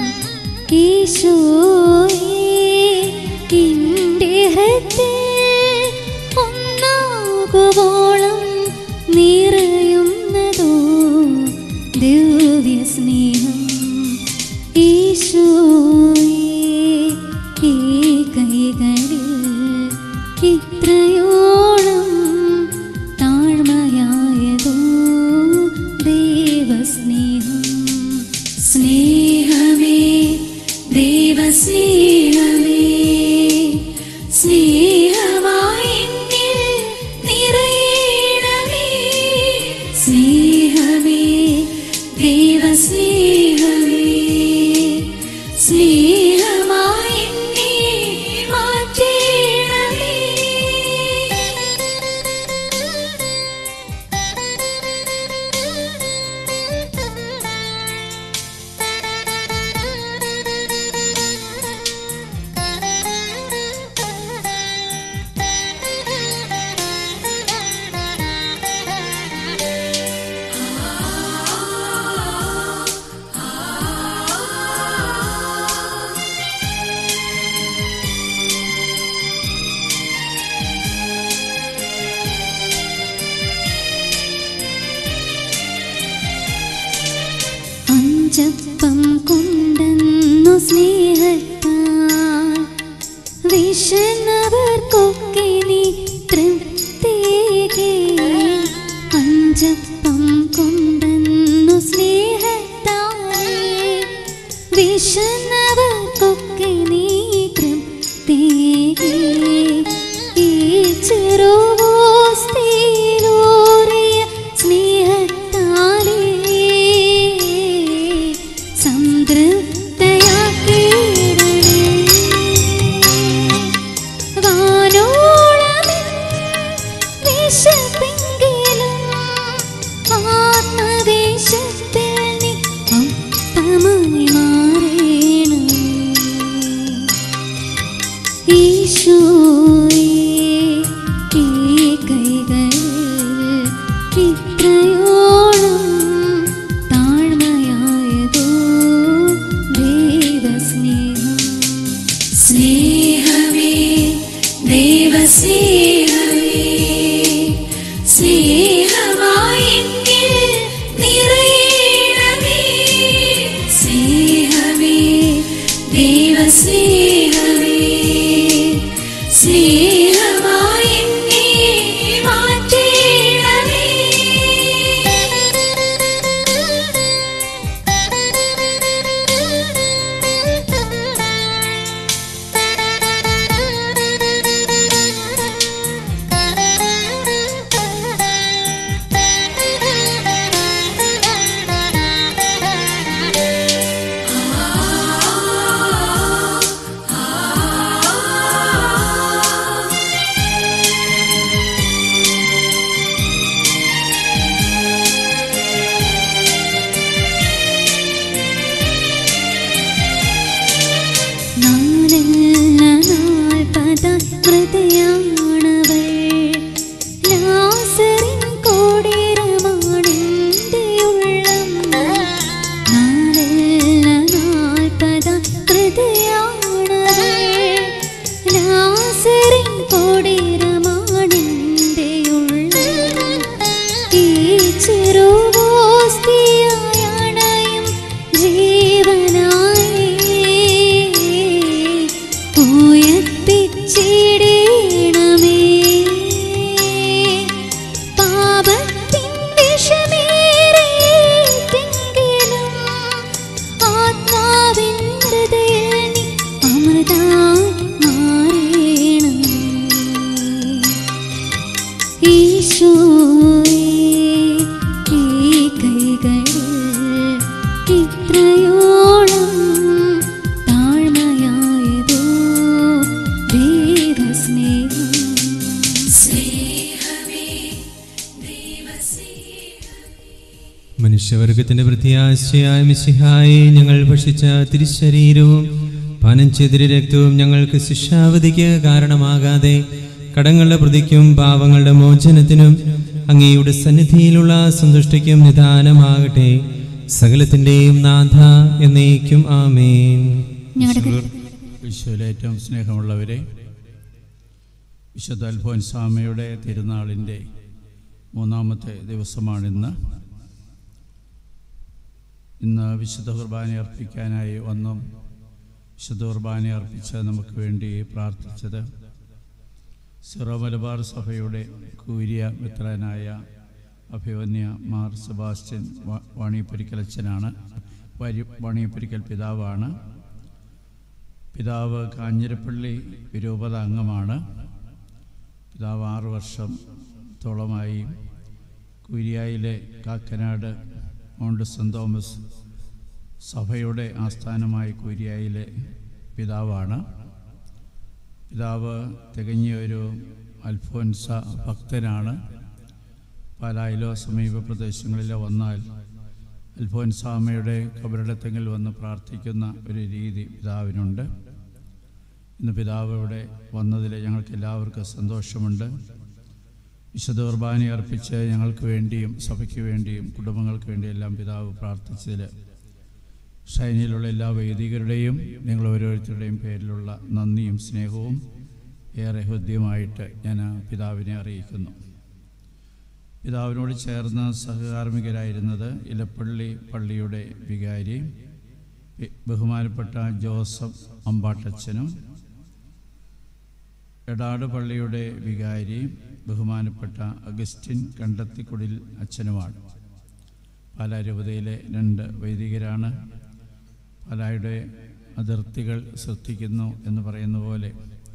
ഈശോയേ എൻ്റെ ഹൃദയത്തിൽ ഒന്നാകുവോളം നിറയുന്നതോ ദിവ്യ സ്നേഹം ഈശോയേ ഈ കൈകളിൽ ഇത്രയോളം താഴ്മയായതോ ദൈവസ്നേഹം സ്നേഹമേ ദൈവസ്നേഹമേ സ്നേഹമായി എന്നിൽ നിറയണമേ സ്നേഹമേ ദൈവസ്നേഹമേ സ്നേഹമായി എന്നെ മാറ്റണമേ അഞ്ചപ്പം കൊണ്ടെന്നു സ്നേഹത്താൽ വിശന്നവർക്കൊക്കെ നീ തൃപ്തിയേകി അഞ്ചപ്പം കൊണ്ടെന്നു സ്നേഹത്താൽ വിശന്നവർക്കൊക്കെ നീ തൃപ്തിയേകി ഈ ചെറുവോസ്തിയിലൂറിയ സ്നേഹത്താലേ ലോകത്തിന്റെ പ്രത്യാശയായ മിശിഹായെ ഞങ്ങൾ ഭക്ഷിച്ച തിരുശരീരവും പാനം ചെയ്ത രക്തവും ഞങ്ങൾക്ക് ശിക്ഷാവധിക്ക് കാരണമാകാതെ കടങ്ങളുടെ പ്രതിക്കും പാവങ്ങളുടെ മോചനത്തിനും അങ്ങയുടെ സന്നിധിയിലുള്ള സന്തുഷ്ടിക്കും നിദാനമാകട്ടെ. സകലത്തിന്റെയും നാഥ എന്നേക്കും ആമേൻ. ഈശോയിലെ ഏറ്റവും സ്നേഹമുള്ളവരെ, വിശുദ്ധ അൽഫോൻസാമയുടെ തിരുനാളിൻ്റെ 3-ാമത്തെ ദിവസമാണിന്ന്. ഇന്ന് വിശുദ്ധ കുർബാന അർപ്പിക്കാനായി വന്നും വിശുദ്ധ കുർബാന അർപ്പിച്ച് നമുക്ക് വേണ്ടി പ്രാർത്ഥിച്ചത് സിറോ മലബാർ സഭയുടെ കൂരിയ മിത്രനായ അഭിവന്യ മാർ സെബാസ്റ്റ്യൻ വാണിയപ്പരിക്കലച്ചനാണ്. വാണിയപ്പരിക്കൽ പിതാവാണ്. പിതാവ് കാഞ്ഞിരപ്പള്ളി രൂപത അംഗമാണ്. പിതാവ് 6 വർഷത്തോളമായി കൂരിയായിലെ കാക്കനാട് മൗണ്ട് സെൻറ് തോമസ് സഭയുടെ ആസ്ഥാനമായ കൂരിയായിലെ പിതാവാണ്. പിതാവ് തികഞ്ഞൊരു അൽഫോൻസ ഭക്തനാണ്. പാലായിലോ സമീപ പ്രദേശങ്ങളിലോ വന്നാൽ അൽഫോൻസാമയുടെ കബറിടത്തെങ്കിൽ വന്ന് പ്രാർത്ഥിക്കുന്ന ഒരു രീതി പിതാവിനുണ്ട്. ഇന്ന് പിതാവ് ഇവിടെ വന്നതിൽ ഞങ്ങൾക്ക് എല്ലാവർക്കും സന്തോഷമുണ്ട്. വിശുദ്ധ കുർബാന അർപ്പിച്ച് ഞങ്ങൾക്ക് വേണ്ടിയും സഭയ്ക്ക് വേണ്ടിയും കുടുംബങ്ങൾക്ക് വേണ്ടിയെല്ലാം പിതാവ് പ്രാർത്ഥിച്ചതിൽ ഷൈനിലുള്ള എല്ലാ വൈദികരുടെയും നിങ്ങൾ ഓരോരുത്തരുടെയും പേരിലുള്ള നന്ദിയും സ്നേഹവും ഏറെ ഹൃദ്യമായിട്ട് ഞാൻ പിതാവിനെ അറിയിക്കുന്നു. പിതാവിനോട് ചേർന്ന് സഹകാർമ്മികരായിരുന്നത് ഇലപ്പള്ളി പള്ളിയുടെ വികാരി ബഹുമാനപ്പെട്ട ജോസഫ് അമ്പാട്ടച്ചനും, എടാട് പള്ളിയുടെ വികാരി ബഹുമാനപ്പെട്ട അഗസ്റ്റിൻ കണ്ടത്തിക്കുടിൽ അച്ഛനുമാണ്. പാലാ രൂപതയിലെ 2 വൈദികരാണ്. പാലായുടെ അതിർത്തികൾ ശ്രദ്ധിക്കുന്നു എന്ന് പറയുന്ന പോലെ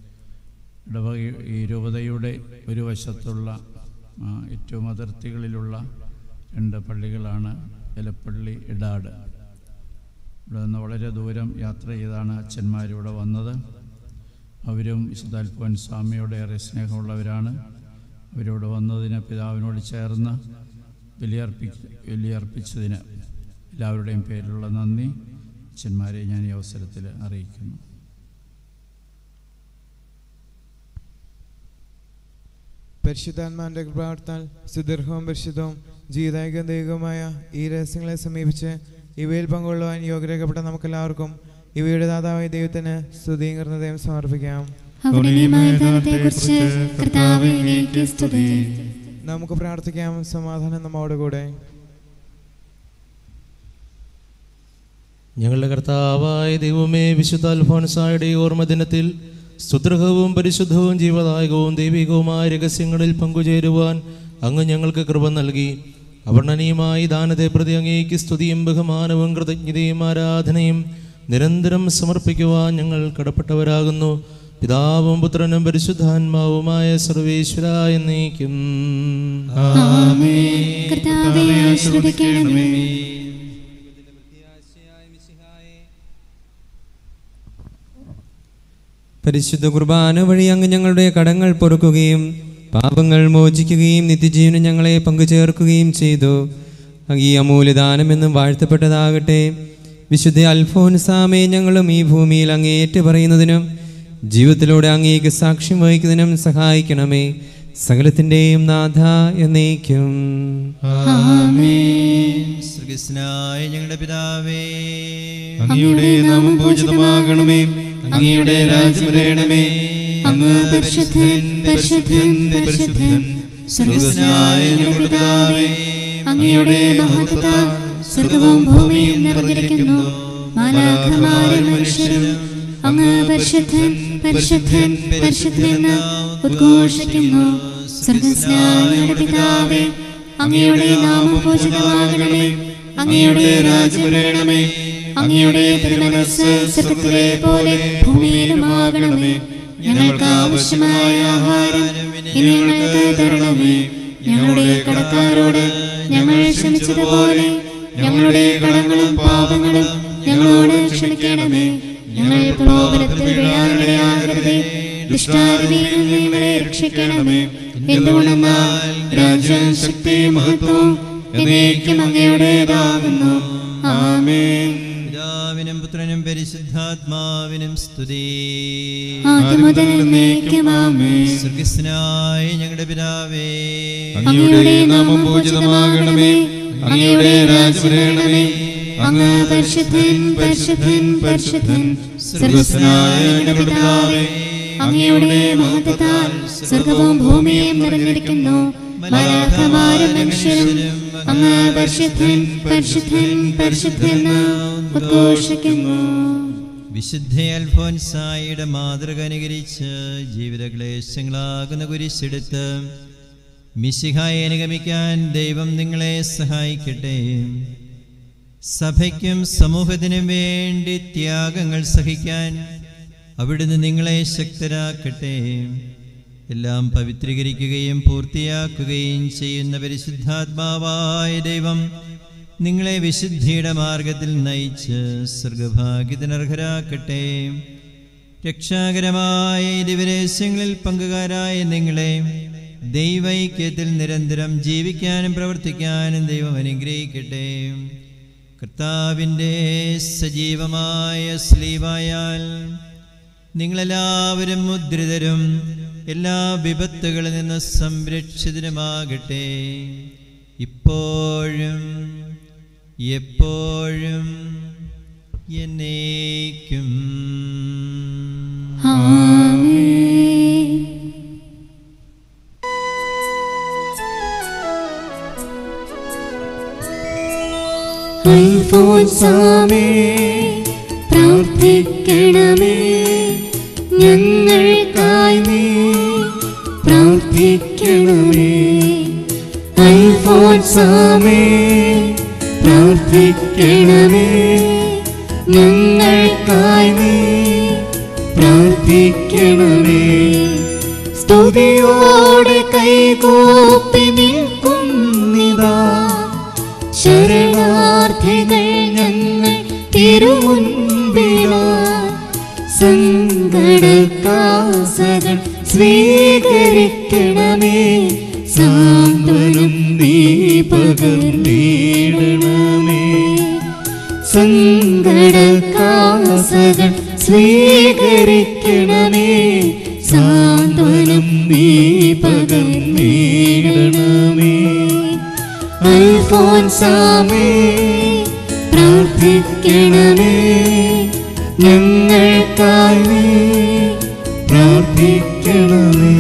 ഈ രൂപതയുടെ ഒരു വശത്തുള്ള ഏറ്റവും അതിർത്തികളിലുള്ള 2 പള്ളികളാണ് ഇലപ്പള്ളി, എടാട്. ഇവിടെ നിന്ന് വളരെ ദൂരം യാത്ര ചെയ്താണ് അച്ഛന്മാരിവിടെ വന്നത്. അവരും വിശുദ്ധ അൽഫോൻസാമയോട് ഏറെ സ്നേഹമുള്ളവരാണ്. അവരോട് വന്നതിന് പിതാവിനോട് ചേർന്ന് ബലിയർപ്പിച്ചതിന് എല്ലാവരുടെയും പേരിലുള്ള നന്ദി അച്ഛന്മാരെ ഞാൻ ഈ അവസരത്തിൽ അറിയിക്കുന്നു. പരിശുദ്ധാത്മാവിന്റെ കൃപാവർത്താൽ സുദീർഘവും പരിശുദ്ധവും ജീവദായക ദൈവമായ ഈ രഹസ്യങ്ങളെ സമീപിച്ച് ഇവയിൽ പങ്കുകൊള്ളുവാൻ യോഗ്യരാക്കപ്പെട്ട നമുക്കെല്ലാവർക്കും ഇവയുടെ ദാതാവായ ദൈവത്തിന് സ്തുതിയും കൃതജ്ഞതയും സമർപ്പിക്കാം. നമുക്ക് പ്രാർത്ഥിക്കാം. സമാധാനം നമ്മോട് കൂടെ. ഞങ്ങളുടെ കർത്താവായ ദൈവമേ, വിശുദ്ധ അൽഫോൻസായുടെ ഓർമ്മ ദിനത്തിൽ സുദൃഢവും പരിശുദ്ധവും ജീവദായകവും ദൈവികവുമായ രഹസ്യങ്ങളിൽ പങ്കുചേരുവാൻ അങ്ങ് ഞങ്ങൾക്ക് കൃപ നൽകി. അവർണ്ണനീയമായി ദാനത്തെ പ്രതി അങ്ങേക്ക് സ്തുതിയും ബഹുമാനവും കൃതജ്ഞതയും ആരാധനയും നിരന്തരം സമർപ്പിക്കുവാൻ ഞങ്ങൾ കടപ്പെട്ടവരാകുന്നു. പിതാവും പുത്രനും പരിശുദ്ധാത്മാവുമായ സർവേശ്വര എന്നേക്കും പരിശുദ്ധ കുർബാന വഴി അങ്ങ് ഞങ്ങളുടെ കടങ്ങൾ പൊറുക്കുകയും പാപങ്ങൾ മോചിക്കുകയും നിത്യജീവന് ഞങ്ങളെ പങ്കുചേർക്കുകയും ചെയ്തു. ഈ അമൂല്യദാനമെന്നും വാഴ്ത്തപ്പെട്ടതാകട്ടെ. വിശുദ്ധ അൽഫോൻസാമയെ ഞങ്ങളും ഈ ഭൂമിയിൽ അങ്ങേറ്റ് പറയുന്നതിനും ജീവിതത്തിലൂടെ അങ്ങേക്ക് സാക്ഷ്യം വഹിക്കുന്നതിനും സഹായിക്കണമേ. സകലത്തിന്റെയും നാഥ എന്നേക്കും സ്വർഗ്ഗസ്ഥനായ ഞങ്ങളുടെ പിതാവേ, അങ്ങയുടെ നാമം പൂജിതമാകണമേ. അങ്ങയുടെ രാജ്യം വരണമേ. അങ്ങ് പരിശുദ്ധൻ പരിശുദ്ധൻ പരിശുദ്ധൻ. സ്വർഗ്ഗസ്ഥനായ ഞങ്ങളുടെ പിതാവേ, അങ്ങയുടെ മഹത്വത്താൽ സ്വർഗ്ഗവും ഭൂമിയും നിറഞ്ഞിരിക്കുന്നു. മാലാഖമാരും മനുഷ്യരും അങ്ങ് പരിശുദ്ധൻ പരിശുദ്ധൻ പരിശുദ്ധൻ എന്ന് ഉദ്ഘോഷിക്കുന്നു. സ്വർഗ്ഗസ്ഥനായ ഞങ്ങളുടെ പിതാവേ, അങ്ങയുടെ നാമം പൂജിതമാകണമേ. അങ്ങയുടെ രാജ്യം വരണമേ. അങ്ങയുടെ തിരുമനസ്സ് സ്വർഗ്ഗത്തിലെ പോലെ ഭൂമിയിലുമാകണമേ. ഞങ്ങൾക്ക് ആവശ്യമായ ആഹാരം ഇനി ഞങ്ങൾക്ക് തരണമേ. ഞങ്ങളുടെ കടക്കാരോട് ഞങ്ങൾ ക്ഷമിച്ചതുപോലെ ഞങ്ങളുടെ കടങ്ങളും പാപങ്ങളും ഞങ്ങളോട് ക്ഷമിക്കണമേ. ഞങ്ങൾ പ്രലോഭനത്തിൽ വീഴാനിടയാകരുതേ. ദുഷ്ടാരൂപിയിൽ നിന്ന് ഞങ്ങളെ രക്ഷിക്കണമേ. എന്തുകൊണ്ടെന്നാൽ രാജ്യം, ശക്തിയും മഹത്വവും എന്നേക്കും അങ്ങയുടേതാകുന്നു. ആമേൻ. പിതാവിനും പുത്രനും പരിശുദ്ധാത്മാവിനും സ്തുതി. ആദ്യം മുതൽ എന്നേക്കും ആമേൻ. സ്വർഗ്ഗസ്ഥനായ ഞങ്ങളുടെ പിതാവേ, അങ്ങയുടെ നാമം പൂജിതമാകണമേ. അങ്ങയുടെ രാജ്യം വരണമേ. അങ്ങ് പരിശുദ്ധൻ പരിശുദ്ധൻ പരിശുദ്ധൻ. സ്വർഗ്ഗസ്ഥനായ ഞങ്ങളുടെ പിതാവേ, അങ്ങയുടെ മഹത്വത്താൽ സ്വർഗ്ഗവും ഭൂമിയും നിറഞ്ഞിരിക്കുന്നു. മാലാഖമാരും മനുഷ്യരും അങ്ങ് പരിശുദ്ധൻ പരിശുദ്ധൻ പരിശുദ്ധൻ എന്ന് ഉദ്ഘോഷിക്കുന്നു. വിശുദ്ധ അൽഫോൻസായുടെ മാതൃക അനുകരിച്ച് ജീവിതക്ലേശങ്ങളാകുന്ന കുരിശെടുത്ത് മിശിഹായെ അനുഗമിക്കാൻ ദൈവം നിങ്ങളെ സഹായിക്കട്ടെ. സഭയ്ക്കും സമൂഹത്തിനും വേണ്ടി ത്യാഗങ്ങൾ സഹിക്കാൻ അവിടുന്ന് നിങ്ങളെ ശക്തരാക്കട്ടെ. എല്ലാം പവിത്രീകരിക്കുകയും പൂർത്തിയാക്കുകയും ചെയ്യുന്ന പരിശുദ്ധാത്മാവായ ദൈവം നിങ്ങളെ വിശുദ്ധിയുടെ മാർഗത്തിൽ നയിച്ച് സ്വർഗഭാഗ്യത്തിനർഹരാക്കട്ടെ. രക്ഷാകരമായ ദിവരഹസ്യങ്ങളിൽ പങ്കുകാരായ നിങ്ങളെ ദൈവൈക്യത്തിൽ നിരന്തരം ജീവിക്കാനും പ്രവർത്തിക്കാനും ദൈവം അനുഗ്രഹിക്കട്ടെ. കർത്താവിൻ്റെ സജീവമായ സ്ലീവായാൽ നിങ്ങളെല്ലാവരും മുദ്രിതരും എല്ലാ വിപത്തുകളിൽ നിന്ന് സംരക്ഷിതരുമാകട്ടെ. ഇപ്പോഴും എപ്പോഴും എന്നേക്കും. അൽഫോൻസാമേ, പ്രാർത്ഥിക്കണമേ. ഞങ്ങൾക്കായി നീ പ്രാർത്ഥിക്കണമേ. അൽഫോൻസാമേ, പ്രാർത്ഥിക്കണമേ. ഞങ്ങൾക്കായി നീ പ്രാർത്ഥിക്കണമേ. സ്തുതിയോടെ കൈകൂപ്പി നിൽക്കുന്നിതാ ശരണാർത്ഥികൾ ഞങ്ങൾ തിരുമുൻപിലാ. സങ്കടക്കാസകൾ സ്വീകരിക്കണമേ. സാന്ത്വനം നീ പകർന്നിടണമേ. സങ്കടക്കാസകൾ സ്വീകരിക്കണമേ. സാന്ത്വനം നീ പകർന്നിടണമേ. അൽഫോൻസാമേ, പ്രാർത്ഥിക്കണമേ. ഞങ്ങൾക്കായി നീ പ്രാർത്ഥിക്കണമേ.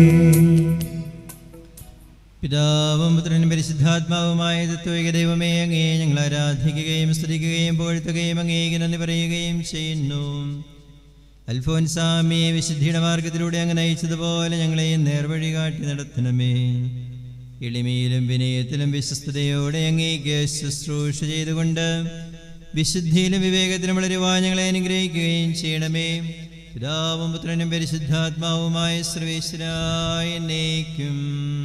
പിതാവും പുത്രനും പരിശുദ്ധാത്മാവുമായ തത്വൈക ദൈവമേ, അങ്ങേ ഞങ്ങൾ ആരാധിക്കുകയും സ്തുതിക്കുകയും പുകഴ്ത്തുകയും അങ്ങേക്ക് നന്ദി പറയുകയും ചെയ്യുന്നു. അൽഫോൻസാമിയെ വിശുദ്ധിയുടെ മാർഗത്തിലൂടെ അങ്ങ് നയിച്ചതുപോലെ ഞങ്ങളെ നേർവഴി കാട്ടി നടത്തണമേ. എളിമയിലും വിനയത്തിലും വിശ്വസ്തയോടെ അങ്ങേക്ക് ശുശ്രൂഷ ചെയ്തുകൊണ്ട് വിശുദ്ധിയിലും വിവേകത്തിലും വളരുവാൻ ഞങ്ങളെ അനുഗ്രഹിക്കുകയും ചെയ്യണമേ. പിതാവും പുത്രനും പരിശുദ്ധാത്മാവുമായ സർവേശ്വരായ എന്നേക്കും.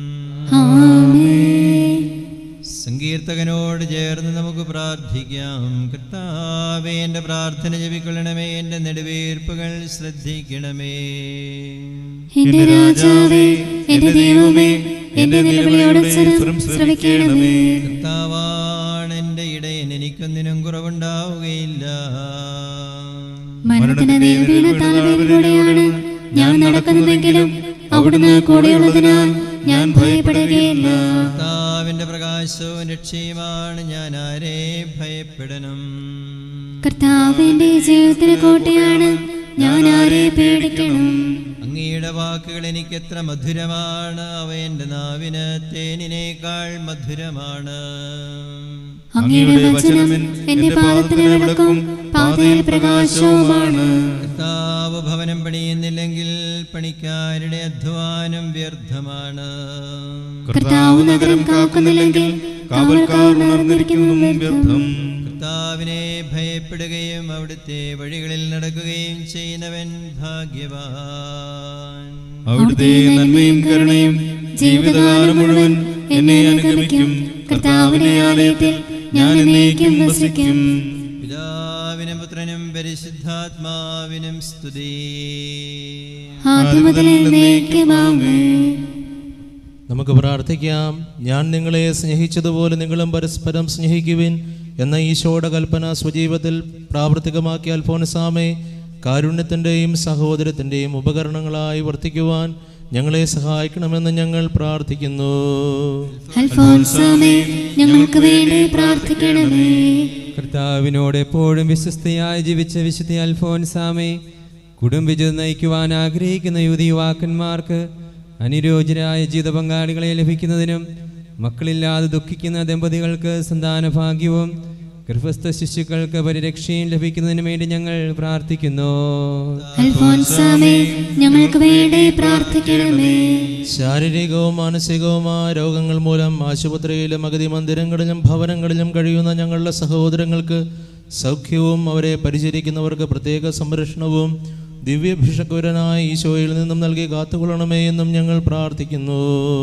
സങ്കീർത്തകനോട് ചേർന്ന് നമുക്ക് പ്രാർത്ഥിക്കാം. കർത്താവേ, എൻ്റെ പ്രാർത്ഥന ജപിക്കൊള്ളണമേ. എൻ്റെ നെടുവീർപ്പുകൾ ശ്രദ്ധിക്കണമേ. എന്റെ രാജാവേ, എന്റെ ദൈവമേ, എന്റെ നിലവിളിയോട് സ്വരം ശ്രവിക്കണമേ. കർത്താവാണ് എൻ്റെ ഇടയൻ, എനിക്കൊന്നിനും കുറവുണ്ടാവുകയില്ല. മരണത്തിന് നേരിടുന്ന താഴ്വരയിലൂടെയാണ് ഞാൻ നടക്കുന്നതെങ്കിലും അവിടുന്ന് കൂടെയുള്ളതിനാൽ ഞാൻ ഭയപ്പെടുകയില്ല. കർത്താവിന്റെ പ്രകാശവും രക്ഷയുമാണ്, ഞാൻ ആരെ ഭയപ്പെടണം. കർത്താവിന്റെ ജീവിതത്തിന് കോട്ടയാണ്, ഞാൻ ആരെ പേടിക്കണം. അങ്ങയുടെ വാക്കുകൾ എനിക്ക് എത്ര മധുരമാണ്, അവ എൻ്റെ നാവിന് തേനിനേക്കാൾ മധുരമാണ്. അങ്ങയുടെ വചനം എന്റെ പാദത്തിന് വിളക്കും പാതയിൽ പ്രകാശവുമാണ്. കർത്താവ് ഭവനം പണിയുന്നില്ലെങ്കിൽ പണിക്കാരുടെ അധ്വാനം വ്യർത്ഥമാണ്. കർത്താവ് നഗരം കാക്കുന്നില്ലെങ്കിൽ കാവൽക്കാർ ഉണർന്നിരിക്കുന്നതും വ്യർത്ഥം. കർത്താവിനെ ഭയപ്പെടുകയും അവിടുത്തെ വഴികളിൽ നടക്കുകയും ചെയ്യുന്നവൻ ഭാഗ്യവാൻ. അവിടുത്തെ നന്മയും കരുണയും ജീവിതകാലം മുഴുവൻ എന്നെ അനുഗമിക്കും. കർത്താവിന്റെ ആലയത്തിൽ ഞാൻ എന്നേക്കും വസിക്കും. പിതാവിനും പുത്രനും പരിശുദ്ധാത്മാവിനും സ്തുതി. ആദ്യം മുതൽ എന്നേക്കും ആമേൻ. നമുക്ക് പ്രാർത്ഥിക്കാം. ഞാൻ നിങ്ങളെ സ്നേഹിച്ചതുപോലെ നിങ്ങളും പരസ്പരം സ്നേഹിക്കുവിൻ എന്ന ഈശോയുടെ കൽപ്പന സ്വജീവിതത്തിൽ പ്രാവർത്തികമാക്കിയ അൽഫോൻസാമേ, കാരുണ്യത്തിൻ്റെയും സഹോദരത്തിൻ്റെയും ഉപകരണങ്ങളായി വർത്തിക്കുവാൻ ഞങ്ങളെ സഹായിക്കണമെന്ന് ഞങ്ങൾ പ്രാർത്ഥിക്കുന്നു. അൽഫോൻസാമേ, ഞങ്ങൾക്ക് വേണ്ടി പ്രാർത്ഥിക്കണമേ. കർത്താവിനോട് എപ്പോഴും വിശ്വസ്തയായി ജീവിച്ച വിശുദ്ധ അൽഫോൻസാമേ, കുടുംബജീവിതം നയിക്കുവാൻ ആഗ്രഹിക്കുന്ന യുവാക്കന്മാർക്ക് അനുയോജ്യരായ ജീവിത പങ്കാളികളെ ലഭിക്കുന്നതിനും മക്കളില്ലാതെ ദുഃഖിക്കുന്ന ദമ്പതികൾക്ക് സന്താന ഭാഗ്യവും ഗർഭസ്ഥ ശിശുക്കൾക്ക് പരിരക്ഷയും ലഭിക്കുന്നതിന് വേണ്ടി ഞങ്ങൾ പ്രാർത്ഥിക്കുന്നു. അൽഫോൻസാമേ, ഞങ്ങൾക്ക് വേണ്ടി പ്രാർത്ഥിക്കണമേ. ശാരീരികവും മാനസികവുമായ രോഗങ്ങൾ മൂലം ആശുപത്രിയിലും അഗതി മന്ദിരങ്ങളിലും ഭവനങ്ങളിലും കഴിയുന്ന ഞങ്ങളുടെ സഹോദരങ്ങൾക്ക് സൗഖ്യവും അവരെ പരിചരിക്കുന്നവർക്ക് പ്രത്യേക സംരക്ഷണവും ദിവ്യഭിഷക്വരനായ ഈശോയിൽ നിന്നും നൽകി കാത്തുകൊള്ളണമേ എന്നും ഞങ്ങൾ പ്രാർത്ഥിക്കുന്നു.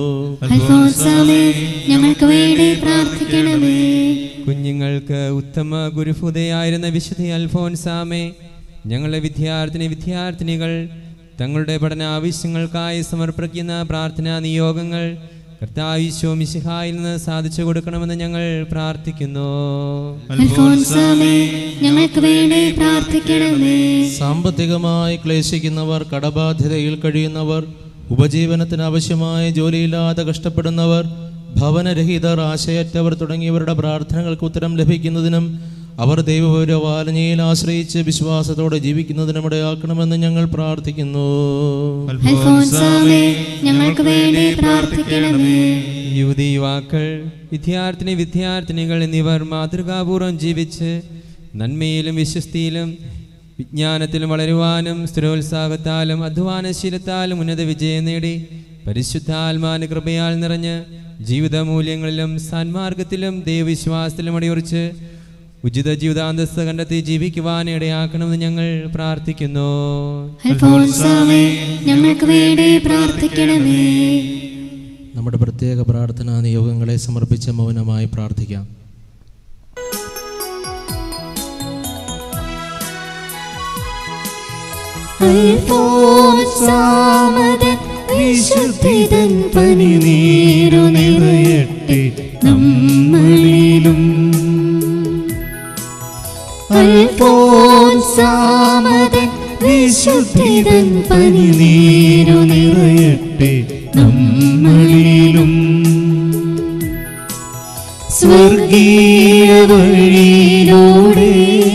അൽഫോൻസാമേ, ഞങ്ങൾക്ക് വേണ്ടി പ്രാർത്ഥിക്കണമേ. കുഞ്ഞുങ്ങൾക്ക് ഉത്തമ ഗുരുഭൂതയായിരുന്ന വിശുദ്ധ അൽഫോൻസാമേ, ഞങ്ങളുടെ വിദ്യാർത്ഥിനികൾ തങ്ങളുടെ പഠന ആവശ്യങ്ങൾക്കായി സമർപ്പിക്കുന്ന പ്രാർത്ഥനാ നിയോഗങ്ങൾ കർത്താവ് ഈശോ മിശിഹായിൽ നിന്ന് സാധിച്ചു കൊടുക്കണമെന്ന് ഞങ്ങൾ പ്രാർത്ഥിക്കുന്നു. അൽഫോൻസാമേ, ഞങ്ങൾക്ക് വേണ്ടി പ്രാർത്ഥിക്കണമേ. സാമ്പത്തികമായി ക്ലേശിക്കുന്നവർ, കടബാധ്യതയിൽ കഴിയുന്നവർ, ഉപജീവനത്തിന് ആവശ്യമായ ജോലിയില്ലാതെ കഷ്ടപ്പെടുന്നവർ, ഭവനരഹിതർ, ആശയറ്റവർ തുടങ്ങിയവരുടെ പ്രാർത്ഥനകൾക്ക് ഉത്തരം ലഭിക്കുന്നതിനും അവർ ദൈവപൗരവാലനയിൽ ആശ്രയിച്ച് വിശ്വാസത്തോടെ ജീവിക്കുന്നതിനും ഇടയാക്കണമെന്ന് ഞങ്ങൾ പ്രാർത്ഥിക്കുന്നു. അൽഫോൻസാമേ, ഞങ്ങൾക്ക് വേണ്ടി പ്രാർത്ഥിക്കണമേ. യുവാക്കൾ, വിദ്യാർത്ഥിനികൾ എന്നിവർ മാതൃകാപൂർവം ജീവിച്ച് നന്മയിലും വിശ്വസ്തിയിലും വിജ്ഞാനത്തിലും വളരുവാനും സ്ഥിരോത്സാഹത്താലും അധ്വാനശീലത്താലും ഉന്നത വിജയം നേടി പരിശുദ്ധാത്മാവിന്റെ കൃപയാൽ നിറഞ്ഞ് ജീവിത മൂല്യങ്ങളിലും സന്മാർഗത്തിലും ദൈവവിശ്വാസത്തിലും അടിയുറച്ച് ഉചിത ജീവിതാന്തസ്ത കണ്ടെത്തി ജീവിക്കുവാൻ ഇടയാക്കണമെന്ന് ഞങ്ങൾ പ്രാർത്ഥിക്കുന്നു. അൽഫോൻസാമേ, ഞങ്ങൾക്ക് വേണ്ടി പ്രാർത്ഥിക്കണമേ. നമ്മുടെ പ്രത്യേക പ്രാർത്ഥനാ നിയോഗങ്ങളെ സമർപ്പിച്ച് മൗനമായി പ്രാർത്ഥിക്കാം. അൽഫോൻസാമദൻ വിശുദ്ധിതൻ പനിനീരു നിറയട്ടെ നമ്മളിലും. അൽഫോൻസാമദൻ വിശുദ്ധിതൻ പനിനീരു നിറയട്ടെ നമ്മളിലും. സ്വർഗീയ വഴിയിലൂടെ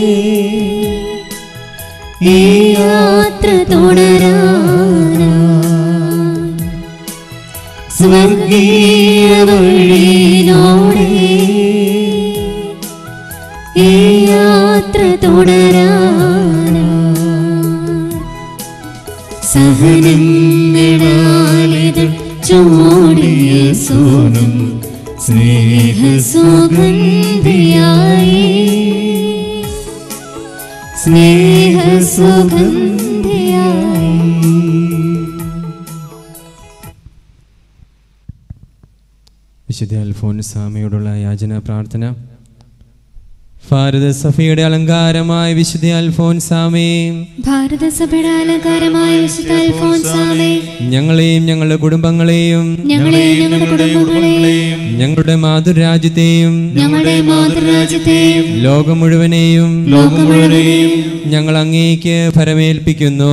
ഈ യാത്ര തുടരാനാ, സ്വർഗീയ വഴിയിലൂടെ ഈ യാത്ര തുടരാനാ, സഹനങ്ങളാലിത് ചോടിയ സോനം സ്നേഹസുഗന്ധിയായി, സ്നേഹസുഗന്ധിയായി. വിശുദ്ധ അൽഫോൻസാമയോടുള്ള യാചന പ്രാർത്ഥന. ഭാരതസഭയുടെ അലങ്കാരമായ വിശുദ്ധ അൽഫോൻസാമേ, ഭാരതസഭയുടെ അലങ്കാരമായ വിശുദ്ധ അൽഫോൻസാമേ, ഞങ്ങളെയും ഞങ്ങളുടെ കുടുംബങ്ങളെയും ഞങ്ങളുടെ മാതൃരാജ്യത്തെയും ലോകം മുഴുവനെയും ഞങ്ങൾ അങ്ങേക്ക് ഫരമേൽപ്പിക്കുന്നു.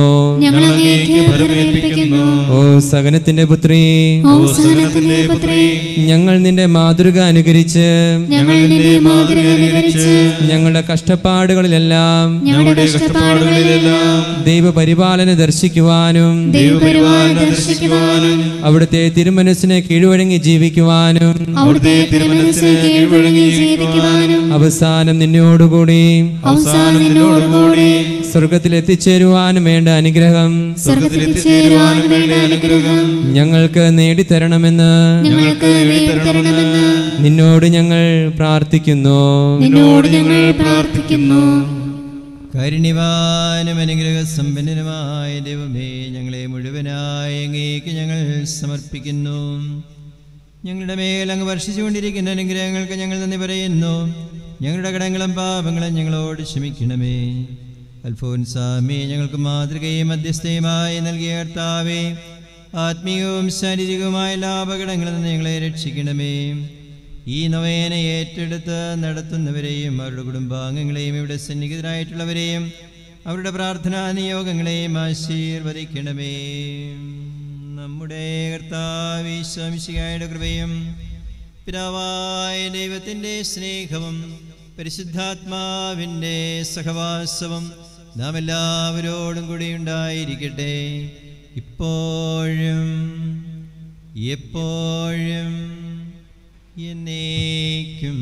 ഓ സഹനത്തിന്റെ പുത്രി, ഞങ്ങൾ നിന്റെ മാതൃക അനുകരിച്ച് ഞങ്ങളുടെ കഷ്ടപ്പാടുകളിലെല്ലാം ദൈവപരിപാലന ദർശിക്കുവാനും അവിടുത്തെ തിരുമനസ്സിനെ കീഴ്വഴങ്ങി ജീവിക്കുവാനും അവസാനം നിന്നോടുകൂടി സ്വർഗത്തിൽ എത്തിച്ചേരുവാനും വേണ്ട അനുഗ്രഹം ഞങ്ങൾക്ക് നേടിത്തരണമെന്ന് നിന്നോട് ഞങ്ങൾ പ്രാർത്ഥിക്കുന്നു. കാരുണ്യവാനും അനുഗ്രഹസമ്പന്നനുമായ ദൈവമേ, ഞങ്ങളെ മുഴുവനായി അങ്ങേക്ക് ഞങ്ങൾ സമർപ്പിക്കുന്നു. ഞങ്ങളുടെ മേൽ അങ്ങ് വർഷിച്ചുകൊണ്ടിരിക്കുന്ന അനുഗ്രഹങ്ങൾക്ക് ഞങ്ങൾ നന്ദി പറയുന്നു. ഞങ്ങളുടെ കടങ്ങളും പാപങ്ങളും ഞങ്ങളോട് ക്ഷമിക്കണമേ. അൽഫോൻസാമേ, ഞങ്ങൾക്ക് മാതൃകയും മധ്യസ്ഥയുമായി നൽകിയ കർത്താവേ, ആത്മീയവും ശാരീരികവുമായ എല്ലാ അപകടങ്ങളിൽ നിന്ന് ഞങ്ങളെ രക്ഷിക്കണമേ. ഈ നൊവേന ഏറ്റെടുത്ത് നടത്തുന്നവരെയും അവരുടെ കുടുംബാംഗങ്ങളെയും ഇവിടെ സന്നിഹിതരായിട്ടുള്ളവരെയും അവരുടെ പ്രാർത്ഥനാ നിയോഗങ്ങളെയും ആശീർവദിക്കണമേ. നമ്മുടെ കർത്താവ് ഈശോ മിശിഹായുടെ കൃപയും പിതാവായ ദൈവത്തിൻ്റെ സ്നേഹവും പരിശുദ്ധാത്മാവിൻ്റെ സഹവാസവും നാം എല്ലാവരോടും കൂടി ഉണ്ടായിരിക്കട്ടെ, ഇപ്പോഴും എപ്പോഴും എന്നേക്കും.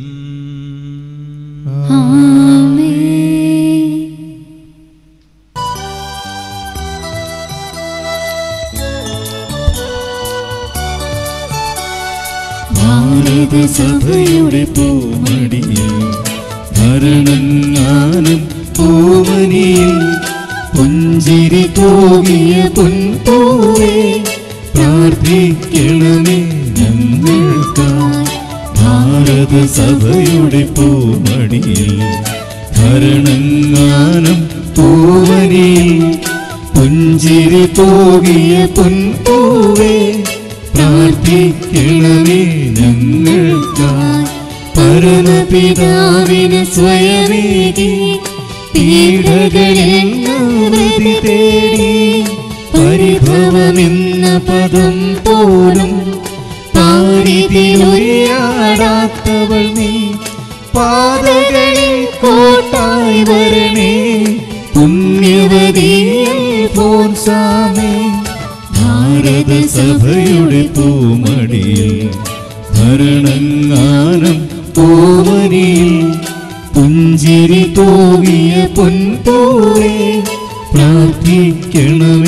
ഭാരതസഭയുടെ പൂമടിയിൽ ഭരണങ്ങാനും പൂമനിയിൽ പുഞ്ചിരി തൂകിയ പൊൻപൂവേ പ്രാർത്ഥിക്കണമേ ഞങ്ങൾക്കായി. ഭാരതസഭയുടെ പൂമടിയിൽ ഭരണങ്ങാനും പൂമനിയിൽ പുഞ്ചിരി തൂകിയ പൊൻപൂവേ പ്രാർത്ഥിക്കണമേ ഞങ്ങൾക്കായി. പരമപിതാവിന് സ്വയമേകി പീഡകളിൽ നിവൃത്തി തേടി പരിഭവമെന്ന പദം പോലും പാരിതിലൊരിയാടാത്തവൾ നീ പാതകളിൽ കോട്ടായി വരണേ പുണ്യവതിയിൽ ഫോൻസാമേ. ഭാരതസഭയുടെ പൂമടിയിൽ ഭരണങ്ങാനം പൂമനിയിൽ പുഞ്ചിരി തൂകിയ പൊൻപൂവേ പ്രാർത്ഥിക്കണമേ